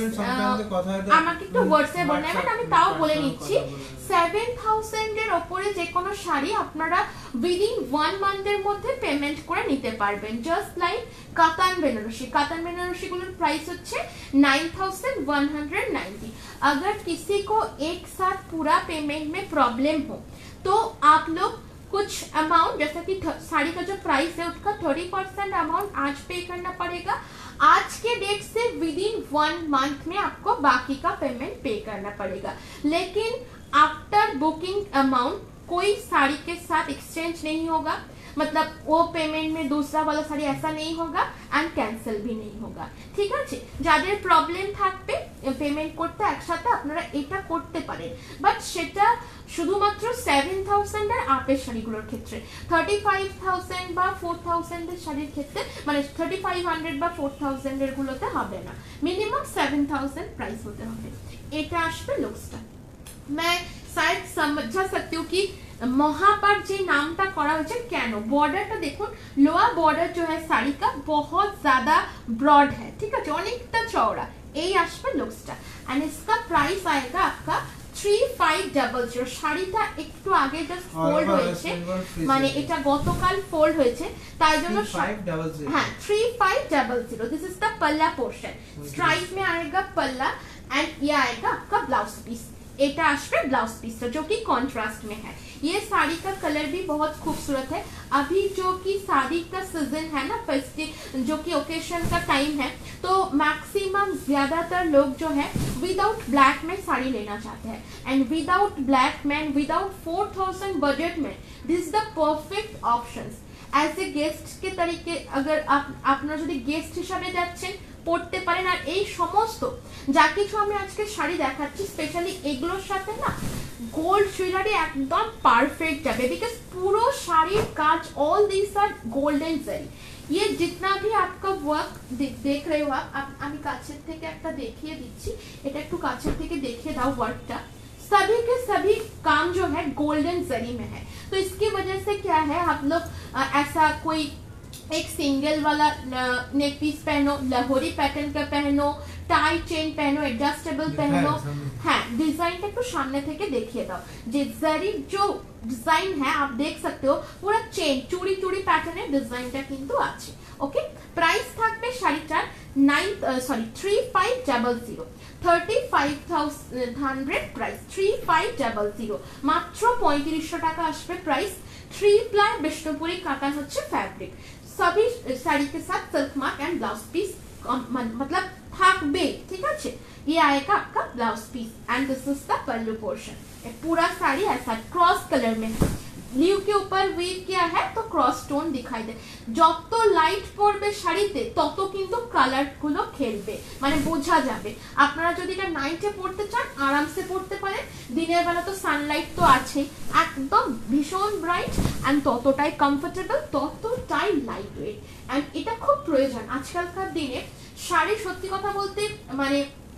আমাকে একটু হোয়াটসঅ্যাপ বলে নেবেন, আমি তাও বলে নিচ্ছি। সেভেন থাউজেন্ড এর উপরে যে কোনো শাড়ি আপনারা উইদিন ওয়ান মান্থের মধ্যে পেমেন্ট করে নিতে পারবেন, জাস্ট লাইক কাতান বেনারসি। কাতান বেনারসি गुलोर प्राइस হচ্ছে nine thousand one hundred ninety. अगर किसी को एक साथ पूरा पेमेंट में प्रॉब्लम हो तो आप लोग कुछ अमाउंट, जैसा कि साड़ी का जो प्राइस है उसका थर्टी परसेंट अमाउंट आज पे करना पड़ेगा। आज के डेट से विद इन वन मंथ में आपको बाकी का पेमेंट पे करना पड़ेगा। लेकिन आफ्टर बुकिंग अमाउंट कोई साड़ी के साथ एक्सचेंज नहीं होगा, मतलब वो पेमेंट में दूसरा वाला साड़ी ऐसा नहीं होगा एंड कैंसिल भी नहीं होगा, ठीक আছে। যাদের প্রবলেম থাকবে পেমেন্ট করতে একসাথে আপনারা এটা করতে পারেন, বাট সেটা শুধুমাত্র সেভেন থাউজেন্ড এর আপের শাড়িগুলোর ক্ষেত্রে। থার্টি ফাইভ থাউজেন্ড বা ফোর থাউজেন্ড এর শাড়ির ক্ষেত্রে, মানে থার্টি ফাইভ হান্ড্রেড বা ফোর থাউজেন্ড এর গুলোতে হবে না, মিনিমাম সেভেন থাউজেন্ড প্রাইস হতে হবে। এটা আসবে লুকসটা। मैं शायद समझा सकती हूँ कि महापार যে নামটা করা হয়েছে কেন। বর্ডারটা দেখুন, লোয়ার বর্ডার जो है साड़ी का बहुत ज्यादा ब्रॉड है, ठीक है, অনেকটা চওড়া। এই আসবে লুকসটা एंड इसका प्राइस आएगा आपका থ্রি ফাইভ ডবল জিরো। শাড়িটা একটু আগে জাস্ট ফোল্ড হয়েছে, মানে এটা গতকাল ফোল্ড হয়েছে তাই জন্য হ্যাঁ three five double zero. This is the palla portion, stripe में आएगा पल्ला एंड ये आएगा आपका ब्लाउज पीस। এটা আসবে ब्लाउज पीस जो कि कॉन्ट्रास्ट में है। ये साड़ी का कलर भी बहुत खूबसूरत है। अभी जो कि शादी का सीजन है ना, फेस्टिव जो कि ओकेशन का टाइम है, तो मैक्सिमम ज्यादातर लोग जो है विदाउट ब्लैक में साड़ी लेना चाहते हैं एंड विदाउट ब्लैक में विदाउट फोर थाउजेंड बजट में this is the perfect options. As a guest के तरीके अगर आप আপনারা যদি গেস্ট হিসাবে যাচ্ছেন পড়তে পারেন। আর এই সমস্ত যা কিছু আমি আজকে শাড়ি দেখাচ্ছি স্পেশালি এগুলোর সাথে না গোল্ড জুয়েলারি একদম পারফেক্ট যাবে, बिकॉज পুরো শাড়ির কাজ all this are golden zari. ये जितना भी आपका वर्क देख रहे हो आप, আমি কাছের থেকে একটা দেখিয়ে দিচ্ছি, এটা একটু কাছের থেকে দেখিয়ে দাও वर्कটা। सभी के सभी काम जो है गोल्डन जरी में है, तो इसकी वजह से क्या है आप लोग ऐसा कोई एक सिंगल वाला नेक पीस पहनो, लाहौरी पैटर्न का पहनो, टाई चेन पहनो, एडजस्टेबल पहनो। हाँ, डिजाइन একটু সামনে থেকে দেখিয়ে দাও যে জারি जो ডিজাইন है आप देख सकते हो पूरा चेन चूड़ी चूड़ी पैटर्न ডিজাইনটা কিন্তু আছে। ओके, प्राइस থাকবে শাড়িটার nine sorry three five double zero thirty five hundred price three five double zero মাত্র পঁয়ত্রিশশো টাকা আসবে price. Three ply Bishnupuri katan হচ্ছে फैब्रिक, सभी साड़ी के साथ silk mark and blouse piece मतलब থাকবে, ठीक है। ये आएगा आपका blouse piece and this is the pallu portion. पूरा साड़ी ऐसा क्रॉस कलर में लीव के ऊपर वीव किया है तो क्रॉस टोन दिखाई दे। যত লাইট পড়বে শাড়িতে তত কিন্তু কালার গুলো খেলবে, মানে বোঝা যাবে। আপনারা যদি এটা নাইটে পড়তে চান আরামসে পড়তে পারেন, দিনের বেলা তো সানলাইট তো আছে, একদম ভীষণ ব্রাইট এন্ড ততটাই কমফোর্টেবল, ততটাই লাইট ওয়েট এন্ড এটা খুব প্রয়োজন আজকালকার দিনে। শাড়ি সত্যি কথা বলতে মানে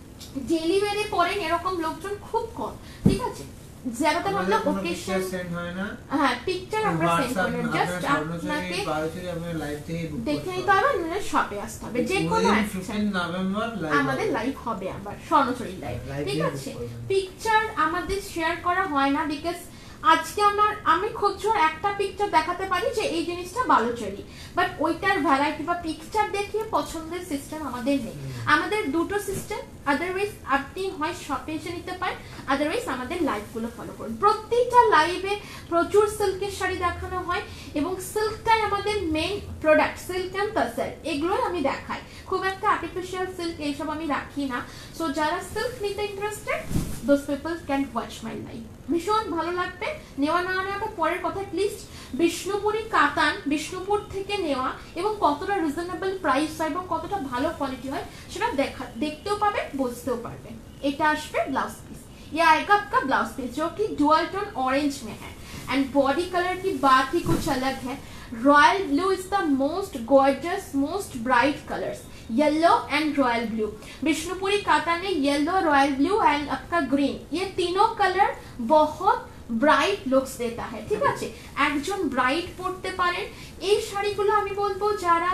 ডেলি ওয়্যারে পরেন এরকম লোকজন খুব কম, ঠিক আছে। ज्यादातर मतलब ओकेशन सेंड হয় না, হ্যাঁ পিকচার আমরা সেন্ড করি, জাস্ট আপনাকে আপনি লাইভ থেকে বুক দেখে নিতে হবে, মানে শপে আসতে হবে। যে কোনো ফিফটিন নভেম্বর লাইভ আমাদের লাইভ হবে আবার স্বর্ণচুরি লাইভ, ঠিক আছে। পিকচার আমাদের শেয়ার করা হয় না বিকজ আজকে আমার আমি খুব জোর একটা পিকচার দেখাতে পারি যে এই জিনিসটা বালুচরি, বাট ওইটার ভ্যারাইটি বা পিকচার দেখিয়ে পছন্দের সিস্টেম আমাদের নেই। আমাদের দুটো সিস্টেম, আদারওয়াইজ আপনি হয় শপে এসে নিতে পারেন, আদারওয়াইজ আমাদের লাইভগুলো ফলো করুন। প্রত্যেকটা লাইভে প্রচুর সিল্কের শাড়ি দেখানো হয় এবং সিল্কটাই আমাদের main product, silk and tussar এগুলোই আমি দেখাই, খুব একটা আর্টিফিশিয়াল সিল্ক এইসব আমি রাখি না। সো যারা সিল্ক নিতে interested, those people can watch my live. ভীষণ ভালো লাগবে। নেওয়া না নেওয়াটা পরের কথা, প্লিজ বিষ্ণুপুরি কাতান বিষ্ণুপুর থেকে নেওয়া এবং কতটা রিজনেবল প্রাইস হয় এবং কতটা ভালো কোয়ালিটি হয় সেটা দেখা দেখতেও পাবেন, বুঝতেও পারবেন। এটা আসবে ব্লাউজ পিস, ये आएगा आपका ब्लाउज पीस जो कि डुअल टोन ऑरेंज में है एंड बॉडी कलर की बात ही कुछ अलग है। Royal blue is the most gorgeous, most bright colours, yellow and royal blue. Bishnupuri काता ने येलो, रॉयल ब्लू एंड आपका ग्रीन, ये तीनों कलर बहुत ব্রাইট লুকস দেতা है। ঠিক আছে, একজন ব্রাইট পড়তে পারেন এই শাড়িগুলো। আমি বলবো যারা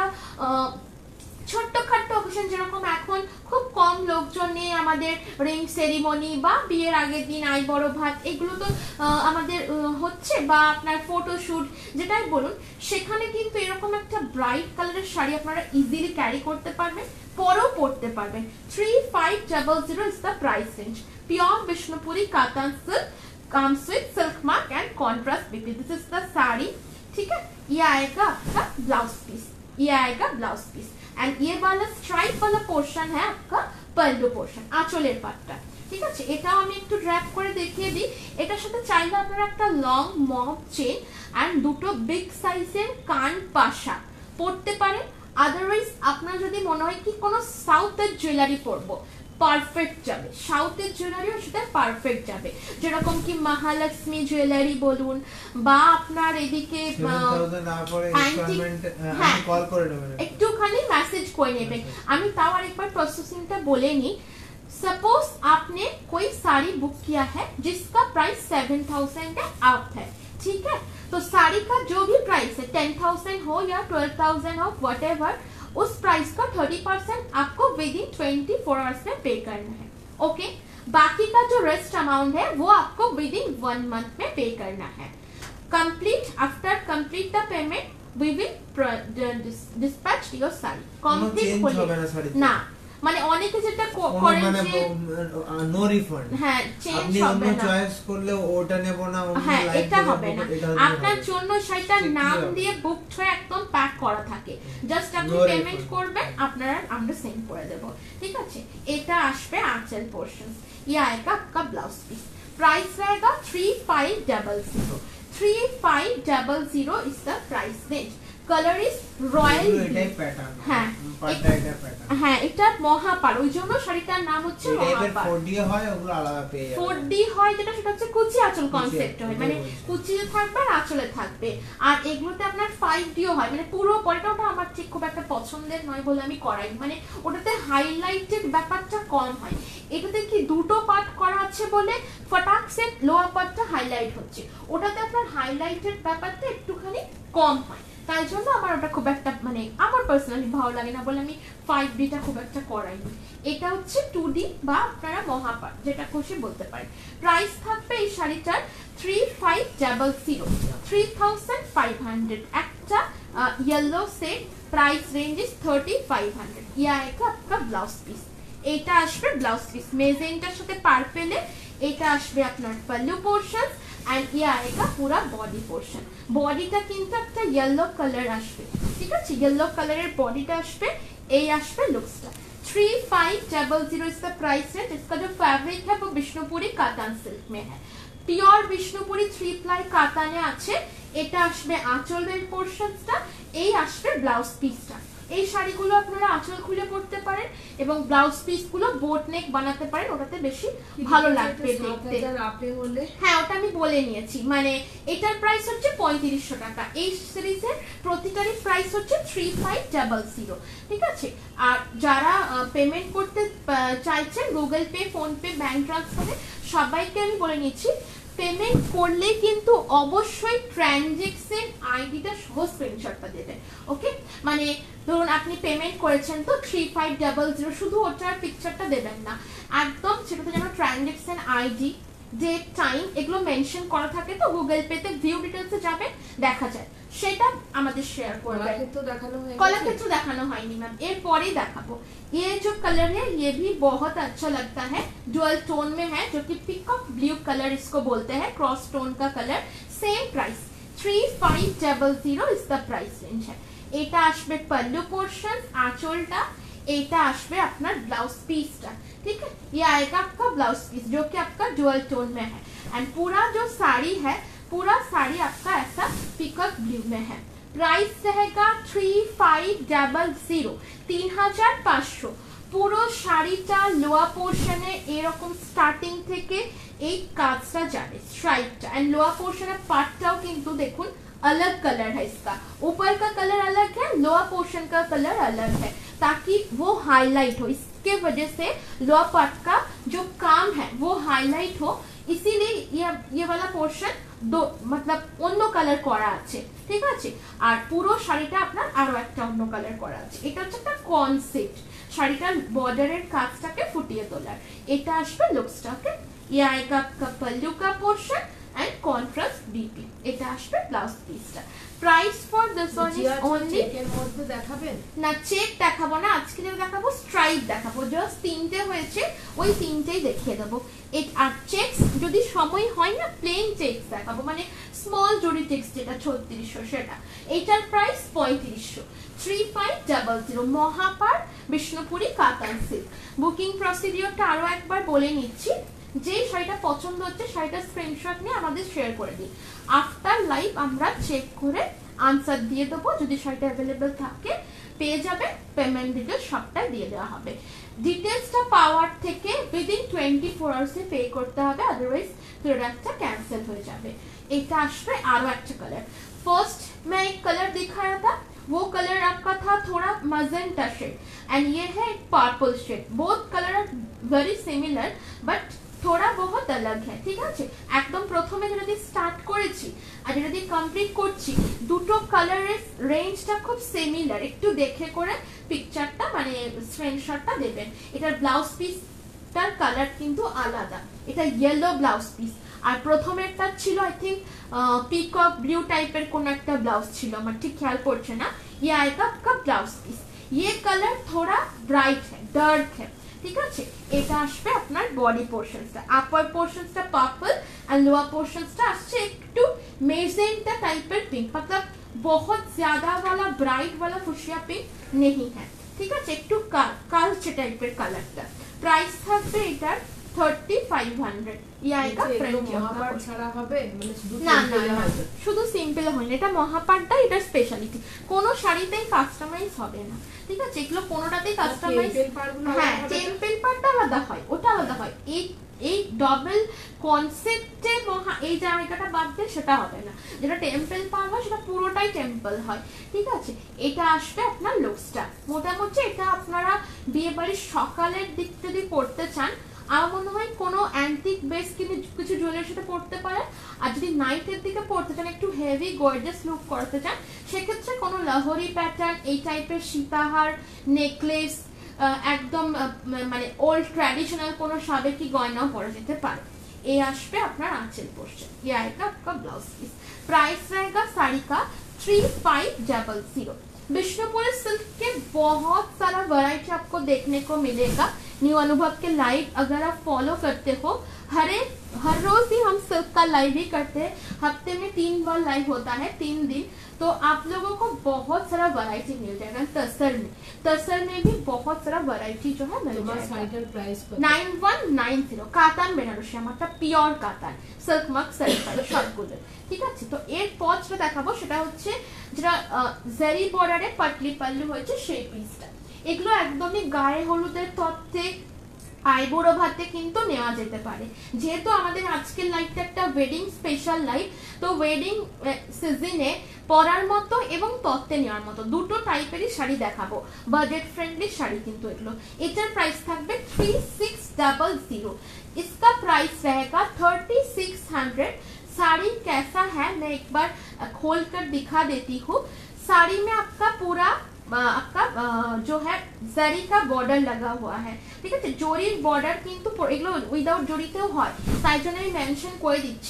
ছোট্টখাট্ট অকেশন, যেরকম এখন খুব কম লোকজন নিয়ে আমাদের রিং সেরিমনি বা বিয়ের আগের দিন আই বড় ভাত এগুলো তো আমাদের হচ্ছে, বা আপনার ফটোশুট যেটাই বলুন, সেখানে কিন্তু এরকম একটা ব্রাইট কালারের শাড়ি আপনারা ইজিলি ক্যারি করতে পারবেন, পরেও পড়তে পারবেন। Three five double zero is the price range. Pure Bishnupuri katan silk comes with silk mark and contrast B P. This is the sari. ठीक है, ये आएगा आपका ब्लाउज पीस, ये आएगा ब्लाउज पीस एंड ये वाला स्ट्राइप वाला पोर्शन है आपका पल्लू पोर्शन, आंचलेर पार्टটা। ঠিক আছে, এটাও আমি একটু ড্র্যাপ করে দেখিয়ে দিই। এটার সাথে চাইলে আপনারা একটা লং মব চেন এন্ড দুটো বিগ সাইজের কান পাশা পরতে পারেন। আদারওয়াইজ আপনার যদি মনে হয় কি কোনো সাউথের জুয়েলারি পরবো, পারফেক্ট যাবে। সাউথের জুয়েলারিও সেটা পারফেক্ট যাবে, যেরকম কি মহালক্ষ্মী জুয়েলারি বলুন বা আপনার এদিকে একটুখানি মেসেজ করে নেবেন। আমি তাও আরেকবার প্রসেসিংটা বলে নিই। सपोज आपने कोई साड़ी बुक किया है जिसका प्राइस सेवन थाउजेंड है अप है, ठीक है, तो साड़ी का जो भी प्राइस है टेन थाउजेंड हो या ट्वेल्व थाउजेंड हो, वट एवर, उस प्राइस का थर्टी परसेंट आपको within twenty four hours में पे करना है। ओके, बाकी का जो रेस्ट अमाउंट है वो आपको विद इन वन मंथ में पे करना है। Complete after complete the payment we will dispatch your sari. Complete ना মানে অনেকে যেটা করেন যে নো রিফান্ড, হ্যাঁ চেঞ্জ আপনি হবে অন্য না, চয়েস করলে ওটা নেব না, অন্য হ্যাঁ লাইক এটা হবে না। আপনার জন্য সেটা নাম দিয়ে বুকড হয়ে একদম প্যাক করা থাকে, জাস্ট আপনি পেমেন্ট করবেন, আপনারা আমরা সেন্ড করে দেব। ঠিক আছে, এটা আসবে আঁচল পোরশন। ये आएगा आपका ब्लाउज पीस, प्राइस रहेगा three five double zero. Three five double zero is the price range. Colour is royal, হ্যাঁ হ্যাঁ এটা মহাপার, ওই জন্য শাড়িটার নাম হচ্ছে মহাপার। ফোর ডি হয় ওগুলো আলাদা পেয়ে যাবেন। ফোর ডি হয় যেটা, সেটা হচ্ছে কুচি আঁচল কনসেপ্ট হয়, মানে কুচিতে থাকবে আর আঁচলে থাকবে। আর এগুলোতে আপনার ফাইভ ডিও হয়, মানে পুরো পরেটা, ওটা আমার ঠিক খুব একটা পছন্দের নয় বলে আমি করাই, মানে ওটাতে হাইলাইটেড ব্যাপারটা কম হয়। এটাতে কি দুটো পার্ট করা আছে বলে ফটাক সে লোয়ার পার্টটা হাইলাইট হচ্ছে, ওটাতে আপনার হাইলাইটেড ব্যাপারটা একটুখানি কম হয়, তাই জন্য আমার ওটা খুব একটা মানে আমার পার্সোনালি ভালো লাগে না বলে আমি ফাইভ ডিটা খুব একটা করাইনি। এটা হচ্ছে টু ডি বা আপনারা মহাপার যেটা খুশি বলতে পারেন। প্রাইস থাকবে এই শাড়িটার three five double zero, three thousand five hundred. একটা yellow set, price range is thirty five hundred. ये आएगा आपका ब्लाउज पीस, এটা আসবে ব্লাউজ পিস মেজেন্টার সাথে পার্পেলে। এটা আসবে আপনার পল্লু পোরশন এন্ড ये आएगा पूरा बॉडी पोर्शन। বডিটা কিন্তু একটা येलो কালার আসবে, ঠিক আছে, येलो কালারের বডিটা আসবে, এই আসবে লুকসটা। Three five double zero is the price range. इसका जो फैब्रिक है वो विष्णुपुरी कातान सिल्क में है, পিওর বিষ্ণুপুরি থ্রি প্লাই কাতানে আছে। এটা আসবে আঁচলের পোরশনটা, এই আসবে ব্লাউজ পিসটা। এই শাড়িগুলো আপনারা আঁচল খুলে পরতে পারেন এবং ব্লাউজ পিসগুলো বোট নেক বানাতে পারেন, ওটাতে বেশি ভালো লাগবে দেখতে। আপনি বললে হ্যাঁ ওটা আমি বলে নিয়েছি, মানে এটার প্রাইস হচ্ছে পঁয়ত্রিশশো টাকা। এই সিরিজের প্রতিটারই প্রাইস হচ্ছে থ্রি ফাইভ ডাবল জিরো, ঠিক আছে। আর যারা পেমেন্ট করতে চাইছেন Google Pay, PhonePe, bank ট্রান্সফারে, সবাইকে আমি বলে নিচ্ছি পেমেন্ট করলে কিন্তু অবশ্যই ট্রানজেকশন আইডিটা সহ স্ক্রিনশটটা দেবেন, ওকে। মানে ধরুন আপনি পেমেন্ট করেছেন তো থ্রি ফাইভ ডাবল জিরো, শুধু ওটার পিকচারটা দেবেন না, একদম সেটাতে যেন ট্রানজেকশন আইডি, ডেট, টাইম এগুলো মেনশন করা থাকে। তো গুগল পেতে ভিউ ডিটেলসে যাবে দেখা যায় সেটা আমাদের শেয়ার করবে। कलर क्षेत्र देखानो হয়নি ম্যাম, এরপরেই দেখাবো। ये जो कलर है ये भी बहुत अच्छा लगता है, डुअल टोन में है जो कि पिकअप ब्लू कलर इसको बोलते हैं, क्रॉस टोन का colour. Same price three five double zero is the price range है। এটা আসবে पल्लू पोर्शन, आंचलটা, এটা আসবে আপনার ब्लाउज पीसটা, ठीक है। ये आएगा आपका ब्लाउज पीस जो कि आपका डुअल टोन में है एंड पूरा जो साड़ी है पूरा साड़ी आपका ऐसा पिकअप ब्लू में है। प्राइस रहेगा थ्री फाइव डबल जीरो, तीन हजार पाँचशो। পুরো শাড়িটা লোয়ার পোর্শনে এরকম স্টার্টিং থেকে এই কাজটা যাবে স্ট্রাইপটা एंड लोअर पोर्शन এর পাটটাও কিন্তু দেখুন अलग कलर है इसका, ऊपर का कलर अलग है, लोअर पोर्शन का कलर अलग है ताकि वो हाईलाइट हो। इसके वजह से लोअर पार्ट का जो काम है वो हाईलाइट हो, इसीलिए ये ये वाला पोर्शन दो मतलब অন্য কালার করা আছে, ঠিক আছে। আর পুরো শাড়িটা আপনার আরো একটা অন্য কালার করা আছে। এটা হচ্ছে একটা কনসেপ্ট, শাড়িটার বর্ডারের কাজটাকে ফুটিয়ে তোলার। এটা আসবে লুকসটাকে, ये आएगा आपका पल्लू का पोर्शन एंड कॉन्ट्रास्ट डीपी, এটা আসবে ব্লাউজ পিসটা। Price for this one is only, চেকের মধ্যে দেখাবেন না চেক দেখাবো না, আজকে যেটা দেখাবো স্ট্রাইপ দেখাবো, জাস্ট তিনটে হয়েছে ওই তিনটেই দেখিয়ে দেবো। আর চেকস যদি সময় হয় না প্লেন চেকস দেখাবো, মানে স্মল জরি চেকস যেটা ছত্রিশশো সেটা। এটার প্রাইস পঁয়ত্রিশশো, three five double zero, Mahapar Bishnupuri katan silk. Booking প্রসিডিওরটা আরো একবার বলে নিচ্ছি, যে শাড়িটা পছন্দ হচ্ছে শাড়িটা স্ক্রিনশট নিয়ে আমাদের শেয়ার করে দিন। আফটার লাইভ আমরা চেক করে আনসার দিয়ে দেবো, যদি শাড়িটা অ্যাভেলেবেল থাকে পেয়ে যাবে, পেমেন্ট ডিটেলস সবটাই দিয়ে দেওয়া হবে। ডিটেলসটা পাওয়ার থেকে উইদিন টোয়েন্টি ফোর আওয়ার্সে পে করতে হবে, আদারওয়াইজ প্রোডাক্টটা ক্যান্সেল হয়ে যাবে। এটা আসবে আরো একটা কালার। फर्स्ट मैं एक कलर दिखाया था, वो कलर आपका था थोड़ा मजेंटा शेड एंड ये है एक purple shade. Both colour are very similar but थोड़ा बहुत अलग है, ठीक আছে। একদম প্রথমে যেটা দিয়ে স্টার্ট করেছি আর যেটা দিয়ে কমপ্লিট করছি দুটো কালারের রেঞ্জটা খুব সিমিলার, একটু দেখে করে পিকচারটা মানে স্ক্রিনশটটা দেবেন। এটার ব্লাউজ পিসটার কালার কিন্তু আলাদা, এটা ইয়েলো ব্লাউজ পিস আর প্রথমেরটা ছিল আই থিঙ্ক পিকক ব্লু টাইপের কোন একটা ব্লাউজ ছিল, আমার ঠিক খেয়াল পড়ছে না। ये आएगा आपका ब्लाउज पीस, ये कलर थोड़ा ब्राइट है, डार्क है, ঠিক আছে। এটা আসবে আপনার বডি পোরশনসটা, আপার পোরশনসটা পার্পল আর লোয়ার পোরশনসটা আসছে একটু মেজেন্টা টাইপের পিঙ্ক, मतलब बहुत ज्यादा वाला ब्राइट वाला फुशिया पिंक नहीं है, ঠিক আছে। একটু কালচে টাইপের কালারটা। প্রাইস থাকবে এটার থার্টি ফাইভ হান্ড্রেড। ইয়াইকা ফ্রেন্ড মহাপার ছাড়া হবে মানে শুধু না না না শুধু সিম্পল হয় না, এটা মহাপারটা এটা স্পেশালিটি, কোনো শাড়িতেই কাস্টমাইজ হবে না, ঠিক আছে। এগুলো কোনোটাতেই কাস্টমাইজ, হ্যাঁ টেম্পল পার্টটা আলাদা হয়, ওটা আলাদা হয়। এই এই ডবল কনসেপ্টে মহা এই জায়গাটা বাদ দিয়ে সেটা হবে না, যেটা টেম্পল পার হয় সেটা পুরোটাই টেম্পল হয়, ঠিক আছে। এটা আসবে আপনার লুকসটা, মোটামুটি এটা আপনারা বিয়ে বাড়ির সকালের দিক যদি পড়তে চান আমার মনে হয় কোনো অ্যান্টিক বেস কিনে কিছু জুয়েলারির সাথে পড়তে পারেন। আর যদি নাইটের দিকে পড়তে চান একটু হেভি গর্জিয়াস লুক করতে চান সেক্ষেত্রে কোনো লাহোরি প্যাটার্ন এই টাইপের সীতাহার নেকলেস একদম মানে ওল্ড ট্র্যাডিশনাল কোনো সাবেকি গয়নাও পরা যেতে পারে। এই আসবে আপনার आंचल पोर्शन, ये आएगा आपका ब्लाउज पीस। प्राइस रहेगा साड़ी का three five double zero. Bishnupuri silk के बहुत सारा वैरायटी आपको देखने को मिलेगा। न्यू अनुभव के लाइव अगर आप फॉलो करते हो, हर एक हर रोज ही हम सिल्क का लाइव ही करते हैं, हफ्ते में तीन बार लाइव होता है, तीन दिन, तो आप लोगों को बहुत सारा वैरायटी मिल जाएगा। तसर में तसर में भी बहुत सारा वैरायटी जो है मिल जाएगा। Price nine one nine zero katan Banarasi, আমারটা পিওর কাতান সিল্ক মার্ক সার্টিফাইড সবগুলো, ঠিক আছে। তো এর পর যেটা দেখাবো সেটা হচ্ছে যেটা জারি বর্ডারে পাটলি পাল্লু হয়েছে সেই পিসটা। এগুলো একদমই গায়ে হলুদের তত্ত্বে আইবুড়ো ভাতে কিন্তু নেওয়া যেতে পারে, যেহেতু আমাদের আজকের লাইভটা একটা ওয়েডিং স্পেশাল লাইভ, তো ওয়েডিং সিজনে পরার মতো এবং তত্ত্বে নেওয়ার মতো দুটো টাইপেরই শাড়ি দেখাবো, বাজেট ফ্রেন্ডলি শাড়ি কিন্তু এগুলো। এটার প্রাইস থাকবে थ्री सिक्स डबल जीरो, इसका प्राइस रहेगा थर्टी सिक्स हंड्रेड। साड़ी कैसा है मैं एक बार खोल कर दिखा देती हूँ। साड़ी में आपका पूरा आपका जो है जरी का बॉर्डर लगा हुआ है, ঠিক আছে। জরির বর্ডার কিন্তু এগুলো উইদাউট জরিতেও হয়, তাই জন্য আমি মেনশন করে দিচ্ছি।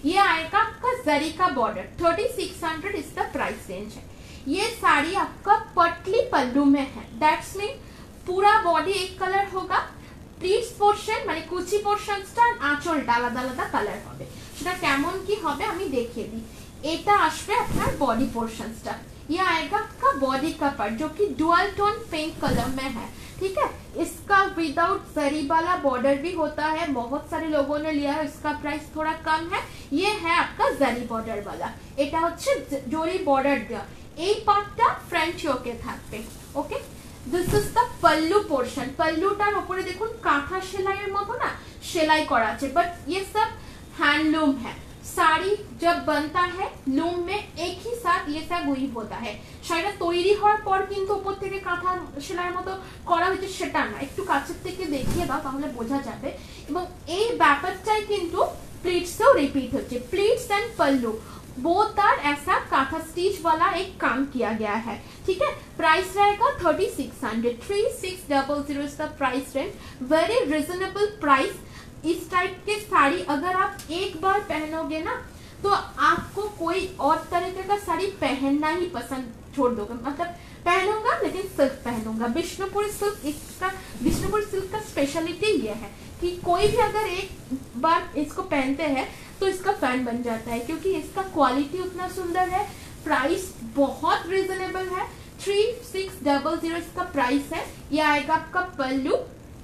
ये आएगा आपका जरी का border, thirty six hundred is the price range है। ये साड़ी आपका पटली पल्लू में है, दैट्स मीन पूरा बॉडी एक कलर होगा, প্লিটস পোরশন মানে কুচি পোরশনটা আঁচলটা আলাদা আলাদা কালার হবে। সেটা কেমন কি হবে আমি দেখিয়ে দিই। এটা আসবে আপনার বডি পোরশনটা, ये आएगा आपका बॉडी का पार्ट जो कि डुअल टोन पिंक कलर में है, ठीक है। इसका विदाउट जरी वाला बॉर्डर भी होता है, बहुत सारे लोगों ने लिया है, इसका प्राइस थोड़ा कम है। ये है आपका जरी बॉर्डर वाला, এটা হচ্ছে জরি বর্ডার দেওয়া, এই পার্টটা ফ্রন্ট ইয়োকে থাকবে, okay. This is the pallu portion, পল্লুটার উপরে দেখুন কাঁথা সেলাইয়ের মতো না সেলাই করা আছে, বাট ये सब हैंडलूम है। साड़ी जब बनता है लूम में एक ही साथ ये सब वही होता है। শাড়িটা তৈরি হওয়ার পর কিন্তু উপর থেকে কাঁথা সেলাইয়ের মতো করা হয়েছে সেটা না, একটু কাছের থেকে দেখিয়ে দাও তাহলে বোঝা যাবে। এবং এই ব্যাপারটাই কিন্তু প্লিটসেও রিপিট হচ্ছে, pleats and pallu both are ऐसा कांथा स्टिच वाला एक काम किया गया है, ठीक है। प्राइस रहेगा thirty six hundred, three six double zero is the price range, very reasonable price. इस टाइप के साड़ी अगर आप एक बार पहनोगे ना तो आपको कोई और तरीके का साड़ी पहनना ही पसंद छोड़ दोगे, मतलब पहनूंगा लेकिन सिल्क पहनूंगा। विष्णुपुरी सिल्क, इसका विष्णुपुरी सिल्क का स्पेशलिटी ये है कि कोई भी अगर एक बार इसको पहनते हैं तो इसका फैन बन जाता है, क्योंकि इसका क्वालिटी उतना सुंदर है, प्राइस बहुत रिजनेबल है, थ्री सिक्स डबल जीरो इसका प्राइस है। ये आएगा आपका पल्लू,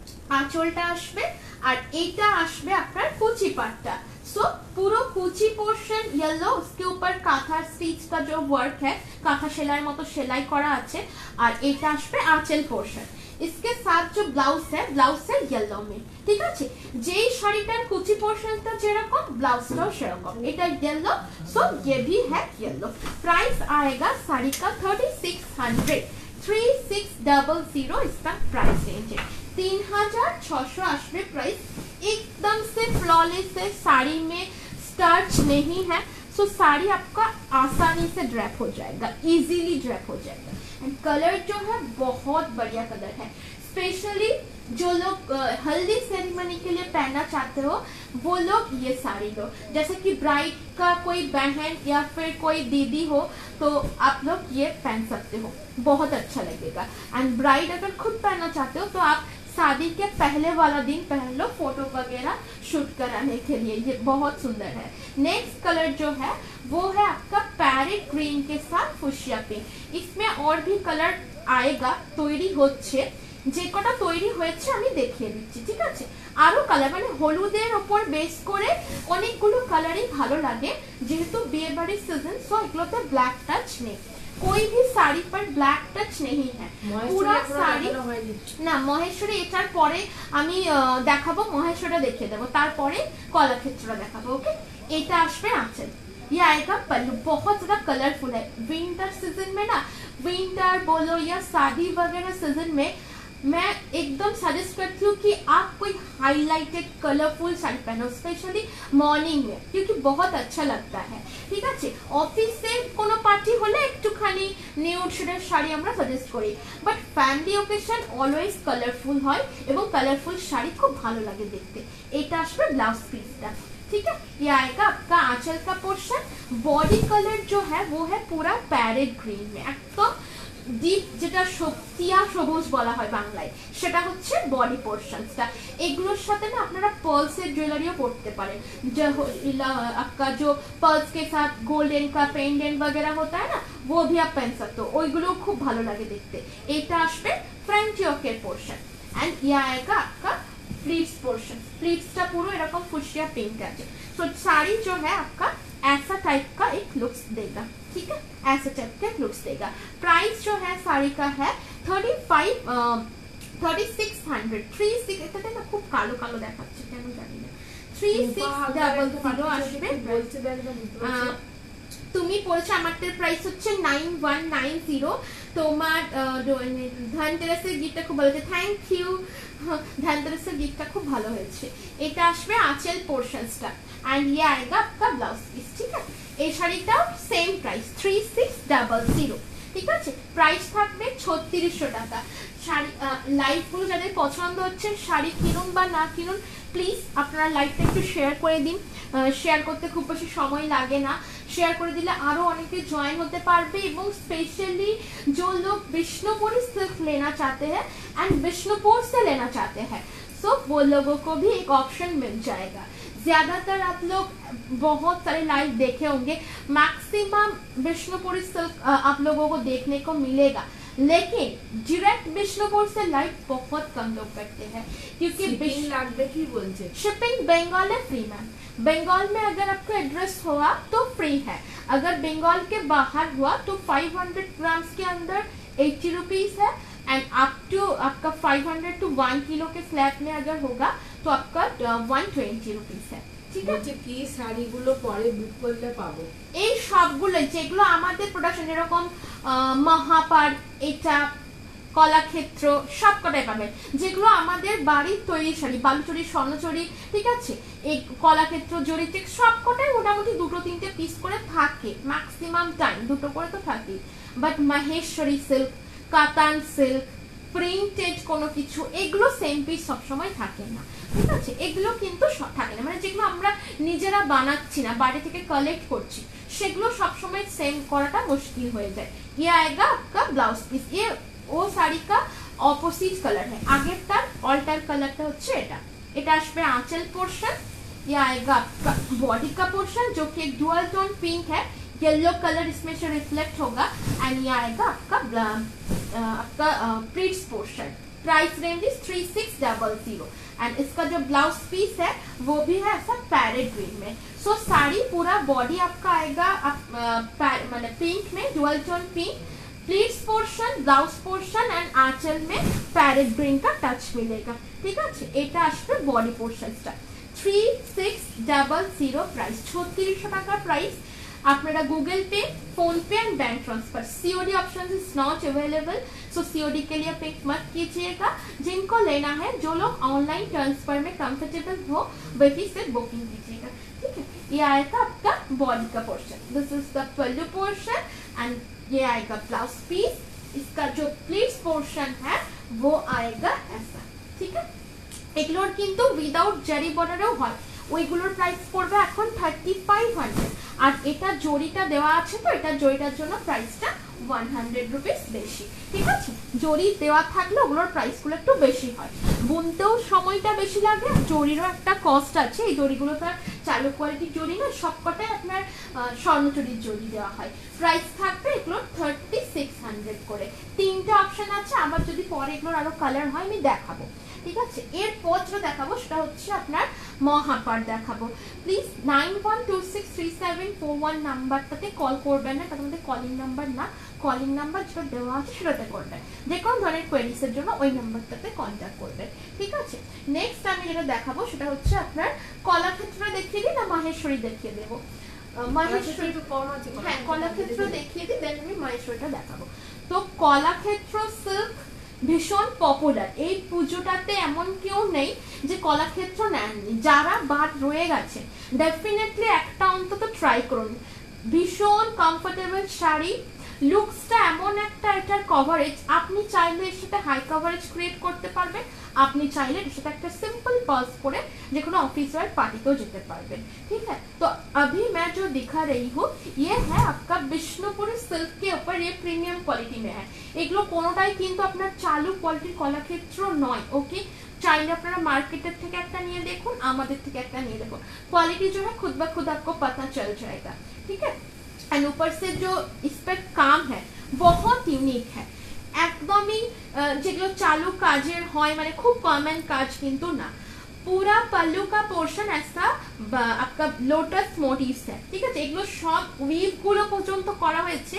आंचलटा आसबे और एटा आसबे आपका कुची पार्टटा। सो पूरा कुची पोर्शन येलो, उसके ऊपर कांथा स्टिच का जो वर्क है कांथा सेलाइर मतो सेलाई करा আছে, और एटा आसबे आंचल पोर्शन। इसके साथ जो ब्लाउज है ब्लाउज है येलो में, ठीक আছে। যেই শাড়িটার কুচি পোরশনটা যেরকম ব্লাউজটাও সেরকম, এটা येलो, सो ये भी है येलो। प्राइस आएगा साड़ी का thirty six hundred, three six double zero इसका प्राइस रेंज है। तीन हजार छह सौ आसबे प्राइस, एकदम से फ्लॉलेस है, साड़ी में स्टार्च नहीं है, सो साड़ी आपका आसानी से ड्रैप हो जाएगा, इजीली ड्रैप हो जाएगा। एंड कलर जो है बहुत बढ़िया कलर है, स्पेशली जो लोग हल्दी सेरेमनी के लिए पहनना चाहते हो वो लोग ये साड़ी लो। जैसे कि ब्राइड का कोई बहन या फिर कोई दीदी हो तो आप लोग ये पहन सकते हो, बहुत अच्छा लगेगा। एंड ब्राइड अगर खुद पहनना चाहते हो तो आप शादी के पहले वाला दिन पहन लो, फोटो वगैरह शूट कराने के लिए, ये बहुत सुंदर है। नेक्स्ट कलर जो है वो है आपका पैरेट ग्रीन के साथ फुशिया पिंक। इसमें और भी कलर आएगा, তৈরি হচ্ছে, যে কটা তৈরি হয়েছে আমি দেখিয়ে দিচ্ছি, ঠিক আছে। আরো কালার মানে হলুদের উপর বেস করে অনেকগুলো কালারই ভালো লাগে, যেহেতু বিয়ে বাড়ির সিজন, সো এগুলোতে ব্ল্যাক টাচ নেই, कोई भी साड़ी पर ब्लैक टच नहीं है। पूरा साड़ी না মহেশ্বরী এটার পরে আমি দেখাবো, মহেশ্বরটা দেখিয়ে দেবো, তারপরে কলাক্ষেত্রটা দেখাবো, ওকে। এটা আসবে আঁচল, ये आएगा पल्लू, बहुत ज्यादा कलरफुल है। विंटर सीजन में ना, विंटर बोलो या शादी वगैरह सीजन में मैं एकदम सजेस्ट करती हूँ कि आप कोई हाईलाइटेड कलरफुल साड़ी पहनो, स्पेशली मॉर्निंग में, क्योंकि बहुत अच्छा लगता है, ठीक है। ऑफिस से कोनो पार्टी होले एकटूखानी নিউড শেডের শাড়ি আমরা সাজেস্ট করি, but family occasion always colourful হয় এবং কালারফুল শাড়ি খুব ভালো লাগে দেখতে। এটা আসবে ব্লাউজ পিসটা, ठीक है। ये आएगा आपका आंचल का पोर्शन। बॉडी कलर जो है वो है पूरा पैरेट ग्रीन में, एकदम ডিপ, যেটা টিয়া সবুজ বলা হয় বাংলায়, সেটা হচ্ছে বডি পোর্শনসটা। এগুলোর সাথে না আপনারা পার্লসের জুয়েলারিও পরতে পারেন, जो आपका जो पर्ल्स के साथ गोल्डन का पेंडेंट वगैरह होता है ना, वो भी आप पहन सकते हो, ওইগুলো খুব ভালো লাগে দেখতে। এটা আসবে ফ্রন্ট ইয়োকের পোর্শন, एंड ये आएगा आपका प्लीट्स पोर्शन। प्लीट्सটা পুরো এরকম ফুশিয়া পিঙ্ক আছে। सो साड़ी जो है आपका ऐसा टाइप का एक लुक्स देगा, ठीक है, ऐसा टाइप का लुक्स देगा। प्राइस जो है साड़ी का है thirty five thirty six hundred, three six এটাতে না খুব কালো কালো দেখাচ্ছে কেন জানি না, থ্রি সিক্স ডাবল জিরো আসবে। তুমি পড়েছো, আমাদের প্রাইস হচ্ছে নাইন ওয়ান নাইন জিরো। তোমার ধনতেরাসের গিফটটা খুব ভালো হয়েছে, থ্যাংক ইউ। ধনতেরাসের গিফটটা খুব ভালো হয়েছে। এটা আসবে আঁচল পোর্শনসটা, एंड ये आएगा आपका ब्लाउज पीस, ठीक है। এই শাড়িটাও same price three six double zero, ঠিক আছে। প্রাইস থাকবে ছত্রিশশো টাকা। শাড়ি লাইভগুলো যাদের পছন্দ হচ্ছে, শাড়ি কিনুন বা না কিনুন প্লিজ আপনারা লাইভটা একটু শেয়ার করে দিন, শেয়ার করতে খুব বেশি সময় লাগে না, শেয়ার করে দিলে আরও অনেকে জয়েন হতে পারবে। এবং স্पेशली जो लोग बिष्णुपुरी सिल्क लेना चाहते हैं एंड बिष्णुपुर से लेना चाहते हैं, सो वो लोगों को भी एक ऑप्शन मिल जाएगा। ज़्यादातर आप लोग बहुत सारे लाइव देखे होंगे, मैक्सिमम बिष्णुपुरी सिल्क आप लोगों को देखने को मिलेगा, लेकिन डायरेक्ट बिष्णुपुर से लाइव बहुत कम लोग करते हैं, क्योंकि শিপিং লাগবে কি বলছে? शिपिंग बंगाल है फ्री मैम। बंगाल में अगर आपका एड्रेस हुआ तो फ्री है, अगर बंगाल के बाहर हुआ तो फाइव हंड्रेड ग्राम्स के अंदर एट्टी रुपीज़ है, एंड अप टू आपका five hundred to one kilo के फ्लैट में अगर होगा तो आपका वन ट्वेंटी रुपीज़ है। ঠিক আছে, বলছে কি শাড়িগুলো পরে বুক করলে পাবো? এই সবগুলো যেগুলো আমাদের প্রোডাকশন, যেরকম মহাপার, এটা কলাক্ষেত্র, সব কটাই পাবেন, যেগুলো আমাদের বাড়ির তৈরি শাড়ি, বালুচরি, স্বর্ণচরি, ঠিক আছে, এই কলাক্ষেত্র, জরিটেক, সব কটাই মোটামুটি দুটো তিনটে পিস করে থাকে, ম্যাক্সিমাম টাইম দুটো করে তো থাকে। But Maheshwari silk, katan silk, printed কোনো কিছু, এগুলো সেম পিস সবসময় থাকে না, ঠিক আছে, এগুলো কিন্তু থাকে না, মানে যেগুলো আমরা নিজেরা বানাচ্ছি না, বাড়ি থেকে কালেক্ট করছি, সেগুলো সবসময় সেম করাটা মুশকিল হয়ে যায়। ये आएगा आपका ब्लाउज पीस, ये वो साड़ी का অপোজিট কালার है, আগেরটার অল্টার কালারটা হচ্ছে এটা, এটা আসবে আঁচল পোর্শন, ये आएगा आपका बॉडी का पोर्शन जो कि एक डुअल टोन पिंक है, येलो कलर इसमें से रिफ्लेक्ट होगा, एंड ये आएगा आपका आपका pleats portion. Price range is three six double zero, and इसका जो ब्लाउज पीस है वो भी है ऐसा पैरेट ग्रीन में। सो so, साड़ी पूरा बॉडी आपका आएगा मतलब पिंक में, dual tone pink, pleats portion, blouse portion and आंचल में पैरेट ग्रीन का टच मिलेगा, ठीक है। এটা আসবে বডি পোর্শনটা, three six double zero price, ছত্রিশশো টাকা প্রাইস। আপনারা Google Pay, PhonePe and bank transfer, COD option is not available, so COD के लिए पिक मत कीजिएगा। जिनको लेना है, जो लोग ऑनलाइन ट्रांसफर में कंफर्टेबल हो, वही से बुकिंग कीजिएगा, ठीक है। ये आएगा आपका बॉडी का portion, this is the pallu portion, and ये आएगा ब्लाउज पीस, इसका जो प्लीट्स पोर्शन है वो आएगा ऐसा, ठीक है। এগুলোর কিন্তু উইদাউট জারি বর্ডারেও হয়, ওইগুলোর প্রাইস পড়বে এখন থার্টি ফাইভ হান্ড্রেড, আর এটা জরিটা দেওয়া আছে তো এটা জরিটার জন্য প্রাইসটা ওয়ান হান্ড্রেড রুপিস বেশি, ঠিক আছে। জরি দেওয়া থাকলে ওগুলোর প্রাইসগুলো একটু বেশি হয়, বুনতেও সময়টা বেশি লাগে, জরিরও একটা কস্ট আছে, এই জরিগুলো তো আর চালু কোয়ালিটির জরি না, সবকটাই আপনার স্বর্ণচুরির জরি দেওয়া হয়। প্রাইস থাকবে এগুলোর থার্টি সিক্স হান্ড্রেড করে, তিনটে অপশন আছে, আবার যদি পরে এগুলোর আরো কালার হয় আমি দেখাবো, ঠিক আছে। এরপর যেটা দেখাবো সেটা হচ্ছে আপনার মহাপার দেখাবো। Please nine one two six three seven four one নাম্বারটাতে কল করবেন না, কারণ আমাদের কলিং নাম্বার না, কলিং নাম্বার যেটা দেওয়া আছে সেটাতে করবেন, যে কোনো ধরনের কোয়েরিজের জন্য ওই নাম্বারটাতে কন্ট্যাক্ট করবেন, ঠিক আছে। নেক্সট আমি যেটা দেখাবো সেটা হচ্ছে আপনার কলাক্ষেত্র দেখিয়ে দিই না মাহেশ্বরী দেখিয়ে দেবো? মাহেশ্বরী একটু কম আছে, হ্যাঁ কলাক্ষেত্র দেখিয়ে দিই, দেন আমি মাহেশ্বরীটা দেখাবো। তো কলাক্ষেত্র সিল্ক ভীষণ পপুলার, এই পুজোটাতে এমন কেউ নেই যে কলাক্ষেত্র নেননি, যারা বাদ রয়ে গেছে ডেফিনেটলি একটা অন্তত ট্রাই করুন, ভীষণ কমফোর্টেবল শাড়ি, লুকসটা এমন একটা, এটার কভারেজ আপনি চাইলে এর সাথে হাই কভারেজ ক্রিয়েট করতে পারবেন, আপনি চাইলে এর সাথে একটা সিম্পল পার্স পরে যে কোনো অফিস ওয়ার পার্টিতেও যেতে পারবেন, ঠিক है। तो अभी मैं जो दिखा रही हूँ ये है आपका বিষ্ণুপুরি সিল্ক के ऊपर, ये प्रीमियम क्वालिटी में है, এগুলো কোনোটাই কিন্তু আপনার চালু কোয়ালিটির কলাক্ষেত্র নয়, ওকে। চাইলে আপনারা মার্কেটের থেকে একটা নিয়ে দেখুন, আমাদের থেকে একটা নিয়ে দেখুন, क्वालिटी जो है खुद ब खुद आपको पता चल जाएगा, ठीक है। एंड ऊपर से जो इस पर काम है बहुत यूनिक है, একদমই যেগুলো চালু কাজের হয়, মানে খুব কমন কাজ কিন্তু না। पूरा पल्लू का पोर्शन ऐसा आपका लोटस मोटिव्स है, ठीक है। এগুলো সব উইভ গুলো পর্যন্ত করা হয়েছে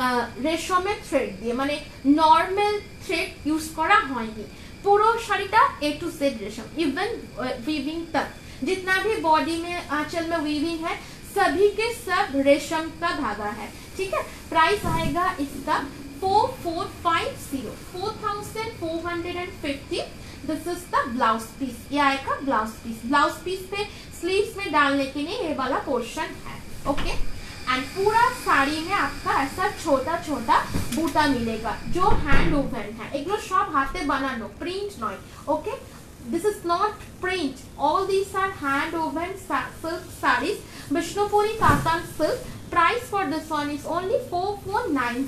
রেশমের থ্রেড দিয়ে, মানে নরমাল থ্রেড ইউজ করা হয়নি, पूरा শাড়িটা ए टू जेड रेशम, इवन वीविंग तक जितना भी बॉडी में आंचल में वीविंग है सभी के सब रेशम का धागा है, ठीक है। प्राइस आएगा इसका four four five zero, four thousand four hundred and fifty. This is the blouse piece, ये आएगा ब्लाउज पीस, ब्लाउज पीस पे स्लीव्स में डालने के लिए ये वाला पोर्शन है, ओके। एंड पूरा साड़ी में आपका ऐसा छोटा छोटा बूटा मिलेगा जो हैंड वोवन है, एगुलो सब हाथे बानानो, प्रिंट नय, okay. This is not print. All these are hand woven sa- silk sarees. Vishnupuri Katan silk. Price for this one is only four four nine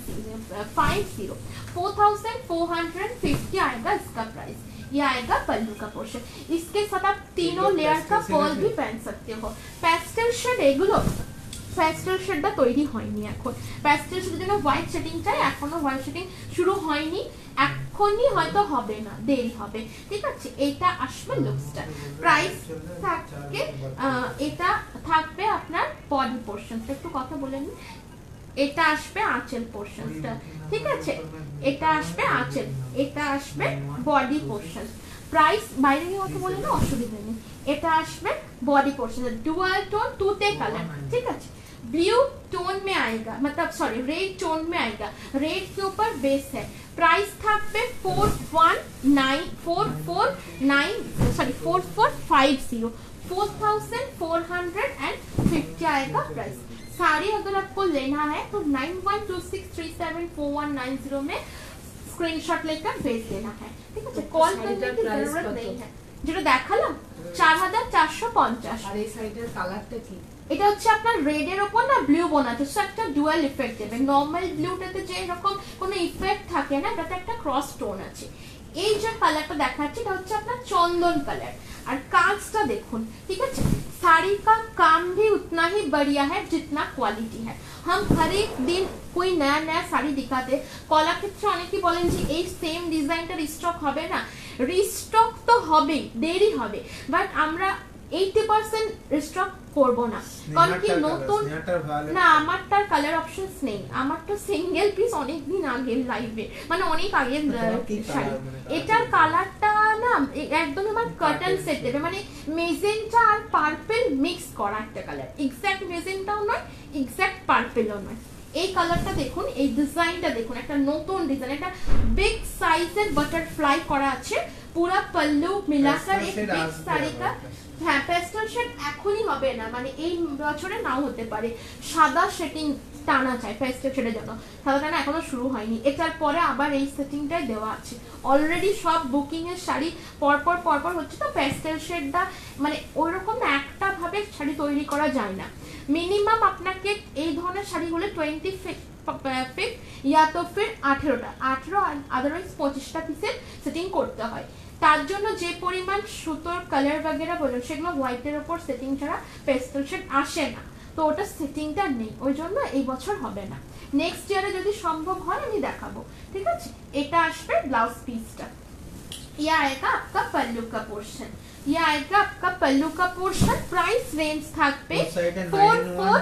fifty. four thousand four hundred fifty आएगा इसका प्राइस. ये आएगा पल्लू का पोर्शन. इसके साथ आप तीनों लेयर का पर्ल भी पहन सकते हो. पेस्टल शेड এগুলো পেস্টেল শেডটা তৈরি হয়নি এখন. পেস্টেল শেডের জন্য হোয়াইট শেডিং চাই, এখনো হোয়াইট শেডিং শুরু হয়নি, এখনই হয়তো হবে না, দেরি হবে. ঠিক আছে, এটা আসবে লুকসটা. প্রাইস থাকবে এটা থাকবে আপনার বডি পোর্শনটা. একটু কথা বলে নিই. এটা আসবে আঁচল পোর্শনটা. ঠিক আছে, এটা আসবে আঁচল, এটা আসবে বডি পোর্শন. प्राइस বাইরে নিয়ে কথা বলে না, অসুবিধা নেই. এটা আসবে बॉडी पोर्शन डुअल टोन टूटे कलर. ठीक है, ब्लू टोन में आएगा, मतलब सॉरी रेड टोन में आएगा. रेड के ऊपर बेस है. प्राइस था पे four one nine four four nine sorry four four five zero four thousand four hundred and fifty आएगा प्राइस. साड़ी अगर आपको लेना है तो nine one two six three seven four one nine zero में स्क्रीनशॉट लेकर भेज देना है. ठीक है, कॉल करने की जरूरत नहीं है. যেটা দেখালাম চার হাজার চারশো পঞ্চাশ. আর এই সাইডের কালারটা কি? এটা হচ্ছে আপনার রেড এর উপর না ব্লু বোনা আছে, একটা ডুয়াল ইফেক্ট দেবে. নরমাল ব্লুটাতে যে এরকম কোনো ইফেক্ট থাকে না, এটাতে একটা ক্রস টোন আছে. এই যে কালারটা দেখাচ্ছি এটা হচ্ছে আপনার চন্দন কালার. আর কাজটা দেখুন. ঠিক আছে, साड़ी का काम भी उतना ही बढ़िया है जितना क्वालिटी है. हम हर एक दिन कोई नया नया শাড়ি दिखाते. কলা ক্ষেত্রে অনেকেই বলেন যে এই সেম ডিজাইনটা রিস্টক হবে না. রিস্টক তো হবে, দেরি হবে, বাট আমরা এইটি পার্সেন্ট রিস্টক করব না, কারণ কি নতুন না আমারটার কালার অপশনস নেই. আমারটা সিঙ্গেল পিস অনেক দিন আগের লাইভে, মানে অনেক আগের শাড়ি. এটার কালারটা না একদম আমার কটন সেট দেবে, মানে মেজেন্টা আর পার্পল মিক্স করা একটা কালার. এক্স্যাক্ট মেজেন্টাও নয়, এক্স্যাক্ট পার্পলও নয়. এই কালারটা দেখুন, এই ডিজাইনটা দেখুন, একটা নতুন ডিজাইন, একটা বিগ সাইজের বাটারফ্লাই করা আছে. পুরো পল্লু মিলাकर एक बिग साड़ी का. হ্যাঁ, পেস্টেল শেড এখনই হবে না, মানে এই বছরে নাও হতে পারে. সাদা শেডিং টানা চাই পেস্টেল শেডের জন্য, সাদা টানা এখনো শুরু হয়নি. এটার পরে আবার এই সেটিংটাই দেওয়া আছে. অলরেডি সব বুকিং এর শাড়ি পরপর পরপর হচ্ছে, তো পেস্টেল শেডটা মানে ওইরকম একটা ভাবে শাড়ি তৈরি করা যায় না. মিনিমাম আপনাকে এই ধরনের শাড়িগুলো টোয়েন্টি ফিফ ইয়া তো ফির আঠেরোটা আঠেরো আদারওয়াইজ পঁচিশটা পিসের সেটিং করতে হয়. তার জন্য যে পরিমাণ সুতোর কালার বাগেরা বলুন সেগুলো হোয়াইটের উপর সেটিং ছাড়া পেস্টেল শেড আসে না, তো ওটা সেটিংটা নেই, ওই জন্য এই বছর হবে না. নেক্সট ইয়ারে যদি সম্ভব হয় আমি দেখাবো. ঠিক আছে, এটা আসবে ব্লাউজ পিসটা. ये आएगा आपका पल्लू का पोर्शन. ये आएगा आपका पल्लू का पोर्शन. प्राइस रेंज থাকবে four four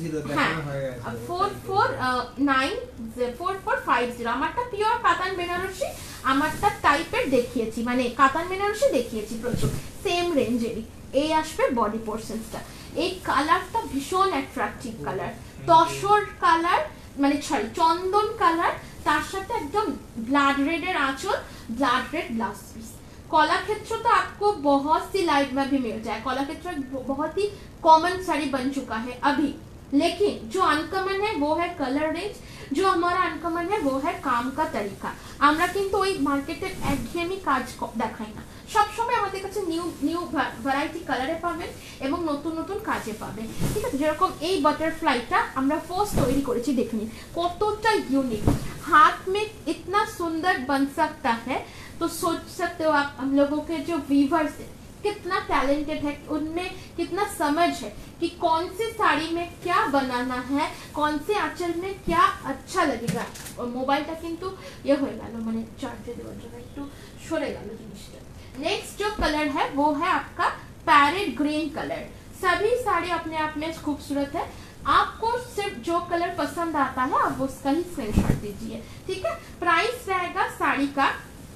four four nine four four five zero. আমারটা পিওর কাতান বেনারসি, আমারটা টাইপের দেখিয়েছি, মানে কাতান বেনারসি দেখিয়েছি প্রচুর, সেম রেঞ্জেরই. এই আসবে বডি পোর্শনসটা. এই কালারটা ভীষণ অ্যাট্রাকটিভ কালার, তসর কালার, মানে সরি চন্দন কালার, তার সাথে একদম ब्लड रेड এর आंचल, blood red blouse piece. Kalakshetra तो आपको बहुत सी लाइव में भी मिल जाए. कला क्षेत्र बहुत ही कॉमन साड़ी बन चुका है अभी, लेकिन जो अनकॉमन है वो है कलर रेंज, जो हमारा अनकॉमन है वो है काम का तरीका. আমরা কিন্তু ওই মার্কেটের একঘেয়েমি কাজ দেখাই না, সব সময় আমাদের কাছে নিউ নিউ ভ্যারাইটি কালারে পাবেন এবং নতুন নতুন কাজে পাবেন. ঠিক আছে, যেরকম এই বাটারফ্লাইটা আমরা ফার্স্ট তৈরি করেছি, দেখে নিন কতটা ইউনিক. हाथ में इतना सुंदर बन सकता है, तो सोच सकते हो आप हम लोगों के जो वीवर्स है कितना टैलेंटेड है, उनमें कितना समझ है कि कौन सी साड़ी में क्या बनाना है, कौन से आंचल में क्या अच्छा लगेगा. और मोबाइलটা কিন্তু ये হয়ে গেল, মানে চার্জে দেওয়ার জন্য একটু সরে গেল জিনিসটা. नेक्स्ट जो कलर है वो है आपका पैरेट ग्रीन कलर. सभी साड़ी अपने आप में खूबसूरत है. आपको सिर्फ जो कलर पसंद आता है आप उसका ही स्क्रीनशॉट दीजिए. ठीक है, प्राइस रहेगा साड़ी का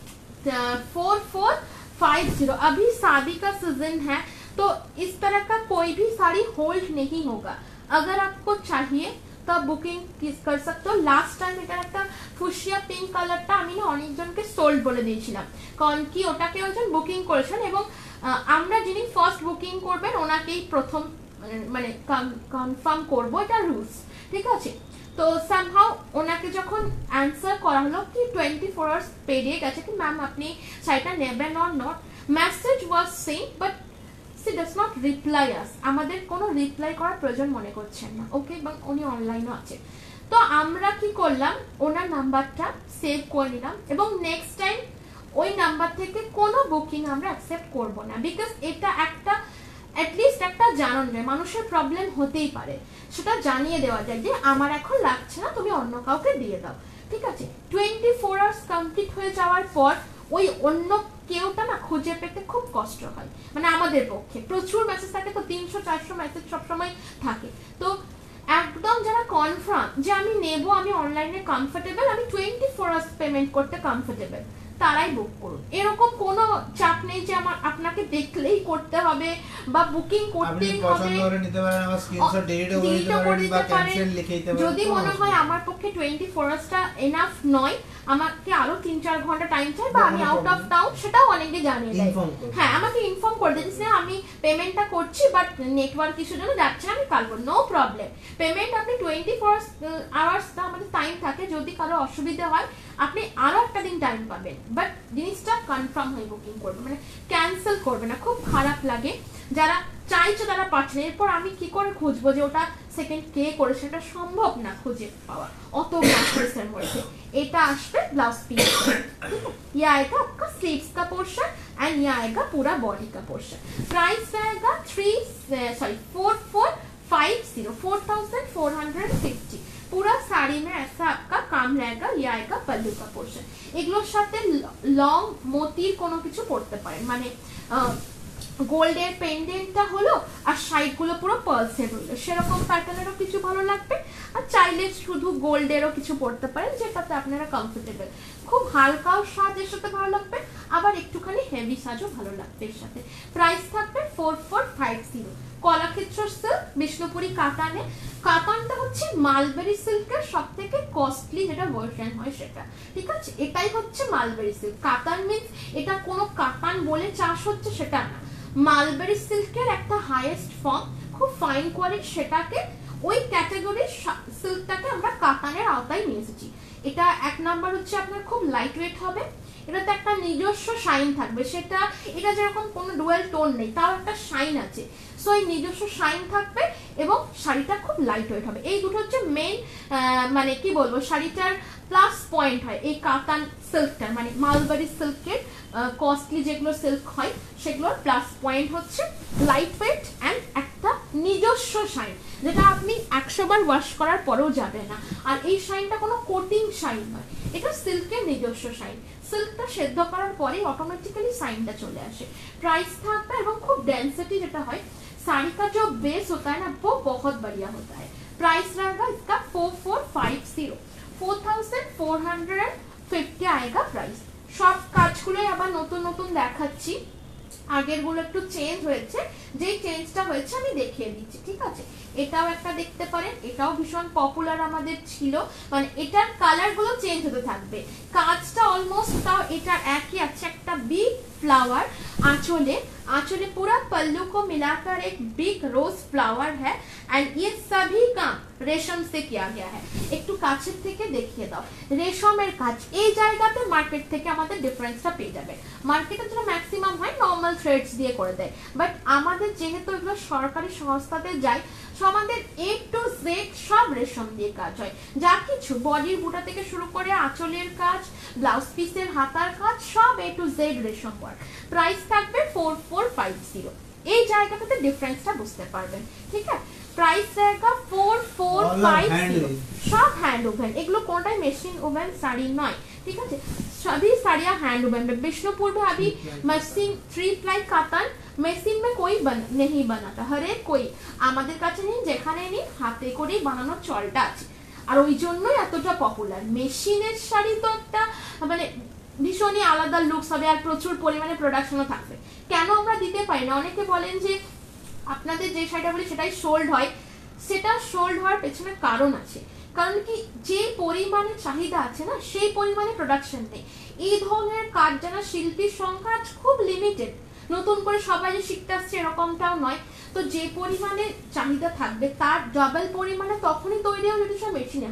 फोर फोर फाइव जीरो. अभी शादी का सीजन है तो इस तरह का कोई भी साड़ी होल्ड नहीं होगा. अगर आपको चाहिए तो आप बुकिंग कर सकते हो. लास्ट टाइम এটা একটা ফুশিয়া পিঙ্ক কালারটা আমি না অনেকজনকে সোল্ড বলে দিয়েছিলাম, কারণ কি ওটাকে একজন বুকিং করেছেন এবং আমরা যিনি ফার্স্ট বুকিং করবেন ওনাকেই প্রথম মানে কনফার্ম করবো, এটা রুলস. ঠিক আছে, তো সামহাউ ওনাকে যখন অ্যান্সার করা হলো কি টোয়েন্টি ফোর আওয়ার্স পেরিয়ে গেছে কি ম্যাম আপনি শাড়িটা নেবেন or not, message was sent but she does not reply us, আমাদের কোনো রিপ্লাই করার প্রয়োজন মনে করছেন না, ওকে, এবং উনি অনলাইনও আছে। তো আমরা কি করলাম, ওনার নাম্বারটা সেভ করে নিলাম এবং নেক্সট টাইম ওই নাম্বার থেকে কোনো বুকিং আমরা অ্যাকসেপ্ট করব না, বিকজ এটা একটা অ্যাটলিস্ট একটা জানান যায়, মানুষের প্রবলেম হতেই পারে, সেটা জানিয়ে দেওয়া যায় যে আমার এখন লাগছে না, তুমি অন্য কাউকে দিয়ে দাও, ঠিক আছে। টোয়েন্টি ফোর আওয়ার্স কমপ্লিট হয়ে যাওয়ার পর ওই অন্য কেউটা না খুঁজে পেতে খুব কষ্ট হয়, মানে আমাদের পক্ষে প্রচুর মেসেজ থাকে, তো তিনশো চারশো মেসেজ সবসময় থাকে। তো একদম যারা কনফার্ম যে আমি নেব, আমি অনলাইনে কমফোর্টেবল, আমি টোয়েন্টি ফোর আওয়ার্স পেমেন্ট করতে কমফোর্টেবল, তারাই বুক করুন। এরকম কোনো চাপ নেই যে আমার আপনাকে দেখলেই করতে হবে বা বুকিং করতেই হবে, যদি মনে হয় আমার পক্ষে টোয়েন্টি ফোর আওয়ার্সটা এনাফ নয়, আমাকে আরো তিন চার ঘন্টা টাইম চাই বা আমি আউট অফ টাউন, সেটাও অনেকে জানিয়ে দেয়, হ্যাঁ আমাকে ইনফর্ম করে দিচ্ছে আমি পেমেন্টটা করছি বাট নেটওয়ার্ক ইস্যুর জন্য যাচ্ছে না, আমি কাল করব, নো প্রবলেম। পেমেন্ট আপনি টোয়েন্টি ফোর আওয়ার্স আমাদের টাইম থাকে, যদি কারো অসুবিধা হয় আপনি আরো একটা দিন টাইম পাবেন, বাট জিনিসটা কনফার্ম হয়ে বুকিং করবে, মানে ক্যান্সেল করবে না, খুব খারাপ লাগে। যারা চাইছে তারা পাচ্ছে না, এরপর আমি কি করে খুঁজবো যে ওটা সেকেন্ড কে করেছে, এটা সম্ভব না খুঁজে পাওয়া অত ব্লাউজের মধ্যে। এটা আসবে ब्लाउज पीस, ये आएगा आपका स्लीव्स का पोर्शन एंड ये आएगा पूरा बॉडी का पोर्शन। प्राइस रहेगा three sorry four four five zero four thousand four hundred fifty. पूरा साड़ी में ऐसा आपका काम रहेगा, ये आएगा पल्लू का पोर्शन। এগুলোর সাথে লং মোতির কোনো কিছু পড়তে পারেন, মানে গোল্ডের পেন্ডেন্টটা হলো আর সাইডগুলো পুরো পার্লসের হলো, সেরকম প্যাটার্নেরও কিছু ভালো লাগবে। আর চাইলে শুধু গোল্ডেরও কিছু পড়তে পারেন, যেটাতে আপনারা কমফোর্টেবল। খুব হালকাও সাজ এর সাথে ভালো লাগবে, আবার একটুখানি হেভি সাজও ভালো লাগবে এর সাথে। প্রাইস থাকবে four four five zero. Kalakshetra silk, Bishnupuri কাতানে। কাতানটা হচ্ছে মালবেরি সিল্কের সব থেকে কস্টলি যেটা ভার্সন হয় সেটা, ঠিক আছে, এটাই হচ্ছে মালবেরি সিল্ক। কাতান মিন্স এটা কোনো কাতান বলে চাষ হচ্ছে সেটা না, মালবেরি সিল্কের একটা হাইয়েস্ট ফর্ম, খুব ফাইন কোয়ালিটি, সেটাকে ওই ক্যাটাগরির সিল্কটাকে আমরা কাতানের আওতায় নিয়ে এসেছি। এটা এক নাম্বার হচ্ছে আপনার খুব লাইট ওয়েট হবে, এটাতে একটা নিজস্ব শাইন থাকবে, সেটা এটা যেরকম কোনো ডুয়েল টোন নেই, তাও একটা শাইন আছে, সো এই নিজস্ব শাইন থাকবে এবং শাড়িটা খুব লাইট ওয়েট হবে। এই দুটো হচ্ছে মেইন, মানে কি বলবো, শাড়িটার প্লাস পয়েন্ট হয় এই কাতান সিল্কটার, মানে মালবারি সিল্কের কস্টলি যেগুলো সিল্ক হয় সেগুলোর প্লাস পয়েন্ট হচ্ছে লাইট ওয়েট অ্যান্ড একটা নিজস্ব শাইন, যেটা আপনি একশো বার ওয়াশ করার পরেও যাবে না। আর এই শাইনটা কোনো কোটিং শাইন নয়, এটা সিল্কের নিজস্ব শাইন। সিল্কটা সেদ্ধ করার পরেই অটোমেটিক্যালি শাইনটা চলে আসে। প্রাইস থাকবে এবং খুব ডেন্সিটি যেটা হয়, साड़ी का जो बेस होता है ना वो बहुत बढ़िया होता है। प्राइस रहेगा इसका four four five zero, four thousand four hundred fifty आएगा प्राइस। সব কাজগুলোই আবার নতুন নতুন দেখাচ্ছি, আগের গুলো একটু চেঞ্জ হয়েছে, যেই চেঞ্জটা হয়েছে আমি দেখিয়ে দিচ্ছি, ঠিক আছে। এটাও একটা দেখতে পারেন, এটাও ভীষণ পপুলার আমাদের ছিল, মানে এটার কালার গুলো চেঞ্জ হতে থাকবে, কাজটা অলমোস্ট তাও এটার একই আছে, একটা বিগ फ्लावर आंचोले, आंचोले पूरा पल्लू को मिलाकर एक बिग रोज फ्लावर है एंड ये सभी काम रेशम से किया गया है। একটু কাছের থেকে দেখিয়ে দাও, রেশমের কাজ এই জায়গাতে মার্কেট থেকে আমাদের ডিফারেন্সটা পেয়ে যাবে। মার্কেটে যেটা ম্যাক্সিমাম হয় নরমাল থ্রেডস দিয়ে করে দেয়, বাট আমাদের যেহেতু এগুলো সরকারি সংস্থাতে যায়, সো আমাদের এ টু জেড সব রেশম দিয়ে কাজ হয়, যা কিছু বডির বুটা থেকে শুরু করে আঁচলের কাজ, ব্লাউজ পিসের হাতার কাজ, সব এ টু জেড রেশম ওয়ার্ক। প্রাইস থাকবে ফোর ফোর ফাইভ জিরো, এই জায়গাটাতে ডিফারেন্সটা বুঝতে পারবেন, ঠিক আছে। प्राइस रहेगा फोर फोर फाइव जीरो, सब हैंड ओवन, एगुलो कोनटाई मेशिन ओवन साड़ी नय, ठीक है, सभी साड़ियां हैंड ओवन में। विष्णुपुर में अभी machine three ply katan machine में कोई बन, नहीं बनाता, हर एक कोई আমাদের কাছে নেই, যেখানে নেই হাতে করেই বানানোর চলটা আছে, আর ওই জন্যই এতটা পপুলার। মেশিনের শাড়ি তো একটা মানে ভীষণই আলাদা লুকস হবে আর প্রচুর পরিমাণে প্রোডাকশনও থাকবে, কেন আমরা দিতে পারি না। অনেকে বলেন যে আপনাদের যে শাড়িটা বলি সেটাই সোল্ড হয়, সেটা সোল্ড হওয়ার পেছনে কারণ আছে, কারণ কি যে পরিমাণে চাহিদা আছে না সেই পরিমাণে প্রোডাকশন নেই। এই ধরনের কাজ জানা শিল্পীর সংখ্যা খুব লিমিটেড, নতুন করে সবাই যে শিখতে আসছে এরকমটাও নয়, তো যে পরিমাণে চাহিদা থাকবে তার ডাবল পরিমাণে তখনই তৈরি হয় যদি সব মেশিনে হয়।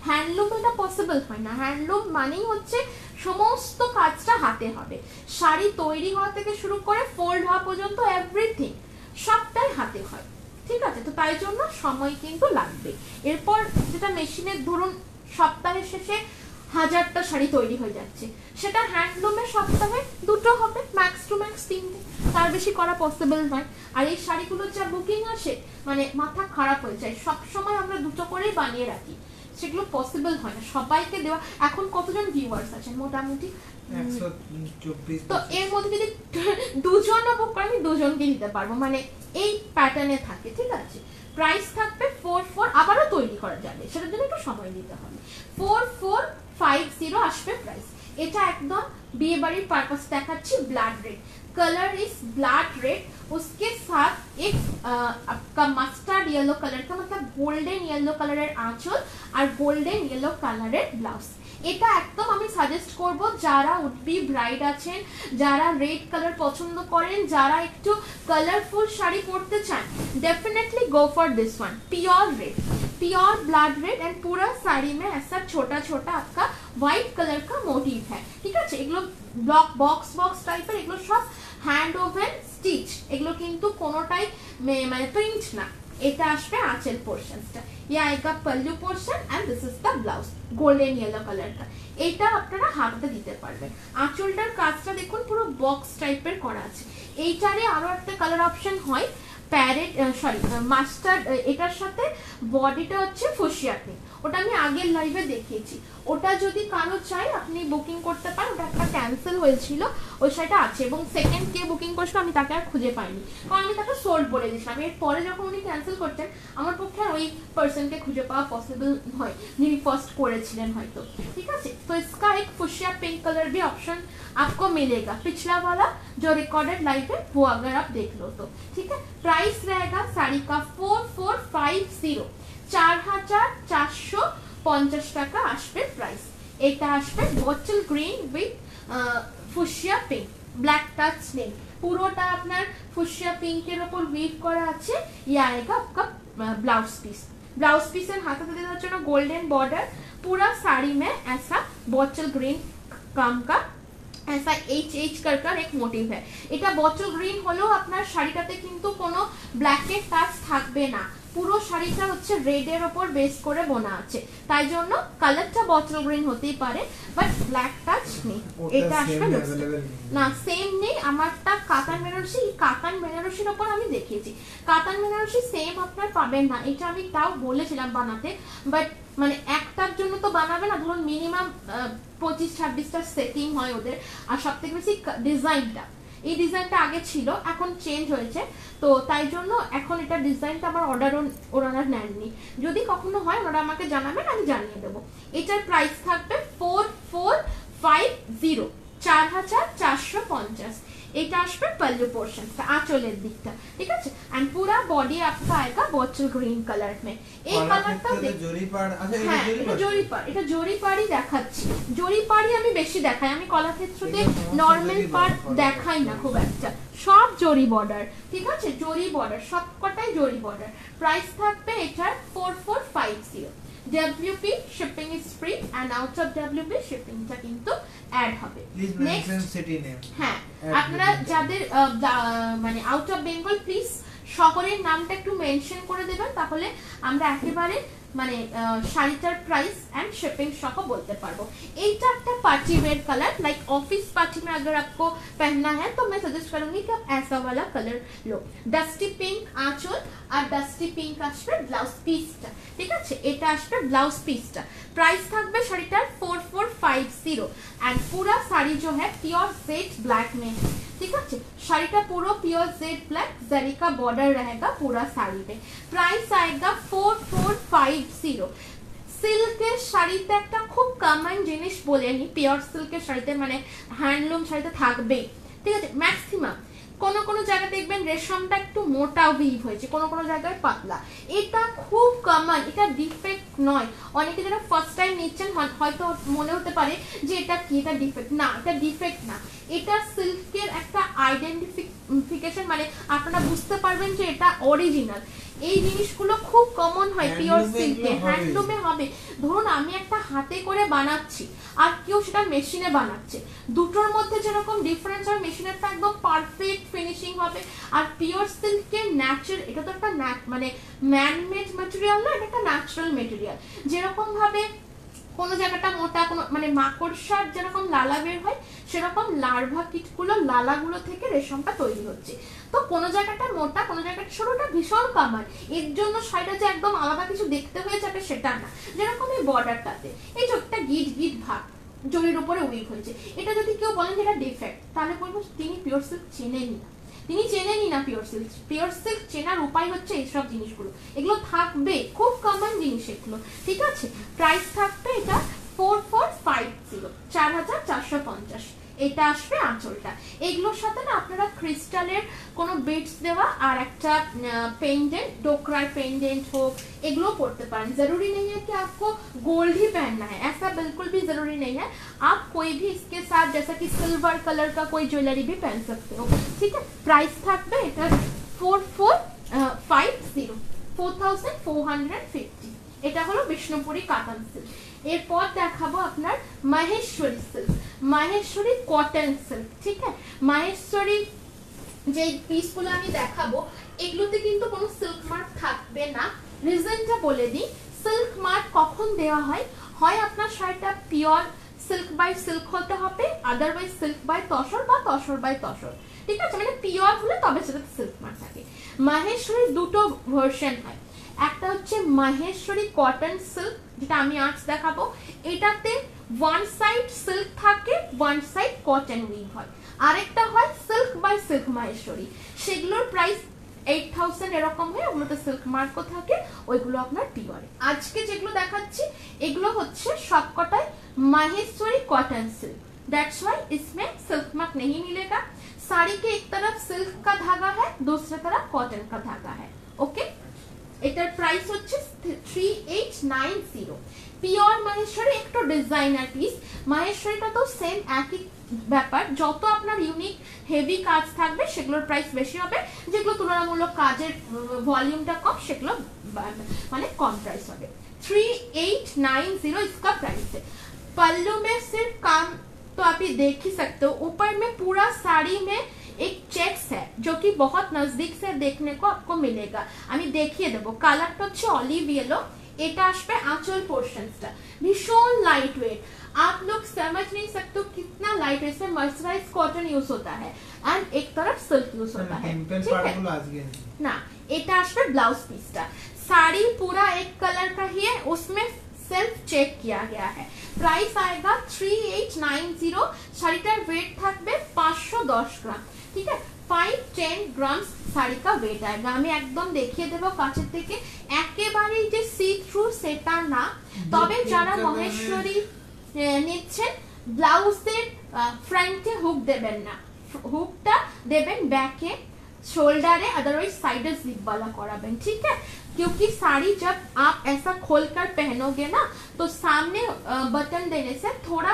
হ্যান্ডলুম এটা পসিবল হয় না। হ্যান্ডলুম মানেই হচ্ছে সমস্ত কাজটা হাতে হবে, শাড়ি তৈরি হওয়া থেকে শুরু করে ফোল্ড হওয়া পর্যন্ত এভরিথিং সবটাই হাতে হয়, ঠিক আছে? তো তাই জন্য সময় কিন্তু লাগবে। এরপর যেটা মেশিনের ধরুন সপ্তাহের শেষে হাজারটা শাড়ি তৈরি হয়ে যাচ্ছে, সেটা হ্যান্ডলুমে সপ্তাহে দুটো হবে, ম্যাক্স টু ম্যাক্স তিনটে, তার বেশি করা পসিবল নয়। আর এই শাড়িগুলোর যা বুকিং আসে মানে মাথা খারাপ হয়ে যায়, সবসময় আমরা দুটো করেই বানিয়ে রাখি, সেগুলো পসিবল হয় না সবাইকে দেওয়া। এখন কতজন ভিউয়ার্স আছেন মোটামুটি? একশো চব্বিশ। তো এর মধ্যে যদি দুজনও বুক করে আমি দুজনকে দিতে পারবো, মানে এই প্যাটার্নে থাকে, ঠিক আছে? প্রাইস থাকবে ফোর ফোর, আবারও তৈরি করা যাবে, সেটার জন্য একটু সময় দিতে হবে। ফোর ফোর ফাইভ জিরো আসবে প্রাইস। এটা একদম বিয়ে বাড়ির পারপাস দেখাচ্ছি, blood red colour is blood red, उसके साथ एक आ, आपका मस्टर्ड येलो कलर का मतलब गोल्डन येलो कलर आंचल और गोल्डन येलो कलर ब्लाउज। এটা একদম আমি সাজেস্ট করব যারা উডবি ব্রাইড আছেন, যারা রেড কালার পছন্দ করেন, যারা একটু কালারফুল শাড়ি পরতে চান, definitely go for this one. Pure red, pure blood red and पूरा साड़ी में ऐसा छोटा छोटा आपका व्हाइट कलर का मोटिव है, ঠিক আছে? এগুলো ব্লক বক্স বক্স টাইপের, এগুলো সব হ্যান্ড ওভেন স্টিচ, এগুলো কিন্তু কোনোটাই মানে প্রিন্ট না। এটা আসবে আঁচল পোর্শনটা, ये आएगा pallu portion and this is the blouse golden yellow colour का। এটা আপনারা হাতে দিতে পারবেন। আঁচলটার কাজটা দেখুন পুরো বক্স টাইপের করা আছে। এইটারে আরো একটা কালার অপশন হয় প্যারেট, সরি মাস্টার্ড, এটার সাথে বডিটা হচ্ছে ফুশিয়া পিঙ্ক, ওটা আমি আগের লাইভে দেখিয়েছি। ওটা যদি কারো চাই আপনি বুকিং করতে পারেন, ওটা একটা ক্যান্সেল হয়েছিল, ওই শাড়িটা আছে এবং সেকেন্ড কে বুকিং করছিল আমি তাকে আর খুঁজে পাইনি, কারণ আমি তাকে সোল্ড বলে দিয়েছিলাম। এরপরে যখন উনি ক্যান্সেল করতেন আমার পক্ষে আর ওই পার্সনকে খুঁজে পাওয়া পসিবল হয় যিনি ফার্স্ট করেছিলেন হয়তো, ঠিক আছে? तो इसका एक फुशिया पिंक कलर भी ऑप्शन आपको मिलेगा, पिछला वाला जो रिकॉर्डेड लाइव है वो अगर आप देख लो तो, ठीक है? प्राइस रहेगा साड़ी का फोर फोर फाइव जीरो, चार हजार चारशो পঞ্চাশ টাকা আসবে প্রাইস। এটা আসবে bottle green with fuchsia pink, black touch নেই, পুরোটা আপনার ফুশিয়া পিঙ্কের উপর উইভ করা আছে। ये आएगा आपका ब्लाउज पीस, ब्लाउज पीस এর হাতে দেওয়ার জন্য গোল্ডেন বর্ডার, पूरा साड़ी में ऐसा बॉटल ग्रीन काम का ऐसा एच एच कर कर एक मोटिव है। এটা বটল গ্রিন হলেও আপনার শাড়িটাতে কিন্তু কোনো ব্ল্যাকের টাচ থাকবে না, পুরো শাড়িটা হচ্ছে রেড এর উপর বেস করে বোনা আছে, তাই জন্য কালারটা বটল গ্রিন হতেই পারে বাট ব্ল্যাক টাচ নেই। এটা আসলে না সেম নেই, আমারটা কাতান বেনারসি, কাতান বেনারসির উপর আমি দেখিয়েছি, কাতান বেনারসি সেম আপনার পাবেন না, এটা আমি তাও বলেছিলাম বানাতে, বাট মানে একটার জন্য তো বানাবে না, ধরুন মিনিমাম পঁচিশ ছাব্বিশটা সেটিং হয় ওদের, আর সব থেকে বেশি ডিজাইনটা, এই ডিজাইনটা আগে ছিল এখন চেঞ্জ হয়েছে, তো তাই জন্য এখন এটা ডিজাইনটা আমার অর্ডার ওনারা নেননি, যদি কখনো হয় ওনারা আমাকে জানাবেন আমি জানিয়ে দেবো। এটার প্রাইস থাকবে ফোর ফোর ফাইভ জিরো, চার হাজার চারশো পঞ্চাশ। এটা আসবে पल्लू पोर्शन आंचलेर दिकटा, ठीक है? एंड पूरा बॉडी आपका आएगा बॉटल ग्रीन कलर में। এই কালারটা জরিপাড়, আচ্ছা এটা জরিপাড়, এটা জরিপাড়, এটা জরিপাড়ই দেখাচ্ছি, জরিপাড়ই আমি বেশি দেখাই, আমি কলাক্ষেত্রতে নরমাল পার্ট দেখাই না খুব একটা, সব জরি বর্ডার, ঠিক আছে? জরি বর্ডার সবকটাই জরি বর্ডার। প্রাইস থাকবে এটার four four five zero, WB shipping is free and out of WB শিপিংটা কিন্তু অ্যাড হবে। নেক্সট সিটি নেম, হ্যাঁ আপনারা যাদের মানে আউট অফ বেঙ্গল প্লিজ শহরের নামটা একটু মেনশন করে দেবেন, তাহলে আমরা একেবারে মানে শাড়িটার প্রাইস एंड शिपिंग सह बोलते पारबो। এইটা একটা party wear colour, like office party में अगर आपको पहनना है तो मैं सजेस्ट करूंगी कि आप ऐसा वाला कलर लो। डस्टी पिंक आंचल और डस्टी पिंक আসবে ব্লাউজ পিসটা, ঠিক আছে? এটা আসবে ব্লাউজ পিসটা। प्राइस থাকবে শাড়িটার four four five zero and पूरा साड़ी जो है प्योर जेड ब्लैक में, ठीक है? শাড়িটা পুরো प्योर जेड ब्लैक, जरी का बॉर्डर रहेगा पूरा साड़ी में। प्राइस आएगा फोर फोर फाइव जीरो। সিল্কের শাড়িতে একটা খুব কমন জিনিস বলে নি, পিওর সিল্কের শাড়িতে মানে হ্যান্ডলুম শাড়িতে থাকবে, ঠিক আছে? ম্যাক্সিমাম কোন কোন জায়গায় দেখবেন রেশমটা একটু মোটা উইভ হয়েছে, কোন কোন জায়গায় পাতলা, এটা খুব কমন, এটা ডিফেক্ট নয়। অনেকে যারা ফার্স্ট টাইম নিচ্ছেন হয়তো মনে হতে পারে যে এটা কি, এটা ডিফেক্ট না, এটা ডিফেক্ট না, এটা সিল্কের একটা আইডেন্টিফিকেশন, মানে আপনারা বুঝতে পারবেন যে এটা অরিজিনাল। এই জিনিসগুলো খুব কমন হয় পিওর সিল্কে, হ্যান্ডলুমে হবে। ধরুন আমি একটা হাতে করে বানাচ্ছি আর কেউ সেটা মেশিনে বানাচ্ছে, দুটোর মধ্যে যেরকম ডিফারেন্স হয়, মেশিনেরটা একদম পারফেক্ট ফিনিশিং হবে। আর পিওর সিল্কের ন্যাচারাল, এটা তো একটা মানে ম্যানমেড ম্যাটেরিয়াল না, এটা একটা ন্যাচারাল ম্যাটেরিয়াল। যেরকম ভাবে কোনো জায়গাটা মোটা, কোনো মানে মাকড়সার যেরকম লালা বের হয়, সেরকম লার্ভা কিটগুলো লালাগুলো থেকে রেশমটা তৈরি হচ্ছে। তো কোনো জায়গাটা মোটা, কোনো জায়গাটা সরুটা ভীষণ কমন, এর জন্য শাড়িটা যে একদম আলাদা কিছু দেখতে হয়ে যাবে সেটা না। যেরকম এই বর্ডারটাতে এই যে একটা গিট গিট ভাগ জরির উপরে উইভ হয়েছে, এটা যদি কেউ বলেন যে এটা ডিফেক্ট, তাহলে বলবো তিনি পিওর সিল্ক চেনেনি না, তিনি চেনেনি না পিওর সিল্ক। পিওর সিল্ক চেনার উপায় হচ্ছে এইসব জিনিসগুলো, এগুলো থাকবে, খুব কমন জিনিস এগুলো, ঠিক আছে। প্রাইস থাকবে এটা ফোর ফোর ফাইভ জিরো, চার হাজার চারশো পঞ্চাশ। এটা আসবে আঁচলটা। এগুলোর সাথে না আপনারা ক্রিস্টালের কোনো বিটস দেওয়া আর একটা पेंडेंट, डोकरार पेंडेंट हो, एग्लो पढ़ते पारें। जरूरी नहीं है कि आपको गोल्ड ही पहनना है, ऐसा बिल्कुल भी जरूरी नहीं है। आप कोई भी इसके साथ जैसा कि सिल्वर कलर का कोई ज्वेलरी भी पहन सकते हो, ठीक है। प्राइस থাকবে এটা four four five zero, four thousand four hundred fifty. এটা হলো বিষ্ণুপুরি কাতান সিল্ক। এরপর দেখাবো আপনার Maheshwari silk, Maheshwari cotton silk, ঠিক আছে। মাহেশ্বরী যে পিসগুলো আমি দেখাবো এগুলোতে কিন্তু কোনো সিল্ক মার্ক থাকবে না। রিজনটা বলে দিই, সিল্ক মার্ক কখন দেওয়া হয়, হয় আপনার শাড়িটা পিওর সিল্ক বাই সিল্ক হতে হবে, আদারওয়াইজ সিল্ক বাই তসর বা তসর বাই তসর, ঠিক আছে। মানে পিওর হলে তবে সেটাতে সিল্ক মার্ক থাকে। মাহেশ্বরীর দুটো ভার্সন হয়, একটা হচ্ছে মাহেশ্বরী কটন সিল্ক, যেটা আমি আজ দেখাবো। এটাতে ওয়ান সাইড সিল্ক থাকে, ওয়ান সাইড কটন উইভ হয়। আরেকটা হয় সিল্ক বাই সিল্ক মাহেশ্বরী, সেগুলোর প্রাইস এইট থাউজেন্ড এরকম হয়, ওগুলোতে সিল্ক মার্কও থাকে, ওইগুলো আপনার পিওরে। আজকে যেগুলো দেখাচ্ছি এগুলো হচ্ছে সবকটাই Maheshwari cotton silk, that's why इसमें सिल्क मार्क नहीं मिलेगा। साड़ी के एक तरफ सिल्क का धागा है, दूसरी तरफ कॉटन का धागा है, ओके। এটার প্রাইস হচ্ছে three eight nine zero. Pure Maheshwari একটু ডিজাইনার পিস, মাহেশ্বরীটা তো সেম একই ব্যাপার, যত আপনার ইউনিক হেভি কাজ থাকবে সেগুলোর প্রাইস বেশি হবে, যেগুলো তুলনামূলক কাজের ভলিউমটা কম সেগুলো মানে কম প্রাইস হবে। थ्री एट नाइन जीरो इसका प्राइस है। पल्लू में सिर्फ काम तो आप ये देख ही सकते हो, ऊपर में पूरा साड़ी में एक चेक्स है जो कि बहुत नजदीक से देखने को आपको मिलेगा। আমি দেখিয়ে দেব, কালারটা হচ্ছে অলিভ येलो। এটা আসবে আঁচল পোরশনসটা, ভীষণ লাইট ওয়েট, आप लोग समझ नहीं सकते कितना लाइट वेट। इसमें मर्सराइज कॉटन यूज होता है एंड एक तरफ सिल्क यूज होता है, ठीक है ना। এটা আসবে ব্লাউজ পিসটা, साड़ी पूरा एक कलर का ही है, उसमें सेल्फ चेक किया गया है। प्राइस आएगा थ्री एट नाइन जीरो। শাড়িটার ওয়েট থাকবে পাঁচশো দশ গ্রাম, ঠিক আছে। ফাইভ টেন গ্রামস শাড়ি का वेट आएगा। আমি একদম দেখিয়ে দেব কাছের থেকে, একেবারেই যে সি থ্রু সেটা না। তবে যারা মহেশ্বরী নিচ্ছেন ব্লাউজের ফ্রন্টে হুক দেবেন না, হুকটা দেবেন ব্যাকে, शोल्डर है, अदरवाइज साइड जिप वाला कराबेन, ठीक है। क्योंकि साड़ी जब आप ऐसा खोलकर पहनोगे ना तो सामने बटन देने से थोड़ा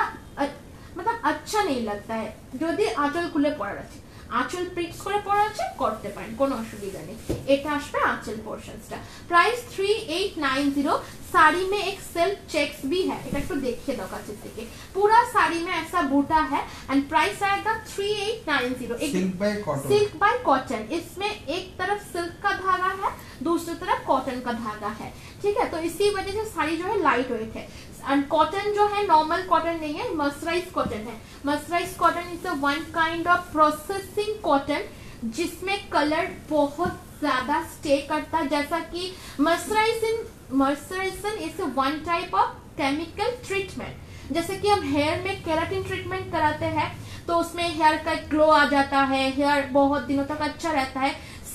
मतलब अच्छा नहीं लगता है। যদি আঁচল খুলে পড়া আছে, আঁচল প্রিক্স করে পড়া আছে করতে পারেন, কোনো অসুবিধা নেই। এটা আসবে আঁচল পোরশনসটা। Price three eight nine zero. Sari में एक सेल्फ चेक्स भी है, এটা একটু দেখিয়ে দাও কাছে থেকে। पूरा साड़ी में ऐसा बूटा है एंड प्राइस आएगा three eight nine zero. Silk by cotton, silk by cotton. इसमें एक तरफ सिल्क का धागा है, दूसरी तरफ कॉटन का धागा है, ठीक है। तो इसी वजह से साड़ी जो है लाइट वेट है। एंड कॉटन जो है नॉर्मल कॉटन नहीं है, मर्सराइज कॉटन है। Mercerised cotton is a one kind of processing cotton जिसमें कलर बहुत ज्यादा स्टे करता है। जैसा कि mercerising mercerisation is one type of chemical treatment. जैसे कि हम हेयर में केराटिन ट्रीटमेंट कराते हैं तो उसमें हेयर का ग्लो आ जाता है, हेयर बहुत दिनों तक अच्छा रहता है। सेम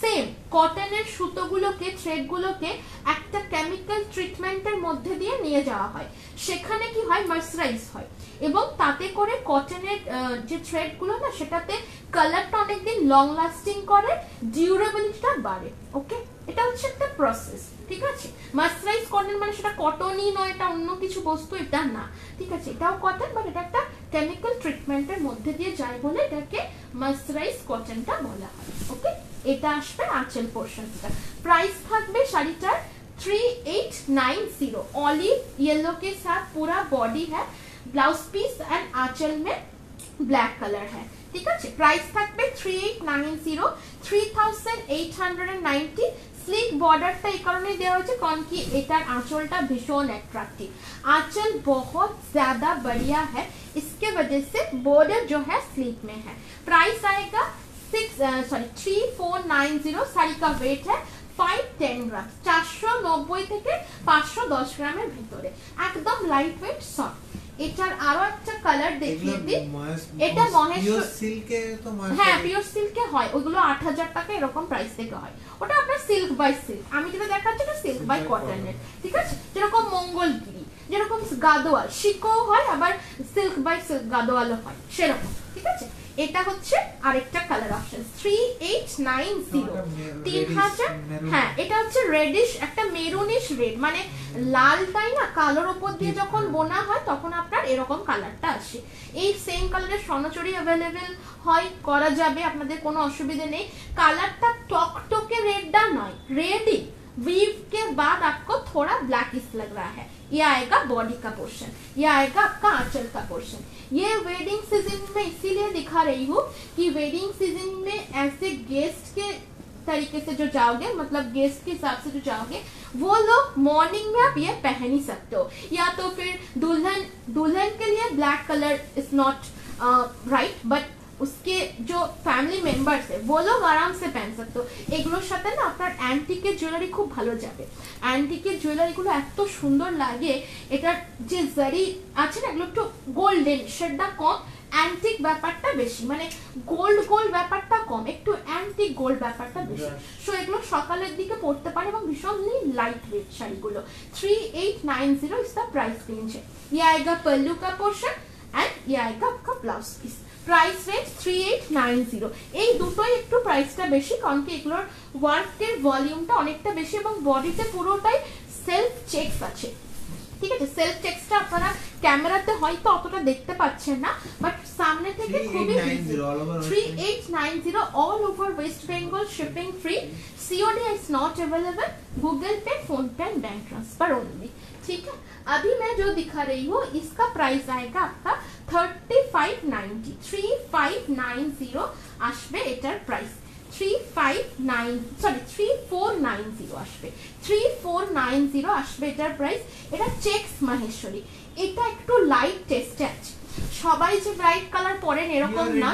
কটনের সুতোগুলোকে থ্রেডগুলোকে একটা কেমিক্যাল ট্রিটমেন্টের মধ্যে দিয়ে নিয়ে যাওয়া হয়, সেখানে কি হয় মার্সারাইজ হয় এবং তাতে করে কটনের যে থ্রেডগুলো না সেটাতে কালারটা অনেকদিন লং লাস্টিং করে, ডিউরেবিলিটিটা বাড়ে। ওকে, এটা হচ্ছে একটা প্রসেস, ঠিক আছে। মার্সারাইজ কটন মানে সেটা কটনই নয়, এটা অন্য কিছু বস্তু, এটা না, ঠিক আছে। এটাও কটন বাট এটা একটা কেমিক্যাল ট্রিটমেন্টের মধ্যে দিয়ে যায় বলে এটাকে মার্সারাইজ কটনটা বলা হয়। ওকে, এটা আসবে আঁচল পোর্শনটা। প্রাইস থাকবে শাড়িটার three eight nine zero, olive yellow के साथ पूरा बॉडी है, ब्लाउज पीस एंड आंचल में ब्लैक कलर है, ठीक है। प्राइस থাকবে three eight nine zero, three thousand eight hundred ninety. Sleek बॉर्डरটা এই কারণে দেওয়া হয়েছে কারণ কি এটার আঁচলটা ভীষণ অ্যাট্রাক্টিভ, आंचल बहुत ज्यादा बढ़िया है, इसके वजह से बॉर्डर जो है स्लीक में है। प्राइस आएगा six sorry three four nine zero. Sari का वेट है फाइव टेन ग्राम, চারশো নব্বই থেকে পাঁচশো দশ গ্রামের ভিতরে, একদম লাইট ওয়েট সফট। এটার আরো একটা কালার দেখিয়ে দিই, এটা মহেশ্বর সিল্কে তো হ্যাঁ পিওর সিল্কে হয়, ওগুলো আট হাজার টাকা এরকম প্রাইস থেকে হয়, ওটা আপনার সিল্ক বাই সিল্ক। আমি যেটা দেখাচ্ছি এটা সিল্ক বাই কটনের, ঠিক আছে। যেরকম মঙ্গলগিরি, যেরকম গাদোয়াল শিকও হয়, আবার সিল্ক বাই সিল্ক গাদোয়ালও হয়, সেরকম, ঠিক আছে। এটা হচ্ছে আরেকটা colour option three eight nine zero, তিন হাজার। হ্যাঁ, এটা হচ্ছে রেডিশ, একটা মেরুনিশ রেড, মানে লালটাই না কালোর উপর দিয়ে যখন বোনা হয় তখন আপনার এরকম কালারটা আসে। এই সেম কালারের স্বর্ণচুড়ি অ্যাভেলেবেল হয়, করা যাবে, আপনাদের কোনো অসুবিধা নেই। কালারটা টকটকে रेडा नॉय रेडी, वीव के बाद आपको थोड़ा ब्लैकिश लग रहा है। ये आएगा बॉडी का पोर्शन, ये आएगा आपका आंचल का पोर्शन। ये वेडिंग सीजन में इसीलिए दिखा रही हूँ कि वेडिंग सीजन में ऐसे गेस्ट के तरीके से जो जाओगे, मतलब गेस्ट के हिसाब से जो जाओगे, वो लोग मॉर्निंग में आप ये पहन ही सकते हो, या तो फिर दुल्हन दुल्हन के लिए black colour is not right, but उसके जो फैमिली मेंबर्स है वो लोग आराम से पहन सकते हो। এগুলোর সাথে না আপনার অ্যান্টিকের জুয়েলারি খুব ভালো যাবে, অ্যান্টিকের জুয়েলারিগুলো এত সুন্দর লাগে, এটার যে জারি আছে না এগুলো একটু গোল্ডেন শেডটা কম, অ্যান্টিক ব্যাপারটা বেশি, মানে গোল্ড গোল্ড ব্যাপারটা কম, একটু অ্যান্টিক গোল্ড ব্যাপারটা বেশি। সো এগুলো সকালের দিকে পড়তে পারে এবং ভীষণই লাইট ওয়েট শাড়িগুলো। Three eight nine zero is the price range है। ये आएगा पल्लू का पोर्शन एंड ये आएगा आपका blouse piece. Price range three eight nine zero. এই দুটোই একটু প্রাইসটা বেশি কারণ কি এগুলোর ওয়ার্কের ভলিউমটা অনেকটা বেশি এবং বডিতে পুরোটাই সেলফ চেকস আছে, ঠিক আছে। সেলফ চেকসটা আপনারা ক্যামেরাতে হয়তো অতটা দেখতে পাচ্ছেন না, বাট সামনে থেকে খুবই three eight nine zero all over West Bengal, shipping free, COD is not available, Google Pay, PhonePe and bank transfer only, ठीक है। अभी मैं जो दिखा रही हूँ इसका प्राइस आएगा आपका thirty five ninety, three five nine zero आसबे एटार price, three five nine sorry three four nine zero आसबे, थ्री फोर नाइन जीरो आसबे एटार प्राइस। এটা চেকস মাহেশ্বরী, এটা একটু লাইট টেস্টে আছে, সবাই যে ব্রাইট কালার পরেন এরকম না,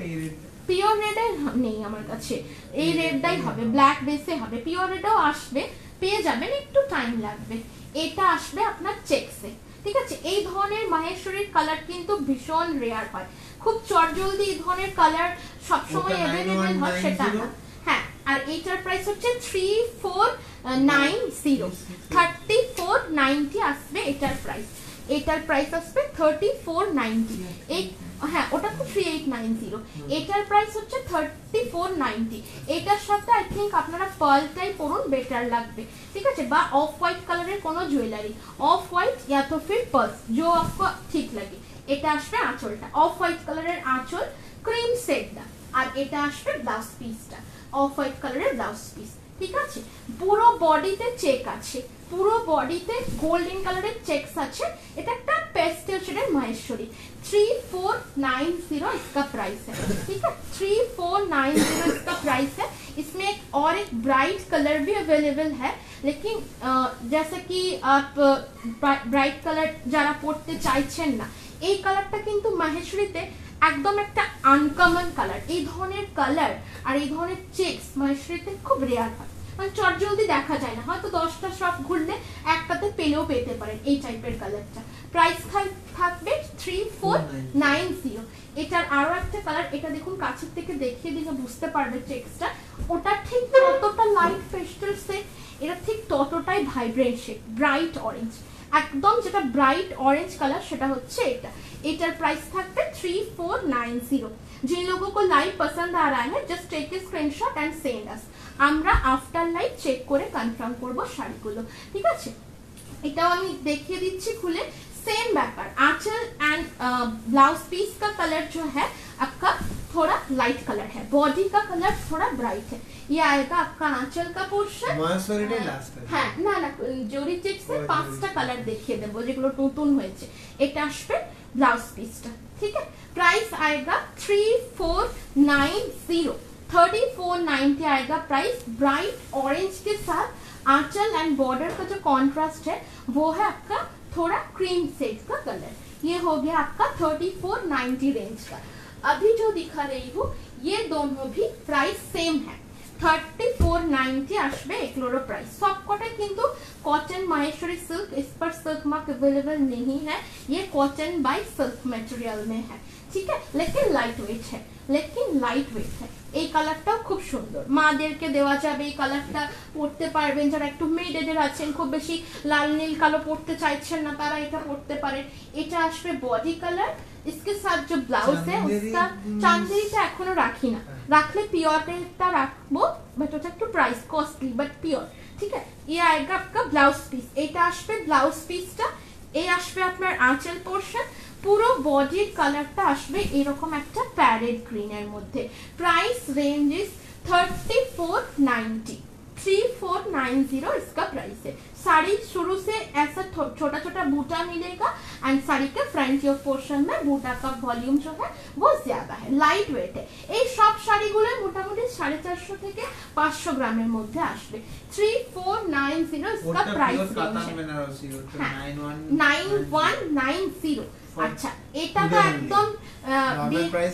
পিওর রেড নেই আমার কাছে, এই রেডটাই হবে, ব্ল্যাক বেসে হবে, পিওর রেডও আসবে, পেয়ে যাবেন, একটু টাইম লাগবে। এটা আসবে আপনার চেকসে, ঠিক আছে। এই ধরনের মাহেশ্বরীর কালার কিন্তু ভীষণ রেয়ার হয়, খুব চটজলদি এই ধরনের কালার সবসময় অ্যাভেলেবেল হয় সেটা না। হ্যাঁ, আর এইটার প্রাইস হচ্ছে three four nine zero, thirty four ninety আসবে এটার প্রাইস, এটার প্রাইস আসবে থার্টি ফোর নাইনটি। এই হ্যাঁ ওটা তো থ্রি এইট নাইন জিরো, এটার প্রাইস হচ্ছে থার্টি ফোর নাইনটি। এটার সাথে আই থিঙ্ক আপনারা পার্লটাই পরুন, বেটার লাগবে, ঠিক আছে, বা অফ হোয়াইট কালারের কোনো জুয়েলারি, অফ হোয়াইট या तो फिर पर्स जो आपको ठीक लगे। এটা আসবে আঁচলটা, অফ হোয়াইট কালারের আঁচল, ক্রিম সেটটা, আর এটা আসবে ব্লাউজ পিসটা, অফ হোয়াইট কালারের ব্লাউজ পিস, ঠিক আছে। পুরো বডিতে চেক আছে, পুরো বডিতে গোল্ডেন কালারের চেকস আছে। এটা একটা pastel shade Maheshwari, three four nine zero इसका प्राइस है, ठीक है, थ्री फोर नाइन जीरो इसका प्राइस है। इसमें एक और एक ब्राइट कलर भी अवेलेबल है, लेकिन जैसे कि आप ब्राइट कलर যারা পড়তে চাইছেন না, এই কালারটা কিন্তু মাহেশ্বরীতে একদম একটা আনকমন কালার। এই ধরনের কালার আর এই ধরনের চেকস মাহেশ্বরীতে খুব রেয়ার হয়, মানে চটজলদি দেখা যায় না, হয়তো দশটা শপ ঘুরলে একটাতে পেলেও পেতে পারেন এই টাইপের কালারটা। প্রাইস থাকবে থ্রি ফোর নাইন জিরো। এটার আরো একটা কালার, এটা দেখুন কাছের থেকে দেখিয়ে দিলে বুঝতে পারবে চেকসটা, ওটা ঠিক ততটা লাইট পেস্টেল শেড, এটা ঠিক ততটাই ভাইব্রেন্ট শেড, ব্রাইট অরেঞ্জ, একদম যেটা ব্রাইট অরেঞ্জ কালার সেটা হচ্ছে এটা। এটার প্রাইস থাকবে थ्री फोर नाइन जीरो। जिन लोगों को लाइव पसंद आ रहा है just take a screenshot and send us, আমরা আফটার লাইভ চেক করে কনফার্ম করব শাড়িগুলো, ঠিক আছে। এটাও আমি দেখিয়ে দিচ্ছি খুলে, सेम ব্যাপার। आंचल एंड ब्लाउज पीस का कलर जो है आपका थोड़ा लाइट कलर है, बॉडी का कलर थोड़ा ब्राइट है। ये आएगा आपका आंचल का पोर्शन। ময়সরিটা লাস্ট আছে। হ্যাঁ না না জরি চেকসে পাঁচটা কালার দেখিয়ে দেব যেগুলো নতুন হয়েছে। এটা আসবে ব্লাউজ পিসটা, ठीक है। प्राइस आएगा three four nine zero, thirty four ninety आएगा प्राइस। ब्राइट ऑरेंज के साथ आंचल एंड बॉर्डर का जो कॉन्ट्रास्ट है वो है आपका थोड़ा क्रीम शेड का कलर। ये हो गया आपका थर्टी फोर नाइनटी रेंज का। अभी जो दिखा रही हूँ ये दोनों भी प्राइस सेम है, थर्टी फोर नाइनटी আসবে এগুলোর প্রাইস। সবকটা কিন্তু कॉटन माहेश्वरी सिल्क, इस पर सिल्क मार्क अवेलेबल नहीं है, ये कॉटन बाय सिल्क मटेरियल में है, ठीक है। लेकिन लाइट वेट है, लेकिन लाइट वेट है। এই কালারটাও খুব সুন্দর, মাদেরকে দেওয়া যাবে। এই কালারটা পরতে পারবেন যারা একটু মেড এজের আছেন, খুব বেশি লাল নীল কালো পরতে চাইছেন না, তারা এটা পরতে পারেন। এটা আসবে বডি কালার, इसके साथ जो ब्लाउज है उसका চান্দেরিটা এখনো রাখি না, রাখলে পিওরটা রাখবো, বাট ওটা একটু প্রাইস কস্টলি বাট পিওর, ঠিক আছে। ये आएगा आपका ब्लाउज पीस, এটা আসবে ব্লাউজ পিসটা। এই আসবে আপনার আঁচল পোরশন, পুরো বডির কালারটা আসবে এরকম একটা প্যারেট গ্রিনের মধ্যে। Price range is thirty four ninety, three four nine zero इसका प्राइस है। साड़ी शुरू से ऐसा छोटा छोटा बूटा मिलेगा एंड साड़ी के फ्रंट योर पोर्शन में बूटा का वॉल्यूम जो है वो ज्यादा है, लाइट वेट है। এই সব শাড়িগুলো মোটামুটি সাড়ে চারশো থেকে পাঁচশো গ্রামের মধ্যে আসবে। थ्री फोर नाइन जीरो इसका price nine one nine zero. अच्छा এটা তো একদম price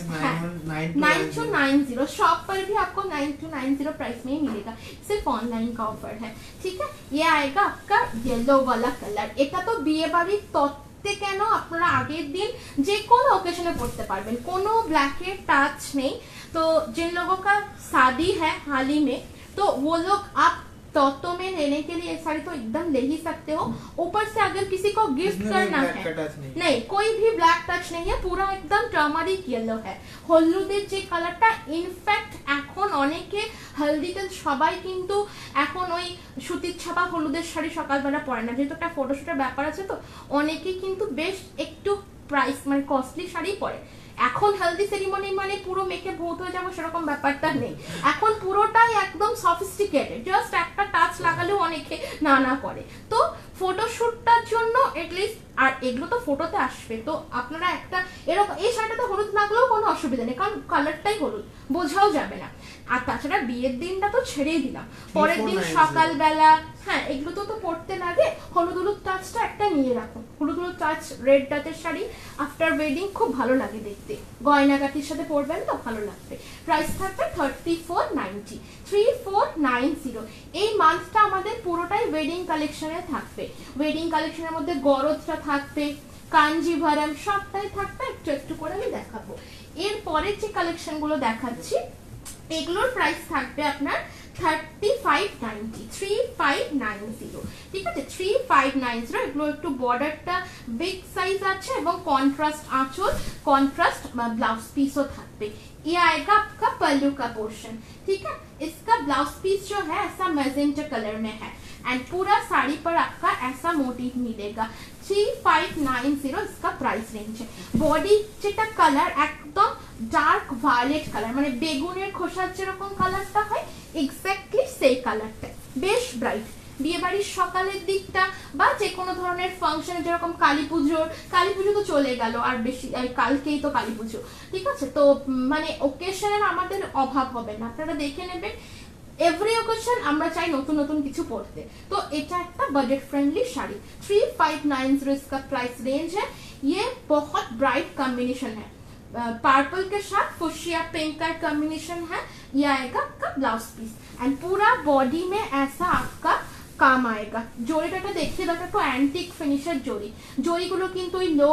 nine two nine zero, shop पर भी आपको nine two nine zero price में ही मिलेगा, सिर्फ ऑनलाइन का ऑफर है, ठीक है। ये आएगा आपका येलो वाला कलर। এটা তো বিয়ে বাড়ির তত্ত্বে কেন আপনারা আগের দিন যে কোনো ওকেশনে পড়তে পারবেন, কোনো ব্ল্যাকের টাচ নেই। तो जिन लोगों का शादी है हाल ही में तो वो लोग आप तोतो में लेने के लिए साड़ी तो एकदम ले ही सकते हो। ऊपर से अगर किसी को गिफ्ट करना है नहीं।, नहीं कोई भी ब्लैक टच नहीं है, पूरा एकदम टर्मारिक येलो है। হলুদের যে কালারটা ইনফ্যাক্ট এখন অনেকে হলদিতে সবাই কিন্তু এখন ওই সুতির ছাপা হলুদের শাড়ি সকালবেলা পরে না, যেহেতু একটা ফটোশুটের ব্যাপার আছে তো অনেকে কিন্তু বেশ একটু প্রাইস মানে কস্টলি শাড়ি পরে। এখন হেলদি সেরিমনি মানে পুরো মেকে ভূত হয়ে যাবো সেরকম ব্যাপারটা নেই, এখন পুরোটাই একদম সফিস্টিকেটেড, জাস্ট একটা টাচ লাগালেও অনেকে না না করে। তো ফটোশুটটার জন্য এটলিস্ট, আর এগুলো তো ফটোতে আসবে, তো আপনারা একটা এরকম এই শাড়িটাতে হলুদ লাগলেও কোনো অসুবিধা নেই, কারণ কালারটাই হলুদ, বোঝাও যাবে না। আর তাছাড়া বিয়ের দিনটা তো ছেড়েই দিলাম, পরের দিন সকালবেলা হ্যাঁ এগুলো তো তো পড়তে লাগে, হলুদ হলুদ টাচটা একটা নিয়ে রাখুন। হলুদ হলুদ টাচ রেড টাচের শাড়ি আফটার ওয়েডিং খুব ভালো লাগে দেখতে, গয়নাগাটির সাথে পরবেন তো ভালো লাগবে। প্রাইস থাকবে thirty four ninety, three four nine zero. এই মান্থটা আমাদের পুরোটাই ওয়েডিং কালেকশনে থাকবে, ওয়েডিং কালেকশনের মধ্যে গরজটা থাকবে, কাঞ্জিভারম সবটাই থাকবে, একটু একটু করে আমি দেখাবো। এর পরের যে কালেকশন গুলো দেখাচ্ছি এগুলোর প্রাইস থাকবে আপনার thirty five ninety, three five nine zero, ঠিক আছে। থ্রি ফাইভ নাইন জিরো, এগুলো একটু বর্ডারটা বিগ সাইজ আছে এবং কন্ট্রাস্ট आंचल, कॉन्ट्रास्ट ब्लाउज पीसो थाकबे। ये आएगा आपका पल्लू का पोर्शन, ठीक है। इसका ब्लाउज पीस जो है ऐसा मैजेंटा कलर में है एंड पूरा साड़ी पर आपका ऐसा मोटिव मिलेगा। थ्री फाइव नाइन जीरो इसका प्राइस रेंज है। बॉडी যেটা কালার একদম ডার্ক ভায়োলেট কালার, মানে বেগুনের খোসার যেরকম কালারটা হয় এক্স্যাক্টলি সেই কালারটা, বেশ ব্রাইট। বিয়ে বাড়ির সকালের দিকটা বা যে কোনো ধরনের ফাংশনে, যেরকম কালী পুজোর, কালী পুজো তো চলে গেল আর বেশি কালকেই তো কালী পুজো, ঠিক আছে। তো মানে ওকেশনের আমাদের অভাব হবে না, আপনারা দেখে নেবেন। এভরি ওকেশন আমরা চাই নতুন নতুন কিছু পড়তে, তো এটা একটা budget friendly sari. Three five nine zero इसका प्राइस रेंज है। ये बहुत ब्राइट कॉम्बिनेशन है, पर्पल के साथ फुशिया पिंक का कॉम्बिनेशन है। ये आएगा आपका ब्लाउज पीस एंड पूरा बॉडी में ऐसा आपका काम आएगा। জরিটা দেখতে দেখো একটু অ্যান্টিক ফিনিশের জরি, জরিগুলো কিন্তু ওই লো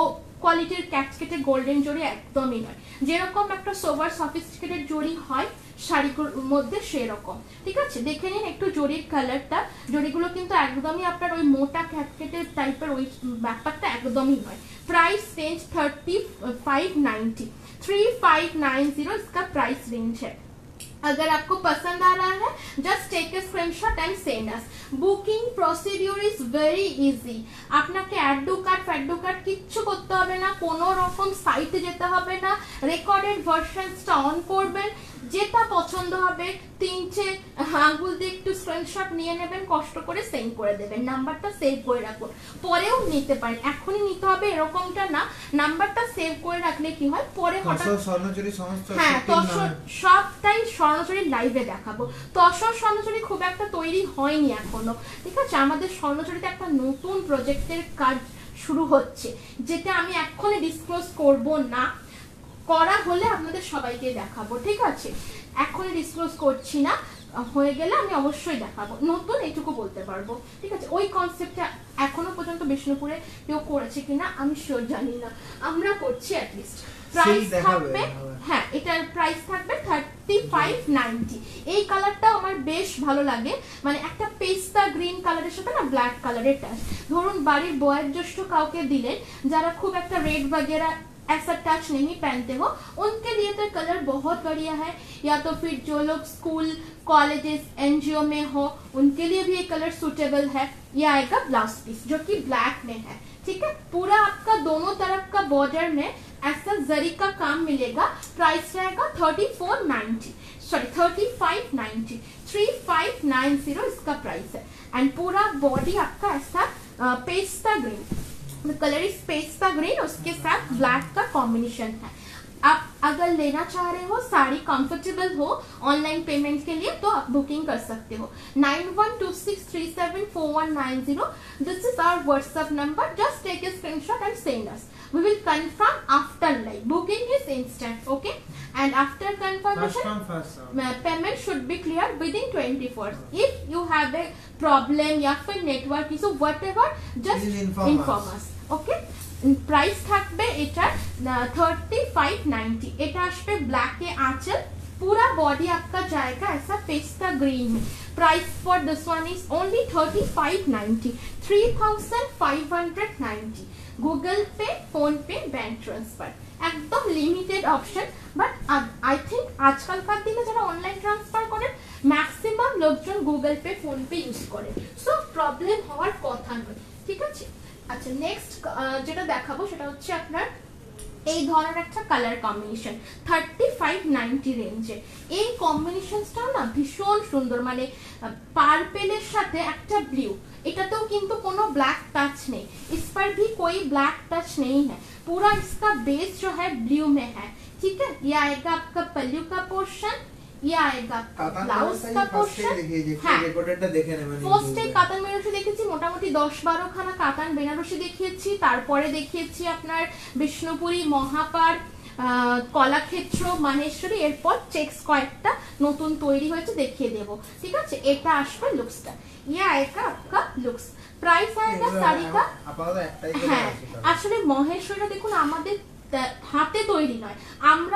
কোয়ালিটির ক্যাটকেটের গোল্ডেন জড়ি একদমই নয়, যেরকম একটা সোভার সফিস্টিকেটেড জড়ি হয় শাড়িগুলোর মধ্যে সেরকম। ঠিক আছে, দেখে নিন একটু জড়ির কালারটা, জড়িগুলো কিন্তু একদমই আপনার ওই মোটা ক্যাটকেটের টাইপের ওই ব্যাপারটা একদমই নয়। Price range thirty five ninety three five nine zero इसका प्राइस रेंज है। अगर आपको पसंद आ रहा है just take a screenshot and send us. Booking procedure is very easy. আপনাকে অ্যাডু কার্ড ফ্যাডু কার্ড কিচ্ছু করতে হবে না, কোনো রকম সাইটে যেতে হবে না, রেকর্ডেড ভার্সনসটা অন করবেন, যেটা পছন্দ হবে তিনটে আঙ্গুল দিয়ে একটু স্ক্রিনশট নিয়ে নেবেন, কষ্ট করে সেন্ড করে দেবেন, নাম্বারটা সেভ করে রাখুন, পরেও নিতে পারেন, এখনই নিতে হবে এরকমটা না, নাম্বারটা সেভ করে রাখলে কি হয় পরে হঠাৎ স্বর্ণচুরি সমস্ত হ্যাঁ তসর সবটাই স্বর্ণচুরি লাইভে দেখাবো। তসর স্বর্ণচুরি খুব একটা তৈরি হয়নি এখনো, ঠিক আছে, আমাদের স্বর্ণচুরিতে একটা নতুন প্রজেক্টের কাজ শুরু হচ্ছে, যেটা আমি এখনই ডিসক্লোজ করব না, করা হলে আপনাদের সবাইকে দেখাবো, ঠিক আছে, এখনই ডিসক্লোজ করছি না, হয়ে গেলে আমি অবশ্যই দেখাবো, নতুন এইটুকু বলতে পারবো, ঠিক আছে। ওই কনসেপ্টটা এখনো পর্যন্ত বিষ্ণুপুরে কেউ করেছে কিনা আমি শিওর জানি না, আমরা করছি অ্যাটলিস্ট। প্রাইস থাকবে, হ্যাঁ এটার প্রাইস থাকবে থার্টি ফাইভ নাইনটি। এই কালারটা আমার বেশ ভালো লাগে, মানে একটা পেস্তা গ্রিন কালারের সাথে না ব্ল্যাক কালারের টাচ, ধরুন বাড়ির বয়োজ্যেষ্ঠ কাউকে দিলেন যারা খুব একটা রেড वगैरह ऐसा टच नहीं पहनते हो, उनके लिए तो कलर बहुत बढ़िया है, या तो फिर जो लोग स्कूल कॉलेजेस एनजीओ में हो उनके लिए भी ये कलर सूटेबल है। ये आएगा ब्लाउज पीस जो कि ब्लैक में है, ठीक है, पूरा आपका दोनों तरफ का बॉर्डर में ऐसा जरी का काम मिलेगा। प्राइस रहेगा thirty four ninety sorry thirty five ninety three five nine zero इसका प्राइस है। एंड पूरा बॉडी आपका ऐसा पेस्ता ग्रीन, कलर इज पेस्ता ग्रीन, उसके साथ ब्लैक का कॉम्बिनेशन है। आप अगर लेना चाह रहे हो साड़ी कंफर्टेबल हो ऑनलाइन पेमेंट के लिए तो आप बुकिंग कर सकते हो। Nine one two six three seven four one nine zero this is our WhatsApp number, just take a screenshot and send us, we will confirm after live, booking is instant, okay, and after confirmation payment should be clear within twenty-four hours. If you have a problem या फिर network issue whatever just inform us, okay। Price থাকবে এটা थर्टी फाइव नाइनटी, এটা আসবে ব্ল্যাকে আঁচল, पूरा बॉडी आपका जाएगा ऐसा पेस्ता ग्रीन में। Price for this one is only thirty five ninety three thousand five hundred ninety. Google Pay, PhonePe, bank transfer, একদম limited option, but I think আজকালকার দিনে যারা অনলাইন ট্রান্সফার করেন ম্যাক্সিমাম লোকজন Google Pay PhonePe use করে, সো প্রবলেম হওয়ার কথা নয়, ঠিক আছে। আচ্ছা নেক্সট যেটা দেখাবো সেটা হচ্ছে আপনার এই ধরনের একটা colour combination thirty five ninety রেঞ্জে। এই কম্বিনেশনটাও না ভীষণ সুন্দর, মানে পার্পেলের সাথে একটা ব্লু, এটাতেও কিন্তু কোনো ব্लैक टच नहीं, इस पर भी कोई ब्लैक टच नहीं है, पूरा इसका बेस जो है ब्लू में है, ठीक है। ये आएगा आपका पल्लू का पोर्शन, ये आएगा ब्लाउज का पोर्शन, হ্যাঁ রেকর্ডেডটা দেখে নেবেন। ফার্স্টে কাতান বেনারসি দেখেছি, মোটামুটি দশ বারো খানা কাতান বেনারসি দেখিয়েছি, তারপরে দেখিয়েছি আপনার বিষ্ণুপুরি, মহাপার, কলাক্ষেত্র, মাহেশ্বরী, এরপর চেক্স কয়েকটা নতুন তৈরি হয়েছে দেখিয়ে দেব, ঠিক আছে। এটা আসবে লুকসটা, ये आएगा आपका लुक्स। प्राइस आएगा साड़ी का, হ্যাঁ আসলে মহেশ্বরীটা দেখুন আমাদের হাতে তৈরি নয়, আমরা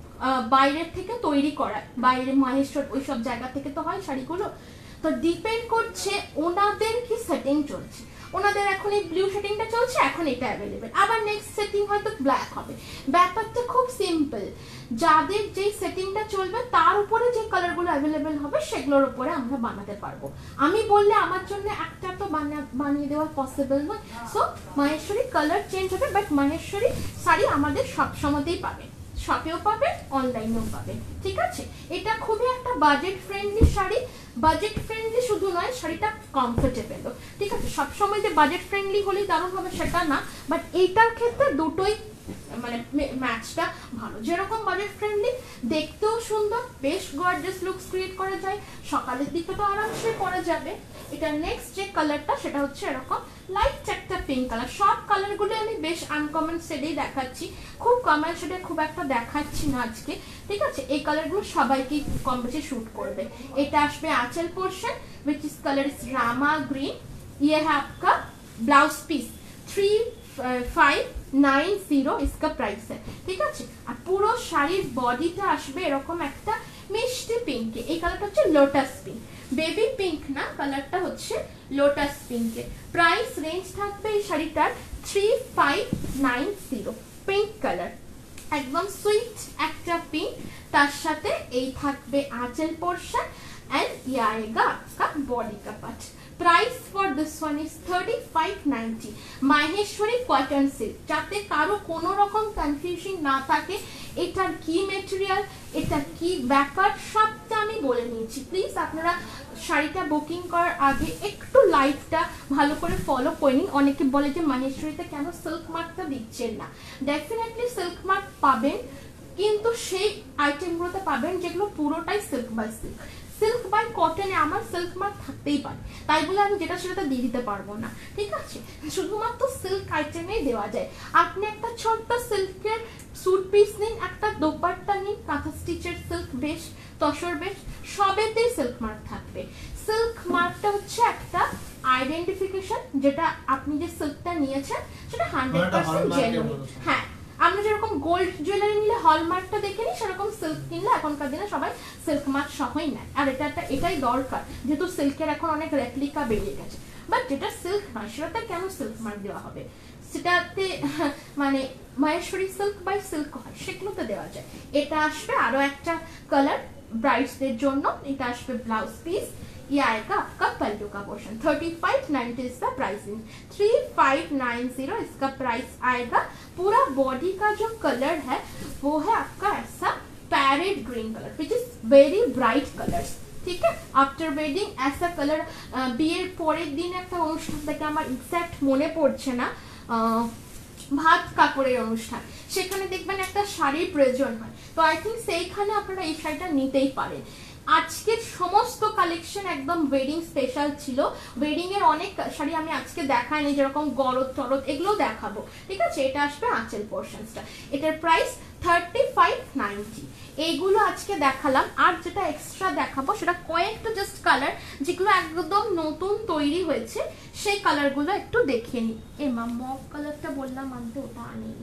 বাইরের থেকে তৈরি করা, বাইরে মহেশ্বর ওই সব জায়গা থেকে তো হয় শাড়িগুলো, তো ডিপেন্ড করছে ওনাদের কি সেটিং চলছে, ওনাদের এখন এই ব্লু সেটিংটা চলছে, এখন এটা অ্যাভেলেবেল, আবার নেক্সট সেটিং হয়তো ব্ল্যাক হবে, ব্যাপারটা খুব সিম্পল, যাদের যে সেটিংটা চলবে তার উপরে যে কালারগুলো অ্যাভেলেবেল হবে সেগুলোর উপরে আমরা বানাতে পারবো। আমি বললে আমার জন্য একটা তো বানিয়ে দেওয়া পসিবল নয়, সো মাহেশ্বরী কালার চেঞ্জ হবে, বাট মাহেশ্বরী শাড়ি আমাদের সব সময়তেই পাবে, শপেও পাবে অনলাইনেও পাবে, ঠিক আছে। এটা খুবই একটা budget friendly sari, budget friendly শুধু নয় শাড়িটা কমফোর্টেবল, ঠিক আছে, সবসময় যে বাজেট ফ্রেন্ডলি হলেই দারুণ হবে সেটা না, বাট এইটার ক্ষেত্রে দুটোই মানে ম্যাচটা ভালো, যেরকম বাজেট ফ্রেন্ডলি দেখতেও সুন্দর, বেশ গর্জিয়াস লুকস ক্রিয়েট করা যায়, সকালের দিকে তো আরামসে পরা যাবে। এটা নেক্সট যে কালারটা সেটা হচ্ছে এরকম লাইট একটা পিঙ্ক কালার, সব কালারগুলো আমি বেশ আনকমন শেডেই দেখাচ্ছি, খুব কমন শেডে খুব একটা দেখাচ্ছি না আজকে, ঠিক আছে। এই কালারগুলো সবাইকেই কম বেশি শুট করবে। এটা আসবে আঁচল portion which is color is Rama green, ये है आपका blouse piece three five nine zero इसका प्राइस है। ঠিক আছে, আর পুরো শাড়ির বডিটা আসবে এরকম একটা মিষ্টি পিঙ্কে। এই কালারটা হচ্ছে লোটাস পিঙ্ক, বেবি পিঙ্ক না, কালারটা হচ্ছে লোটাস পিঙ্কে। প্রাইস রেঞ্জ থাকবে এই শাড়িটার three five nine zero. Pink colour, একদম সুইট একটা পিঙ্ক, তার সাথে এই থাকবে আঁচল পোর্শন एंड ये आएगा आपका बॉडी का part. Price for this one is thirty five ninety. Maheshwari cotton silk, যাতে কারো কোনো রকম কনফিউশন না থাকে এটার কি ম্যাটেরিয়াল, এটা কি ব্যাপার সবটা আমি বলে নিয়েছি। প্লিজ আপনারা শাড়িটা বুকিং করার আগে একটু লাইভটা ভালো করে ফলো করে নিন। অনেকে বলে যে মাহেশ্বরীতে কেন সিল্ক মার্কটা দিচ্ছেন না, ডেফিনেটলি সিল্ক মার্ক পাবেন, কিন্তু সেই আইটেমগুলোতে পাবেন যেগুলো পুরোটাই silk by silk. Silk by কটনে আমার সিল্ক মার্ক থাকতেই পারে, তাই বলে আমি যেটা সেটা দিয়ে দিতে পারবো না। ঠিক আছে, শুধুমাত্র সিল্ক আইটেমেই দেওয়া যায়। আপনি একটা ছোট্ট সিল্কের স্যুট পিস নিন, একটা দোপাট্টা নিন, কাঁথা স্টিচের সিল্ক বেশ, তসর বেশ, সবেতেই সিল্ক মার্ক থাকবে। সিল্ক মার্কটা হচ্ছে একটা আইডেন্টিফিকেশন, যেটা আপনি যে সিল্কটা নিয়েছেন সেটা হান্ড্রেড পার্সেন্ট জেনুইন। হ্যাঁ, আমরা যেরকম গোল্ড জুয়েলারি নিলে হলমার্কটা দেখে নিই, সেরকম সিল্ক কিনলে এখনকার দিনে সবাই সিল্ক মার্ক সহই নেয়। আর এটা একটা এটাই দরকার, যেহেতু সিল্কের এখন অনেক রেপ্লিকা বেরিয়ে গেছে। বাট যেটা সিল্ক নয় সেটাতে কেন সিল্ক মার্ক দেওয়া হবে? সেটাতে মানে মাহেশ্বরী সিল্ক বাই সিল্ক হয়, সেগুলোতে দেওয়া যায়। এটা আসবে আরো একটা কালার ব্রাইডসদের জন্য, এটা আসবে ব্লাউজ পিস, ये आएगा आपका पल्लू का पोर्शन। थर्टी फाइव नाइंटी इसका pricing, three five nine zero इसका प्राइस आएगा। पूरा बॉडी का जो कलर है वो है आपका ऐसा parrot green colour, which is very bright colours. ठीक है, आफ्टर वेडिंग ऐसा कलर, বিয়ের পরের দিন একটা অনুষ্ঠান থেকে আমার এক্স্যাক্ট মনে পড়ছে না, ভাত কাপড়ের অনুষ্ঠান, সেখানে দেখবেন একটা শাড়ির প্রয়োজন হয়, তো আই থিঙ্ক সেইখানে আপনারা এই শাড়িটা নিতেই পারেন। আজকের সমস্ত কালেকশন একদম ওয়েডিং স্পেশাল ছিল। ওয়েডিং এর অনেক শাড়ি আমি আজকে দেখাইনি, যেরকম গরদ টরদ এগুলো দেখাবো। ঠিক আছে, এটা আসবে আঁচল পোর্শনসটা, এটার প্রাইস থার্টি ফাইভ নাইনটি। এইগুলো আজকে দেখালাম, আর যেটা এক্সট্রা দেখাবো সেটা কয়েকটা জাস্ট কালার যেগুলো একদম নতুন তৈরি হয়েছে, সেই কালারগুলো একটু দেখে নিই। এমা মভ কালারটা বললাম আনতে, ওটা আনিনি।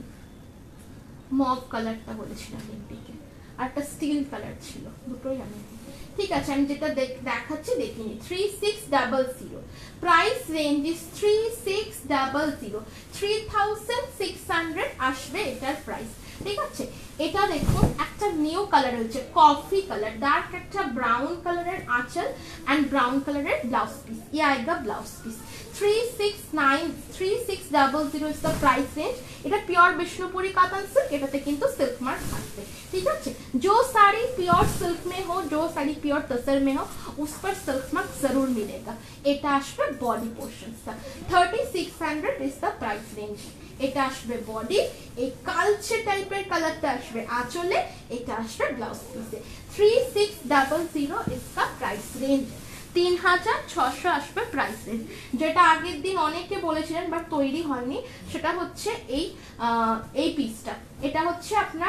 মভ কালারটা বলেছিলাম এদিকে, আর একটা স্টিল কালার ছিল, দুটোই আনি। ঠিক আছে, আমি যেটা দেখাচ্ছি দেখে নিই। Three six double zero, price range is three six double zero, three thousand six hundred আসবে এটার প্রাইস। ঠিক আছে, এটা দেখুন একটা নিউ কালার হচ্ছে কফি কালার, ডার্ক একটা ব্রাউন কালারের আঁচল এন্ড ব্রাউন কালারের ব্লাউজ পিস, ये आएगा blouse piece. Three six nine three six double zero इसका प्राइस रेंज। এটা পিওর বিষ্ণুপুরি कॉटन सिल्क, এটাতে কিন্তু সিল্ক মার্ক থাকবে। ঠিক আছে, जो साड़ी प्योर सिल्क में हो, जो साड़ी प्योर तसर में हो, उस पर सिल्क मार्क जरूर मिलेगा। এটা আসবে বডি পোর্শনসটা, thirty six hundred is the price range. এটা আসবে বডি, এই কালচে টাইপের কালারটা আসবে আঁচলে, এটা আসবে ব্লাউজ পিসে। থ্রি সিক্স ডাবল জিরো इसका प्राइस रेंज, তিন হাজার ছশো আসবে প্রাইস রেঞ্জ। যেটা আগের দিন অনেকে বলেছিলেন বাট তৈরি হয়নি, সেটা হচ্ছে এই এই পিসটা। এটা হচ্ছে আপনার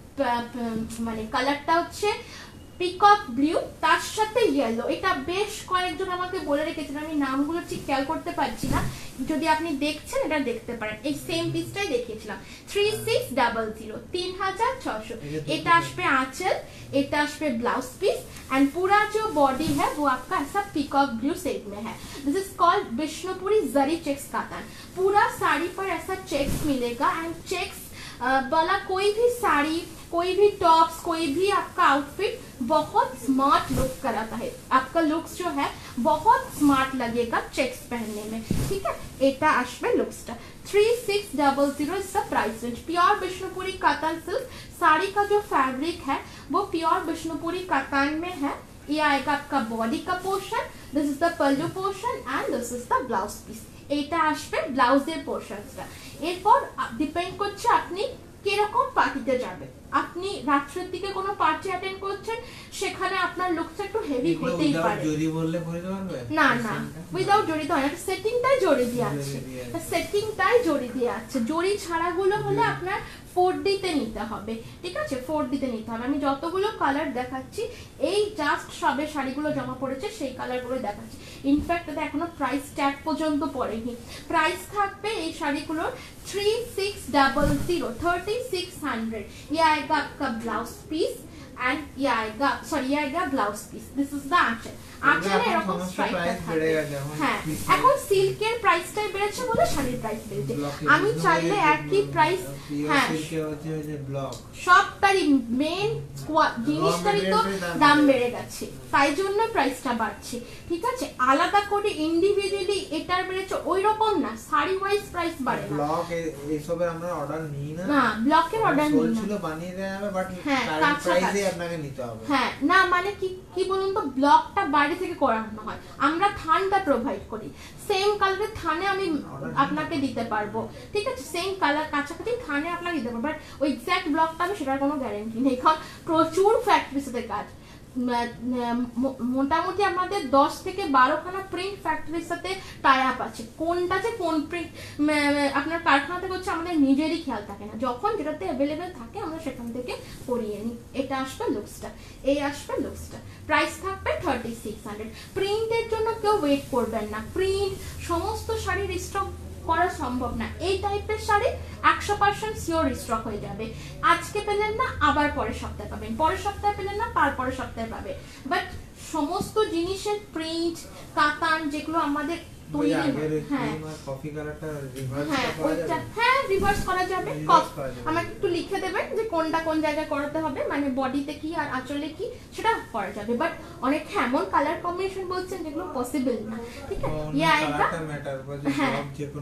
মানে কালারটা হচ্ছে পিকক ব্লু, তার সাথে ইয়েলো। এটা বেশ কয়েকজন আমাকে বলে রেখেছেন, আমি নামগুলো ঠিক খেয়াল করতে পারছি না, যদি আপনি দেখছেন এটা দেখতে পারেন। এই সেম পিসটাই দেখিয়েছিলাম। থ্রি সিক্স ডাবল জিরো, তিন হাজার ছশো। এটা আসবে आंचल, এটা আসবে ब्लाउज पीस एंड पूरा जो बॉडी है वो आपका ऐसा पीकॉक ब्लू शेड में है। This is called Bishnupuri zari checks cotton. पूरा साड़ी पर ऐसा चेक्स मिलेगा एंड चेक्स वाला कोई भी साड़ी, कोई भी टॉप्स, कोई भी आपका आउटफिट बहुत स्मार्ट लुक कराता है। आपका लुक्स जो है बहुत स्मार्ट लगेगा चेक्स पहनने में। ठीक है, এটা আসবে লুকসটা। थ्री सिक्स डबल जीरो इसका price range. Pure Bishnupuri cotton silk, sari का जो फैब्रिक है वो प्योर विष्णुपुरी कॉटन में है। ये आएगा आपका बॉडी का portion, this is the pallu portion and this is the blouse piece. এটা আসবে ব্লাউজের পোর্শনসটা। এরপর ডিপেন্ড করছে আপনি কিরকম পার্টিতে যাবেন। আপনি রাত্রের দিকে কোনো পার্টি অ্যাটেন্ড করছেন, সেখানে আপনার লুকটা একটু হেভি হতেই উইদাউট পারে। জরি বললে করে দিতে পারবে? না না উইদাউট জড়ি তো হয় না, সেটিংটাই জড়ি দিয়ে আছে, জড়ি দিয়ে আছে। সেটিংটাই জড়ি দিয়ে আছে। জড়ি ছাড়াগুলো হলে আপনার ফোর ডি তে নিতে হবে, ঠিক আছে, ফোর ডি তে নিতে হবে। আমি যতগুলো কালার দেখাচ্ছি এই জাস্ট সবে শাড়িগুলো জমা পড়েছে সেই কালারগুলো দেখাচ্ছি। ইনফ্যাক্ট এটা এখনো প্রাইস ট্যাগ পর্যন্ত পড়েনি। প্রাইস থাকবে এই শাড়িগুলোর three six double zero thirty six hundred. ये आएगा आपका ब्लाउज पीस एंड ये आएगा सॉरी ये आएगा blouse piece. This is the anchal. আঁচলে এরকম স্ট্রাইকটা থাকবে। হ্যাঁ এখন সিল্কের প্রাইসটাই বেড়েছে বলে শাড়ির প্রাইস বেড়েছে। আমি চাইলে একই প্রাইস হ্যাঁ সবটারই মেন জিনিসটারই তো দাম বেড়ে গেছে, তাই জন্য প্রাইসটা বাড়ছে, ঠিক আছে। আলাদা করে ইন্ডিভিজুয়ালি এটার বেড়েছে ওই রকম না, শাড়ি ওয়াইজ প্রাইস বাড়ে না। ব্লক এইসবের আমরা অর্ডার নিই না, না ব্লকের অর্ডার নিই না, ছিল বানিয়ে দেওয়া হবে বাট হ্যাঁ কারেন্ট প্রাইসে আপনাকে নিতে হবে। হ্যাঁ না মানে কি কি বলুন তো, ব্লকটা বাইরে থেকে করানো হয়, আমরা থানটা প্রোভাইড করি। সেম কালারের থানে আমি আপনাকে দিতে পারবো, ঠিক আছে, সেম কালার কাছাকাছি থানে আপনাকে দিতে পারবো, বাট ওই এক্স্যাক্ট ব্লকটা আমি সেটার কোনো গ্যারান্টি নেই, কারণ প্রচুর ফ্যাক্টরির সাথে কাজ। মোটামুটি আমাদের দশ থেকে বারোখানা প্রিন্ট ফ্যাক্টরির সাথে টাই আপ আছে। কোনটা যে কোন প্রিন্ট আপনার কারখানা থেকে হচ্ছে আমাদের নিজেরই খেয়াল থাকে না, যখন যেটাতে অ্যাভেলেবেল থাকে আমরা সেখান থেকে করিয়ে নিই। এটা আসবে লুকসটা, এই আসবে লুকসটা। প্রাইস থাকবে থার্টি সিক্স হান্ড্রেড। প্রিন্টের জন্য কেউ ওয়েট করবেন না, প্রিন্ট সমস্ত শাড়ির স্টক করা সম্ভব না। এই টাইপের শাড়ি একশো পার্সেন্ট শিওর স্টক হয়ে যাবে। আজকে পেলেন না আবার পরের সপ্তাহে পাবেন, পরের সপ্তাহে পেলেন না তার পরের সপ্তাহে পাবে। বাট সমস্ত জিনিসের প্রিন্ট কাতান যেগুলো আমাদের আমাকে একটু লিখে দেবেন যে কোনটা কোন জায়গায় করাতে হবে, মানে বডিতে কি আর আঁচলে কি সেটা করা যাবে। বাট অনেক এমন কালার কম্বিনেশন বলছেন যেগুলো পসিবল না, ঠিক আছে। হ্যাঁ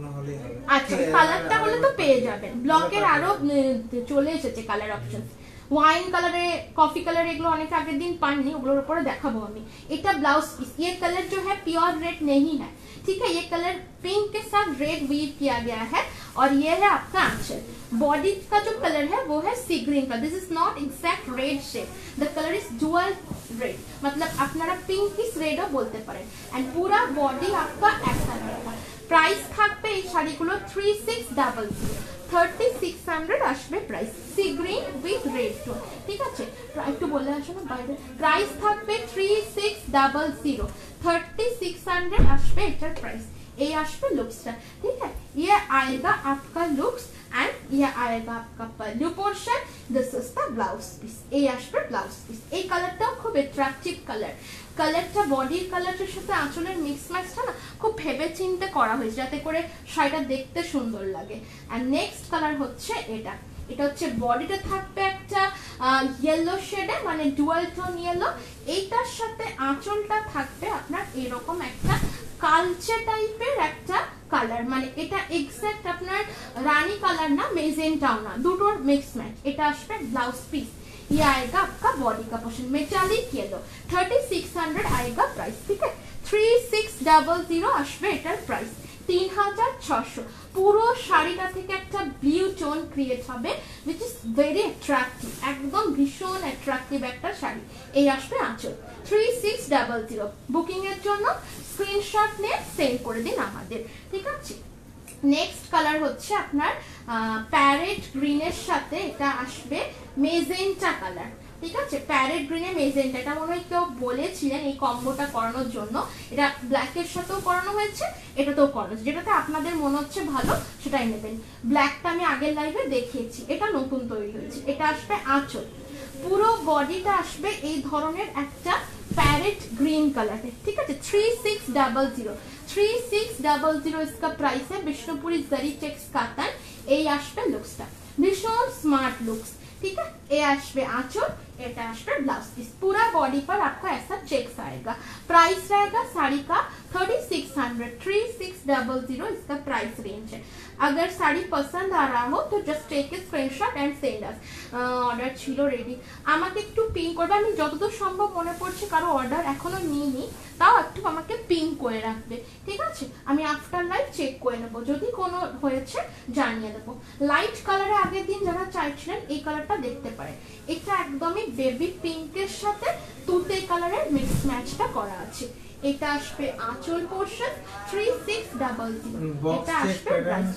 আচ্ছা কালারটা হলে তো পেয়ে যাবেন, ব্লকের আরো চলে এসেছে কালার অপশন। ওয়াইন কালারে कॉफी कलर এগুলো অনেক আগের দিন পাননি, ওগুলোর উপরে দেখাবো আমি। এটা ব্লাউজ পিস, ये कलर जो है प्योर रेड नहीं है, ठीक है, ये कलर पिंक के साथ रेड वीव किया गया है और ये है आपका आंचल। बॉडी का जो कलर है वो है सी ग्रीन का, this is not exact red shade, the colour is dual red, मतलब আপনারা পিঙ্কিশ রেডও বলতে পারেন। এন্ড পুরো বডি आपका ऐसा रहेगा। প্রাইস থাকবে এই শাড়িগুলো three six double zero, thirty six hundred আসবে price, sea green with red tone, ঠিক আছে। একটু বলে আসো না বাইরে। প্রাইস থাকবে three six double zero, thirty six hundred আসবে এটার প্রাইস। এই আসবে লুকসটা, ঠিক আছে। ये आएगा आपका लुक्स एंड ये आएगा आपका pallu portion, this is the blouse piece. এই আসবে ব্লাউজ পিস। এই কালারটাও খুব অ্যাট্রাকটিভ কালার, কালারটা বডির কালারের সাথে আঁচলের মিক্স ম্যাচটা না খুব ভেবে চিন্তে করা হয়েছে যাতে করে শাড়িটা দেখতে সুন্দর লাগে। এন্ড নেক্সট কালার হচ্ছে এটা, এটা হচ্ছে বডিটা থাকবে একটা ইয়েলো শেডে, মানে ডুয়াল টোন ইয়েলো। এইটার সাথে আঁচলটা থাকবে আপনার এরকম একটা কালচে টাইপের একটা কালার, মানে এটা এক্সাক্ট আপনার রানী কালার না, মেজেন্টাও না, দুটোর মিক্স ম্যাচ। এটা আসবে ব্লাউজ পিস। ये आएगा आपका बॉडी का portion metallic yellow, thirty six hundred आएगा प्राइस, ठीक है। थ्री सिक्स डबल जीरो আসবে এটার প্রাইস, তিন হাজার ছশো। পুরো শাড়িটা থেকে একটা ব্লু টোন ক্রিয়েট হবে which is very attractive, একদম ভীষণ অ্যাট্রাকটিভ একটা শাড়ি। এই আসবে আঁচল, three six double zero. Booking এর জন্য স্ক্রিনশট নিয়ে সেন্ড করে দিন আমাদের, ঠিক আছে। নেক্সট কালার হচ্ছে আপনার প্যারেট গ্রিনের সাথে এটা আসবে মেজেন্টা কালার, ঠিক আছে। প্যারেট গ্রিনে মেজেন্টা, এটা মনে হয় কেউ বলেছিলেন এই কম্বোটা করানোর জন্য। এটা ব্ল্যাকের সাথেও করানো হয়েছে, এটাতেও করানো হয়েছে, যেটাতে আপনাদের মনে হচ্ছে ভালো সেটাই নেবেন। ব্ল্যাকটা আমি আগের লাইভে দেখিয়েছি, এটা নতুন তৈরি হয়েছে। এটা আসবে আঁচল, পুরো বডিটা আসবে এই ধরনের একটা প্যারেট গ্রিন কালারে, ঠিক আছে। Three six double zero, three six double zero इसका प्राइस है। বিষ্ণুপুরি জরি চেক্স কাতান। এই আসবে লুকসটা, ভীষণ স্মার্ট লুকস, ठीक है। ये আসবে आंचल, এটা আসবে ब्लाउज पीस। पूरा बॉडी पर आपको ऐसा चेक्स आएगा। प्राइस रहेगा साड़ी का thirty six hundred, three six double zero इसका प्राइस रेंज है। अगर साड़ी पसंद आ रहा हो तो just take a screenshot and send us. Order ছিল রেডি, আমাকে একটু পিং করবে, আমি যতদূর সম্ভব মনে পড়ছে কারো অর্ডার এখনো নিইনি, তাও একটু আমাকে পিন করে রাখবে, ঠিক আছে? আমি আফটার লাইভ চেক করে নেবো, যদি কোনো হয়েছে জানিয়ে দেবো। লাইট কালারে আগের দিন যারা চাইছিলেন এই কালারটা দেখতে পারেন, এটা একদমই বেবি পিঙ্কের সাথে তুতে কালারের মিক্স ম্যাচটা করা আছে। এটা আসবে আঁচল portion three six double zero. এটা আসবে প্রাইস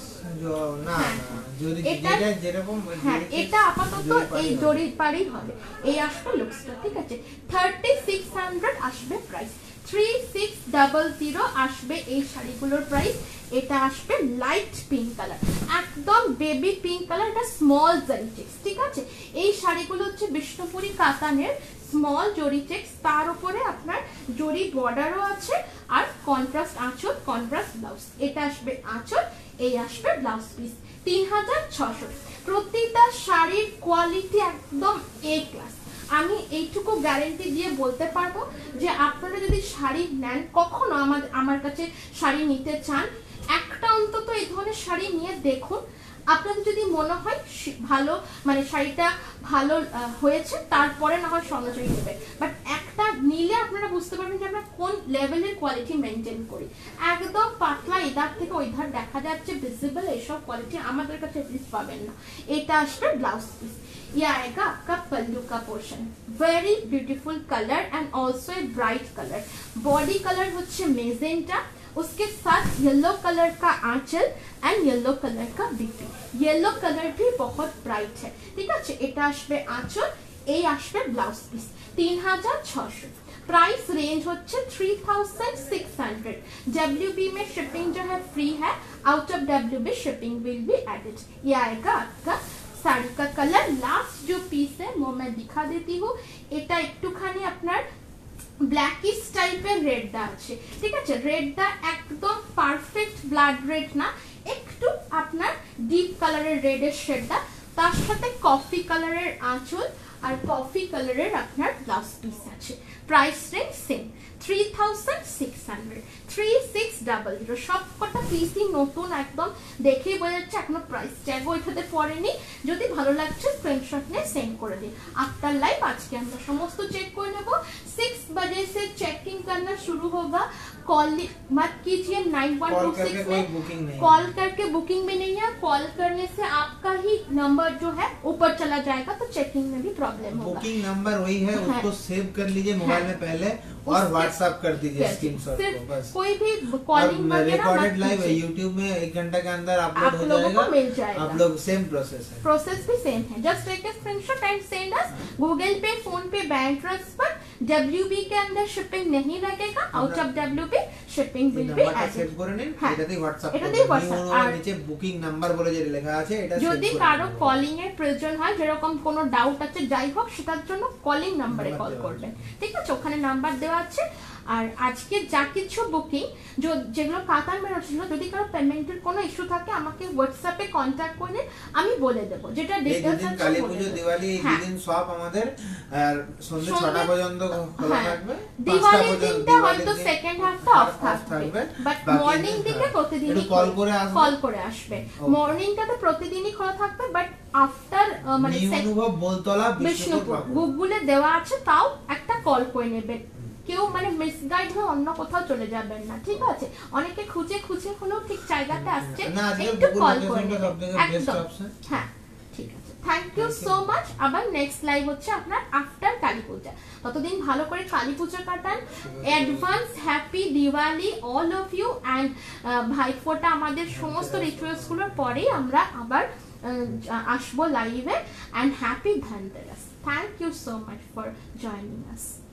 না না যদি এটা যেটা যেরকম হ্যাঁ এটা আপাতত এই জরির পাড়ি হবে, এই আসবে লুকসটা, ঠিক আছে? থার্টি সিক্স হান্ড্রেড আসবে price, three six double zero আসবে এই শাড়িগুলোর প্রাইস। এটা আসবে লাইট পিঙ্ক কালার, একদম বেবি পিঙ্ক কালার, এটা স্মল জরি চেক্স, ঠিক আছে? এই শাড়িগুলো হচ্ছে বিষ্ণুপুরি কাতানের স্মল জরি চেক্স, তার উপরে আপনার জরি বর্ডারও আছে আর কন্ট্রাস্ট আঁচল, কন্ট্রাস্ট ব্লাউজ। এটা আসবে আঁচল, এই আসবে ব্লাউজ পিস, তিন হাজার ছশো। প্রতিটা শাড়ির কোয়ালিটি একদম এ ক্লাস। আমি এইটুকু গ্যারেন্টি দিয়ে বলতে পারবো যে আপনারা যদি শাড়ি নেন, কখনো আমার আমার কাছে শাড়ি নিতে চান, একটা অন্তত এই ধরনের শাড়ি নিয়ে দেখুন। আপনাদের যদি মনে হয় ভালো, মানে শাড়িটা ভালো হয়েছে, তারপরে না হয় স্বর্ণচুরি নেবে, বাট একটা নিলে আপনারা বুঝতে পারবেন যে আমরা কোন লেভেলের কোয়ালিটি মেনটেন করি। একদম পাতলা এধার থেকে ওই ধার দেখা যাচ্ছে ভিজিবল, এইসব কোয়ালিটি আমাদের কাছে এটলিস্ট পাবেন না। এটা আসবে ব্লাউজ পিস, ये आएगा आपका पल्लू का portion, very beautiful colour and also a bright colour. Body colour होच्छे मेजेंटा, उसके साथ येलो कलर का आंचल एंड येलो कलर का बीपी। येलो कलर भी बहुत ब्राइट है, ठीक है? এটা আসবে আঁচল, এই আসবে ব্লাউজ পিস, তিন হাজার ছশো। प्राइस रेंज होच्छे three thousand six hundred. WB में शिपिंग जो है फ्री है, out of WB shipping will be added. ये आएगा आपका साड़ी का कलर। लास्ट जो पीस है वो मैं दिखा देती हूँ, এটা একটুখানি আপনার ব্ল্যাকিশ টাইপের রেডটা আছে, ঠিক আছে? রেডটা একদম পারফেক্ট ব্লাড রেড না, একটু আপনার ডিপ কালারের রেডের শেডটা, তার সাথে কফি কালারের আঁচল আর কফি কালারের আপনার ব্লাউজ পিস আছে। Price range same, three thousand six hundred, three six double zero. সব কটা পিসই নতুন, একদম দেখেই বোঝা যাচ্ছে এখনো প্রাইস ট্যাগও এটাতে পড়েনি। যদি ভালো লাগছে স্ক্রিনশট নিয়ে সেন্ড করে দিন। आफ्टर लाइव आज के আমরা সমস্ত চেক করে নেব। सिक्स बजे से चेकिंग करना शुरू होगा। कॉल मत कीजिए नाइन वन टू सिक्स में, कॉल करके बुकिंग भी नहीं है, कॉल करने से आपका ही नंबर जो है ऊपर चला जाएगा, तो चेकिंग में भी प्रॉब्लम होगा। बुकिंग नंबर वही है, उसको सेव कर लीजिए मोबाइल में पहले और व्हाट्सएप कर दीजिए स्क्रीनशॉट को, बस। कोई भी कॉलिंग वगैरह रिकॉर्डेड लाइव है यूट्यूब में, एक घंटे के अंदर अपलोड हो जाएगा, मिल जाएगा। आप लोग सेम प्रोसेस है, प्रोसेस भी सेम है। Just take a screenshot and send us. Google Pay, PhonePe, bank transfer. WB के अंदर शिपिंग नहीं लगेगा, out of WB shipping will be নাম্বারটা সেভ করে নিন, এটাতেই হোয়াটসঅ্যাপ করুন। এটাতেই হোয়াটসঅ্যাপ, আর নিচে বুকিং নাম্বার বলে যে লেখা আছে এটা সেভ করে যদি কারো কলিং এর প্রয়োজন হয়, যেরকম কোনো ডাউট আছে যাই হোক, সেটার জন্য কলিং নম্বরে কল করবেন, ঠিক আছে? ওখানে নাম্বার দেওয়া আছে। আর আজকে যা কিছু বুকিং যেগুলো কাতার মেরো ছিল, যদি কারো পেমেন্টের কোনো ইস্যু থাকে আমাকে হোয়াটসঅ্যাপে কন্টাক্ট করে আমি বলে দেব, যেটা ডিটেইলস আছে। কালী পুজো, দিওয়ালি, এই দুদিন সব আমাদের আর সন্ধ্যে ছটা পর্যন্ত খোলা থাকবে। দিওয়ালির দিনটা হয়তো সেকেন্ড হাফটা অফ থাকবে, বাট মর্নিং দিকে প্রতিদিনই কল করে আসবে, কল করে আসবে। মর্নিংটাতে প্রতিদিনই খোলা থাকবে, বাট আফটার মানে অনুভব বলতলা বিষ্ণুপুর গুগলে দেওয়া আছে, তাও একটা কল করে নেবেন। কেউ মানে মিসগাইড হয়ে অন্য কোথাও চলে যাবেন না, ঠিক আছে? অনেকে খুঁজে খুঁজে হলেও ঠিক জায়গাতে আসছে, একটু কল করে নেবেন। একদম হ্যাঁ, ঠিক আছে। Thank you so much. আবার নেক্সট লাইভ হচ্ছে আপনার আফটার কালী পূজা। ততদিন ভালো করে কালী পূজা কাটান। Advance happy Diwali all of you. And Bhaiphonta আমাদের সমস্ত রিচুয়ালস গুলোর পরেই আমরা আবার আসবো লাইভে। And happy Dhanteras. Thank you so much for joining us.